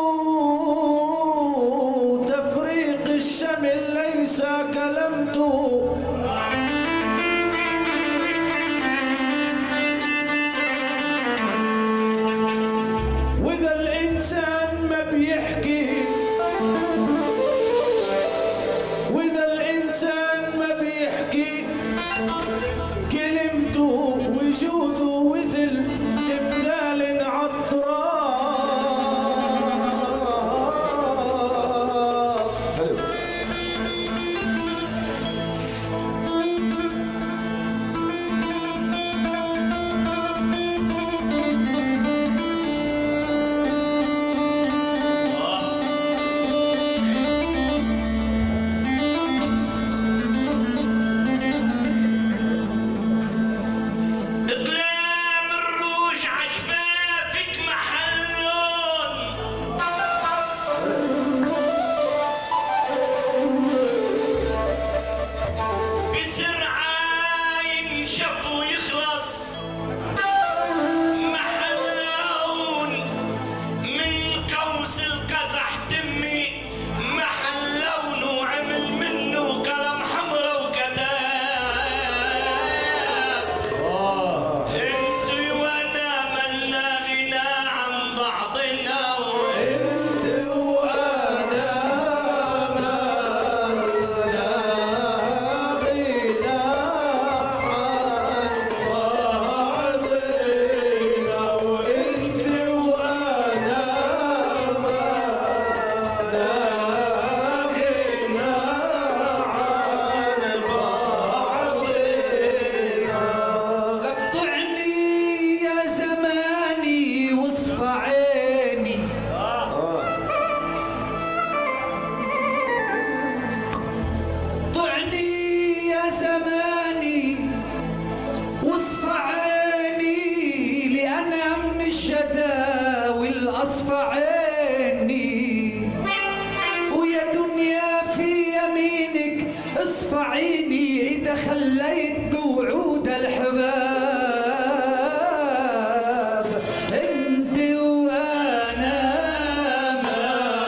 تفريق الشمل ليس كلمته. وإذا الإنسان ما بيحكي، وإذا الإنسان ما بيحكي كلمته وجوده مثل تمثال عطران. اصفعيني إذا خليت بوعود الحباب، انت وانا ما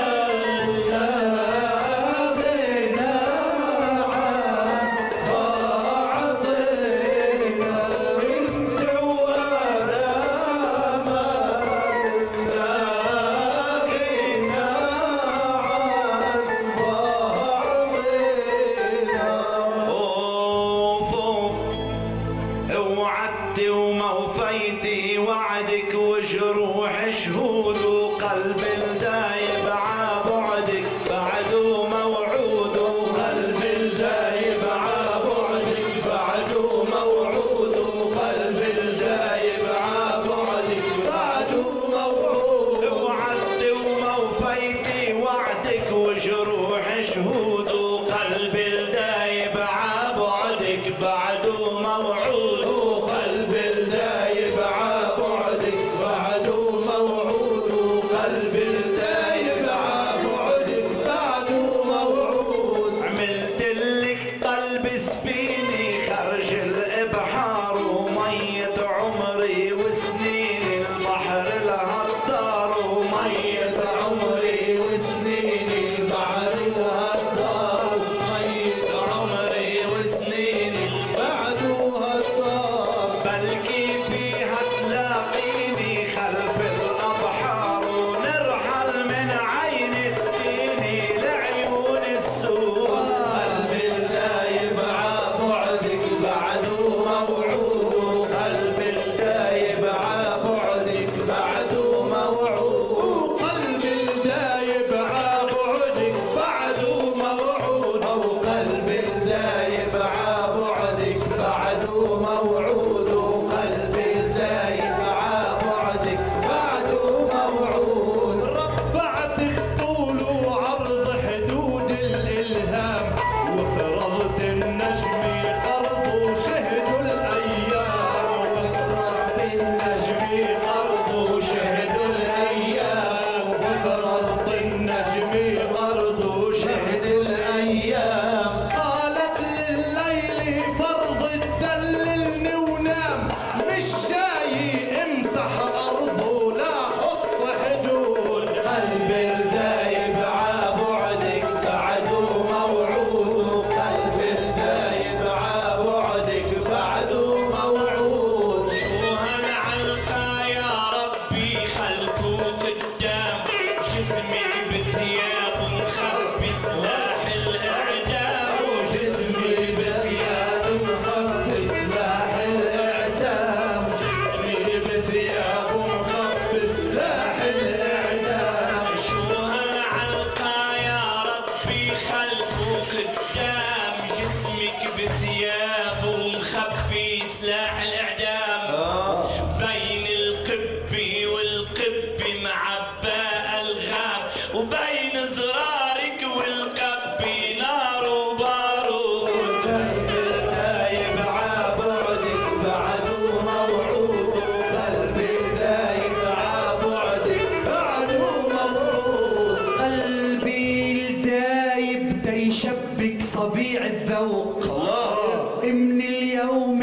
لاغينا عن بعضنا، انت وانا ما لاغينا عن بعضنا. اوف اوف وعدتي وما وفيتي وعدك وجروح شهود وقلب الدايب عبعدك بعده موعود، وقلب الدايب عبعدك بعده موعود، وقلب الدايب عبعدك بعده موعود. وعدتي وما وفيتي وعدك وجروح شهود وقلب الدايب عبعدك بعده موعود، وقلب الدايب عبعدك بعده موعود، وقلب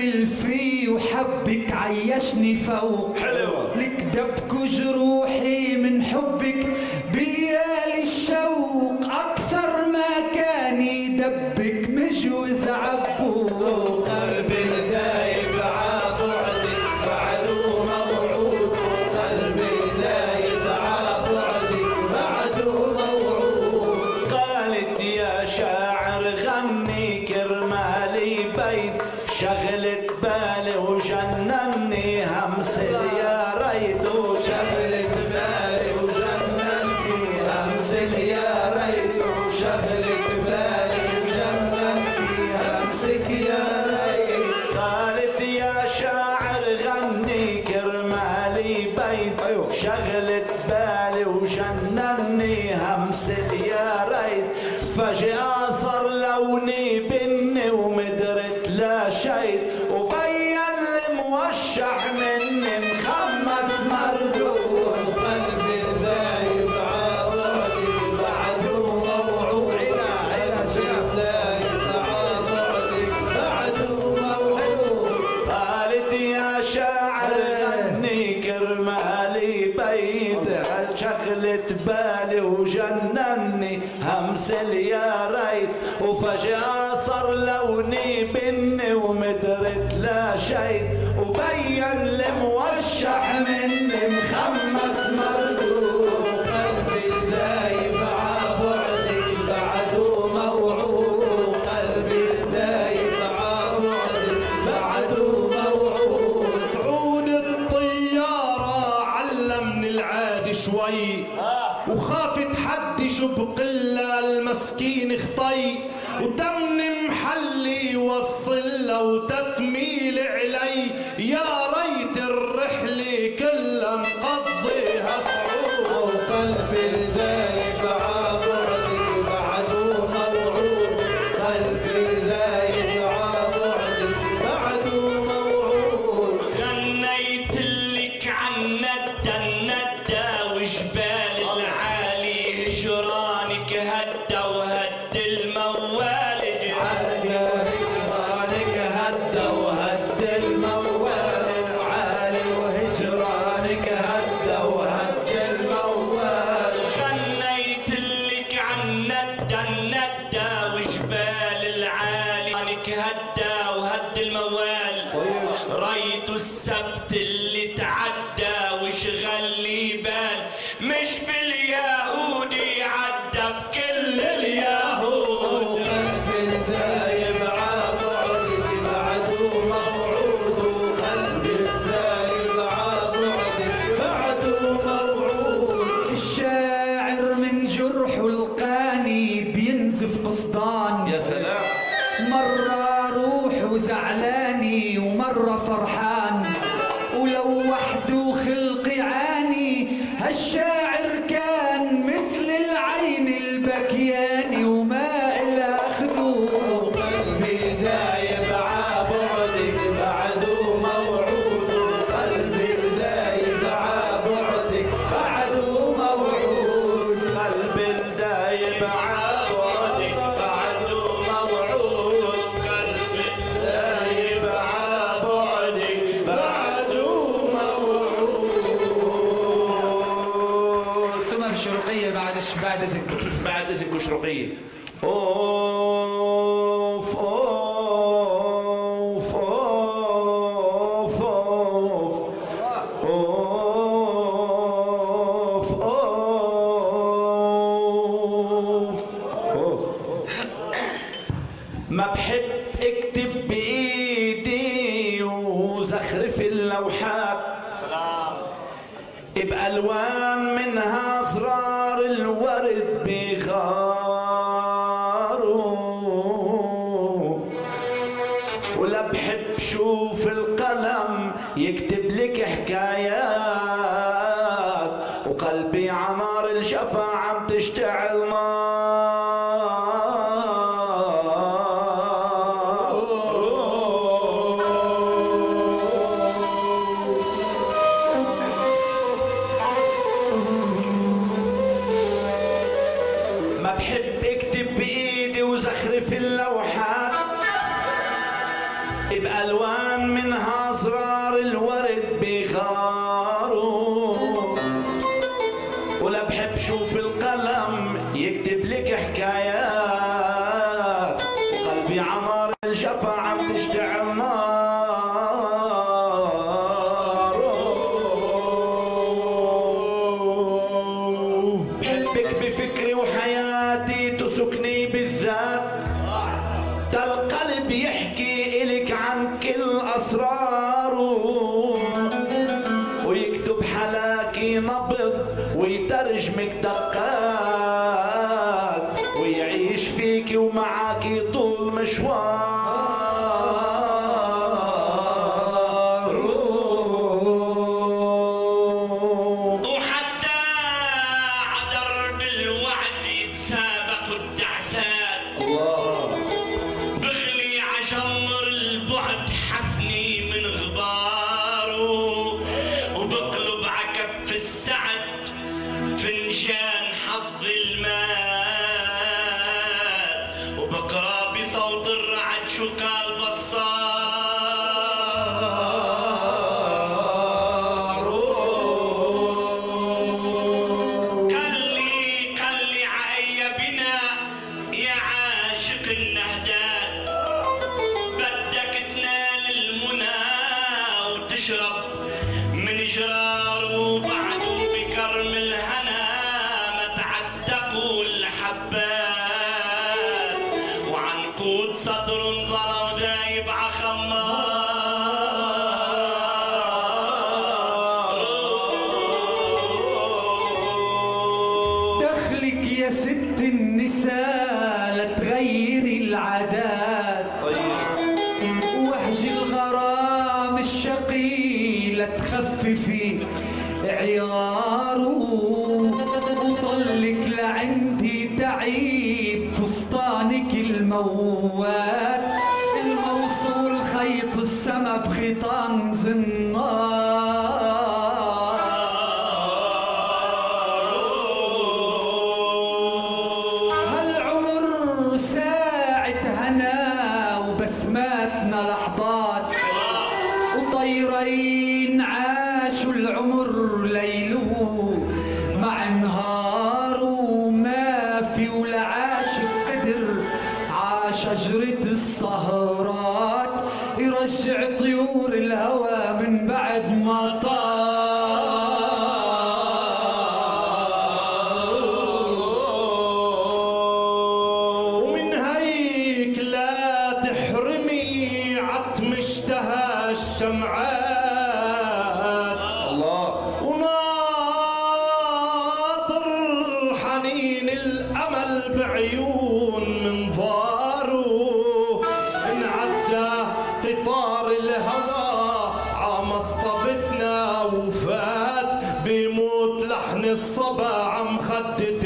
كمل فيه وحبك عيشني فوق حلو لك دبك جروحي من حبك بليالي الشوق أكثر ما كان يدبك مجوز عبوق قلبي ذايب عبعدك بعده موعود قلبي ذايب عبعدك بعده موعود قالت يا شاعر غني كرمالي بيت شغلت بالي وجنني همسل يا ريت وشغلت بالي وجنني همسل يا ريت وشغلت بالي وجنني همسك يا ريت قالت يا شاعر غني كرمالي بيت شغلت بالي وجنني همسل يا ريت فجأة صار لوني بني ومدرت لا شيء وبين الموشح مني مخمس مردود قلبي ذايب عبعدك بعده موعود عينا شاف ذايب عبعدك بعده موعود قالت يا شاعر غني كرمالي بيت شغلت بالي وجنني همسل يا ريت وفجأة صار لوني بني ومدرت لا شيء وبين الموشح مني مخمس مردود قلبي ذايب عبعدك بعده موعود قلبي ذايب عبعدك بعده موعود صعود الطيارة علمني العاد شوي وخافت حد شبقلة المسكين خطي وتمني محلي وصلها وتتميل علي يا ريت الرحلة كلها نقضيها صعود وقلبي ذايب عبعدك بعده موعود قلبي ذايب عبعدك بعده موعود غنيت لك عن ندى الندى وجبال العالي هجرانك هدى وهد الموال هجرانك هدى وهد الموال العالي وهجرانك هدى وهد الموال غنيت لك عن ندى الندى وجبال العالي عنك هدى وهد الموال ريت السبت اللي تعدى وشغل لي بال مش باليهودي عدى بكل اليهود قلبي ذايب عبعدك بعده موعود قلبي ذايب عبعدك بعده موعود الشاعر من جرحه القاني بينزف قصدان يا سلام مرة روحه زعلاني ومرة فرحان ولو وحده خلقي عاني هالشاعر كان مثل العين البكياني وما إلا أخذوه قلبي ذايب عبعدك بعده موعود قلبي ذايب عبعدك بعده موعود قلبي ذايب عبعدك بعده موعود قلبي ذايب عبعدك بعده موعود اكتبها بالشرقية بعد بعد ذكر بعد زنكو شرقية اوف اوف اوف اوف اوف اوف اوف ما بحب اكتب بايدي وزخرف اللوحات بألوان منها أسرار الورد بغارو ولا بحب شوف القلم يكتب لك حكايات وقلبي عمار الجفا عم تشتعل ما بحب اكتب بايدي وزخرف اللوحات بألوان كان منها أزرار الورد بغاره، ولا بحب شوف القلم يكتب لك حكايات، وقلبي عمار الجفا عم تشتعل نار. بحبك بفكري وحياتي تسكني بالذات، ده القلب يحكي إلك عن كل أسراره، ويكتب حلاكي نبض ويترجمك دقات، ويعيش فيكي ومعاكي طول مشوار. وحتى عدر بالوعد يتسابق الدعسات، الله بغلي عجمر البعد حفني من غباره، وبقلب عكف السعد فنجان حظ المات، وبقرا بصوت الرعد شو قال بصار. قلي قلي عأي بنا يا عاشق النهدات، بدك تنال المنى وتشرب من جرار، وبعده بكرم الهنا ما تعتقوا الحبات، وعنقود صدر ظلم ذايب عخمار. دخلك يا ست النساء لتغيري العادات، وحج الغرام الشقي لتخففي عياره، وطلك لعندي تعيب فستانك الموات، الموصول خيط السما بخيطان زنار. هالعمر ساعة هنا وبسماتنا لحظات، وطيرين عاشوا العمر ليله مع نهار، وما في ولا عاشق قدر عاشجرة السهرات، يرجع طيور الهوى من بعد ما طار. ومن هيك لا تحرمي عتم اشتهى الشمعات، الله وناطر حنين الأمل بعيون منظاره، انعدى قطار الهوى عمصطبتنا وفات، بيموت لحن الصبا عم خدت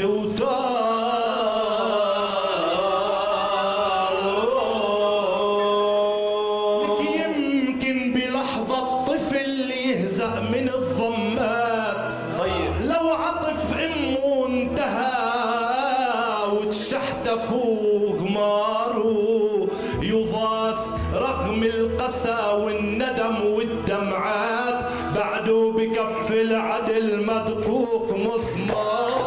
وتار. يمكن بلحظة طفل يهزأ من الضمات، طيب لو عطف امه انتهى وتشحتف وغماره، يضاس رغم القسى والندم والدمعات، بعده بكف العدل مدقوق مسمار.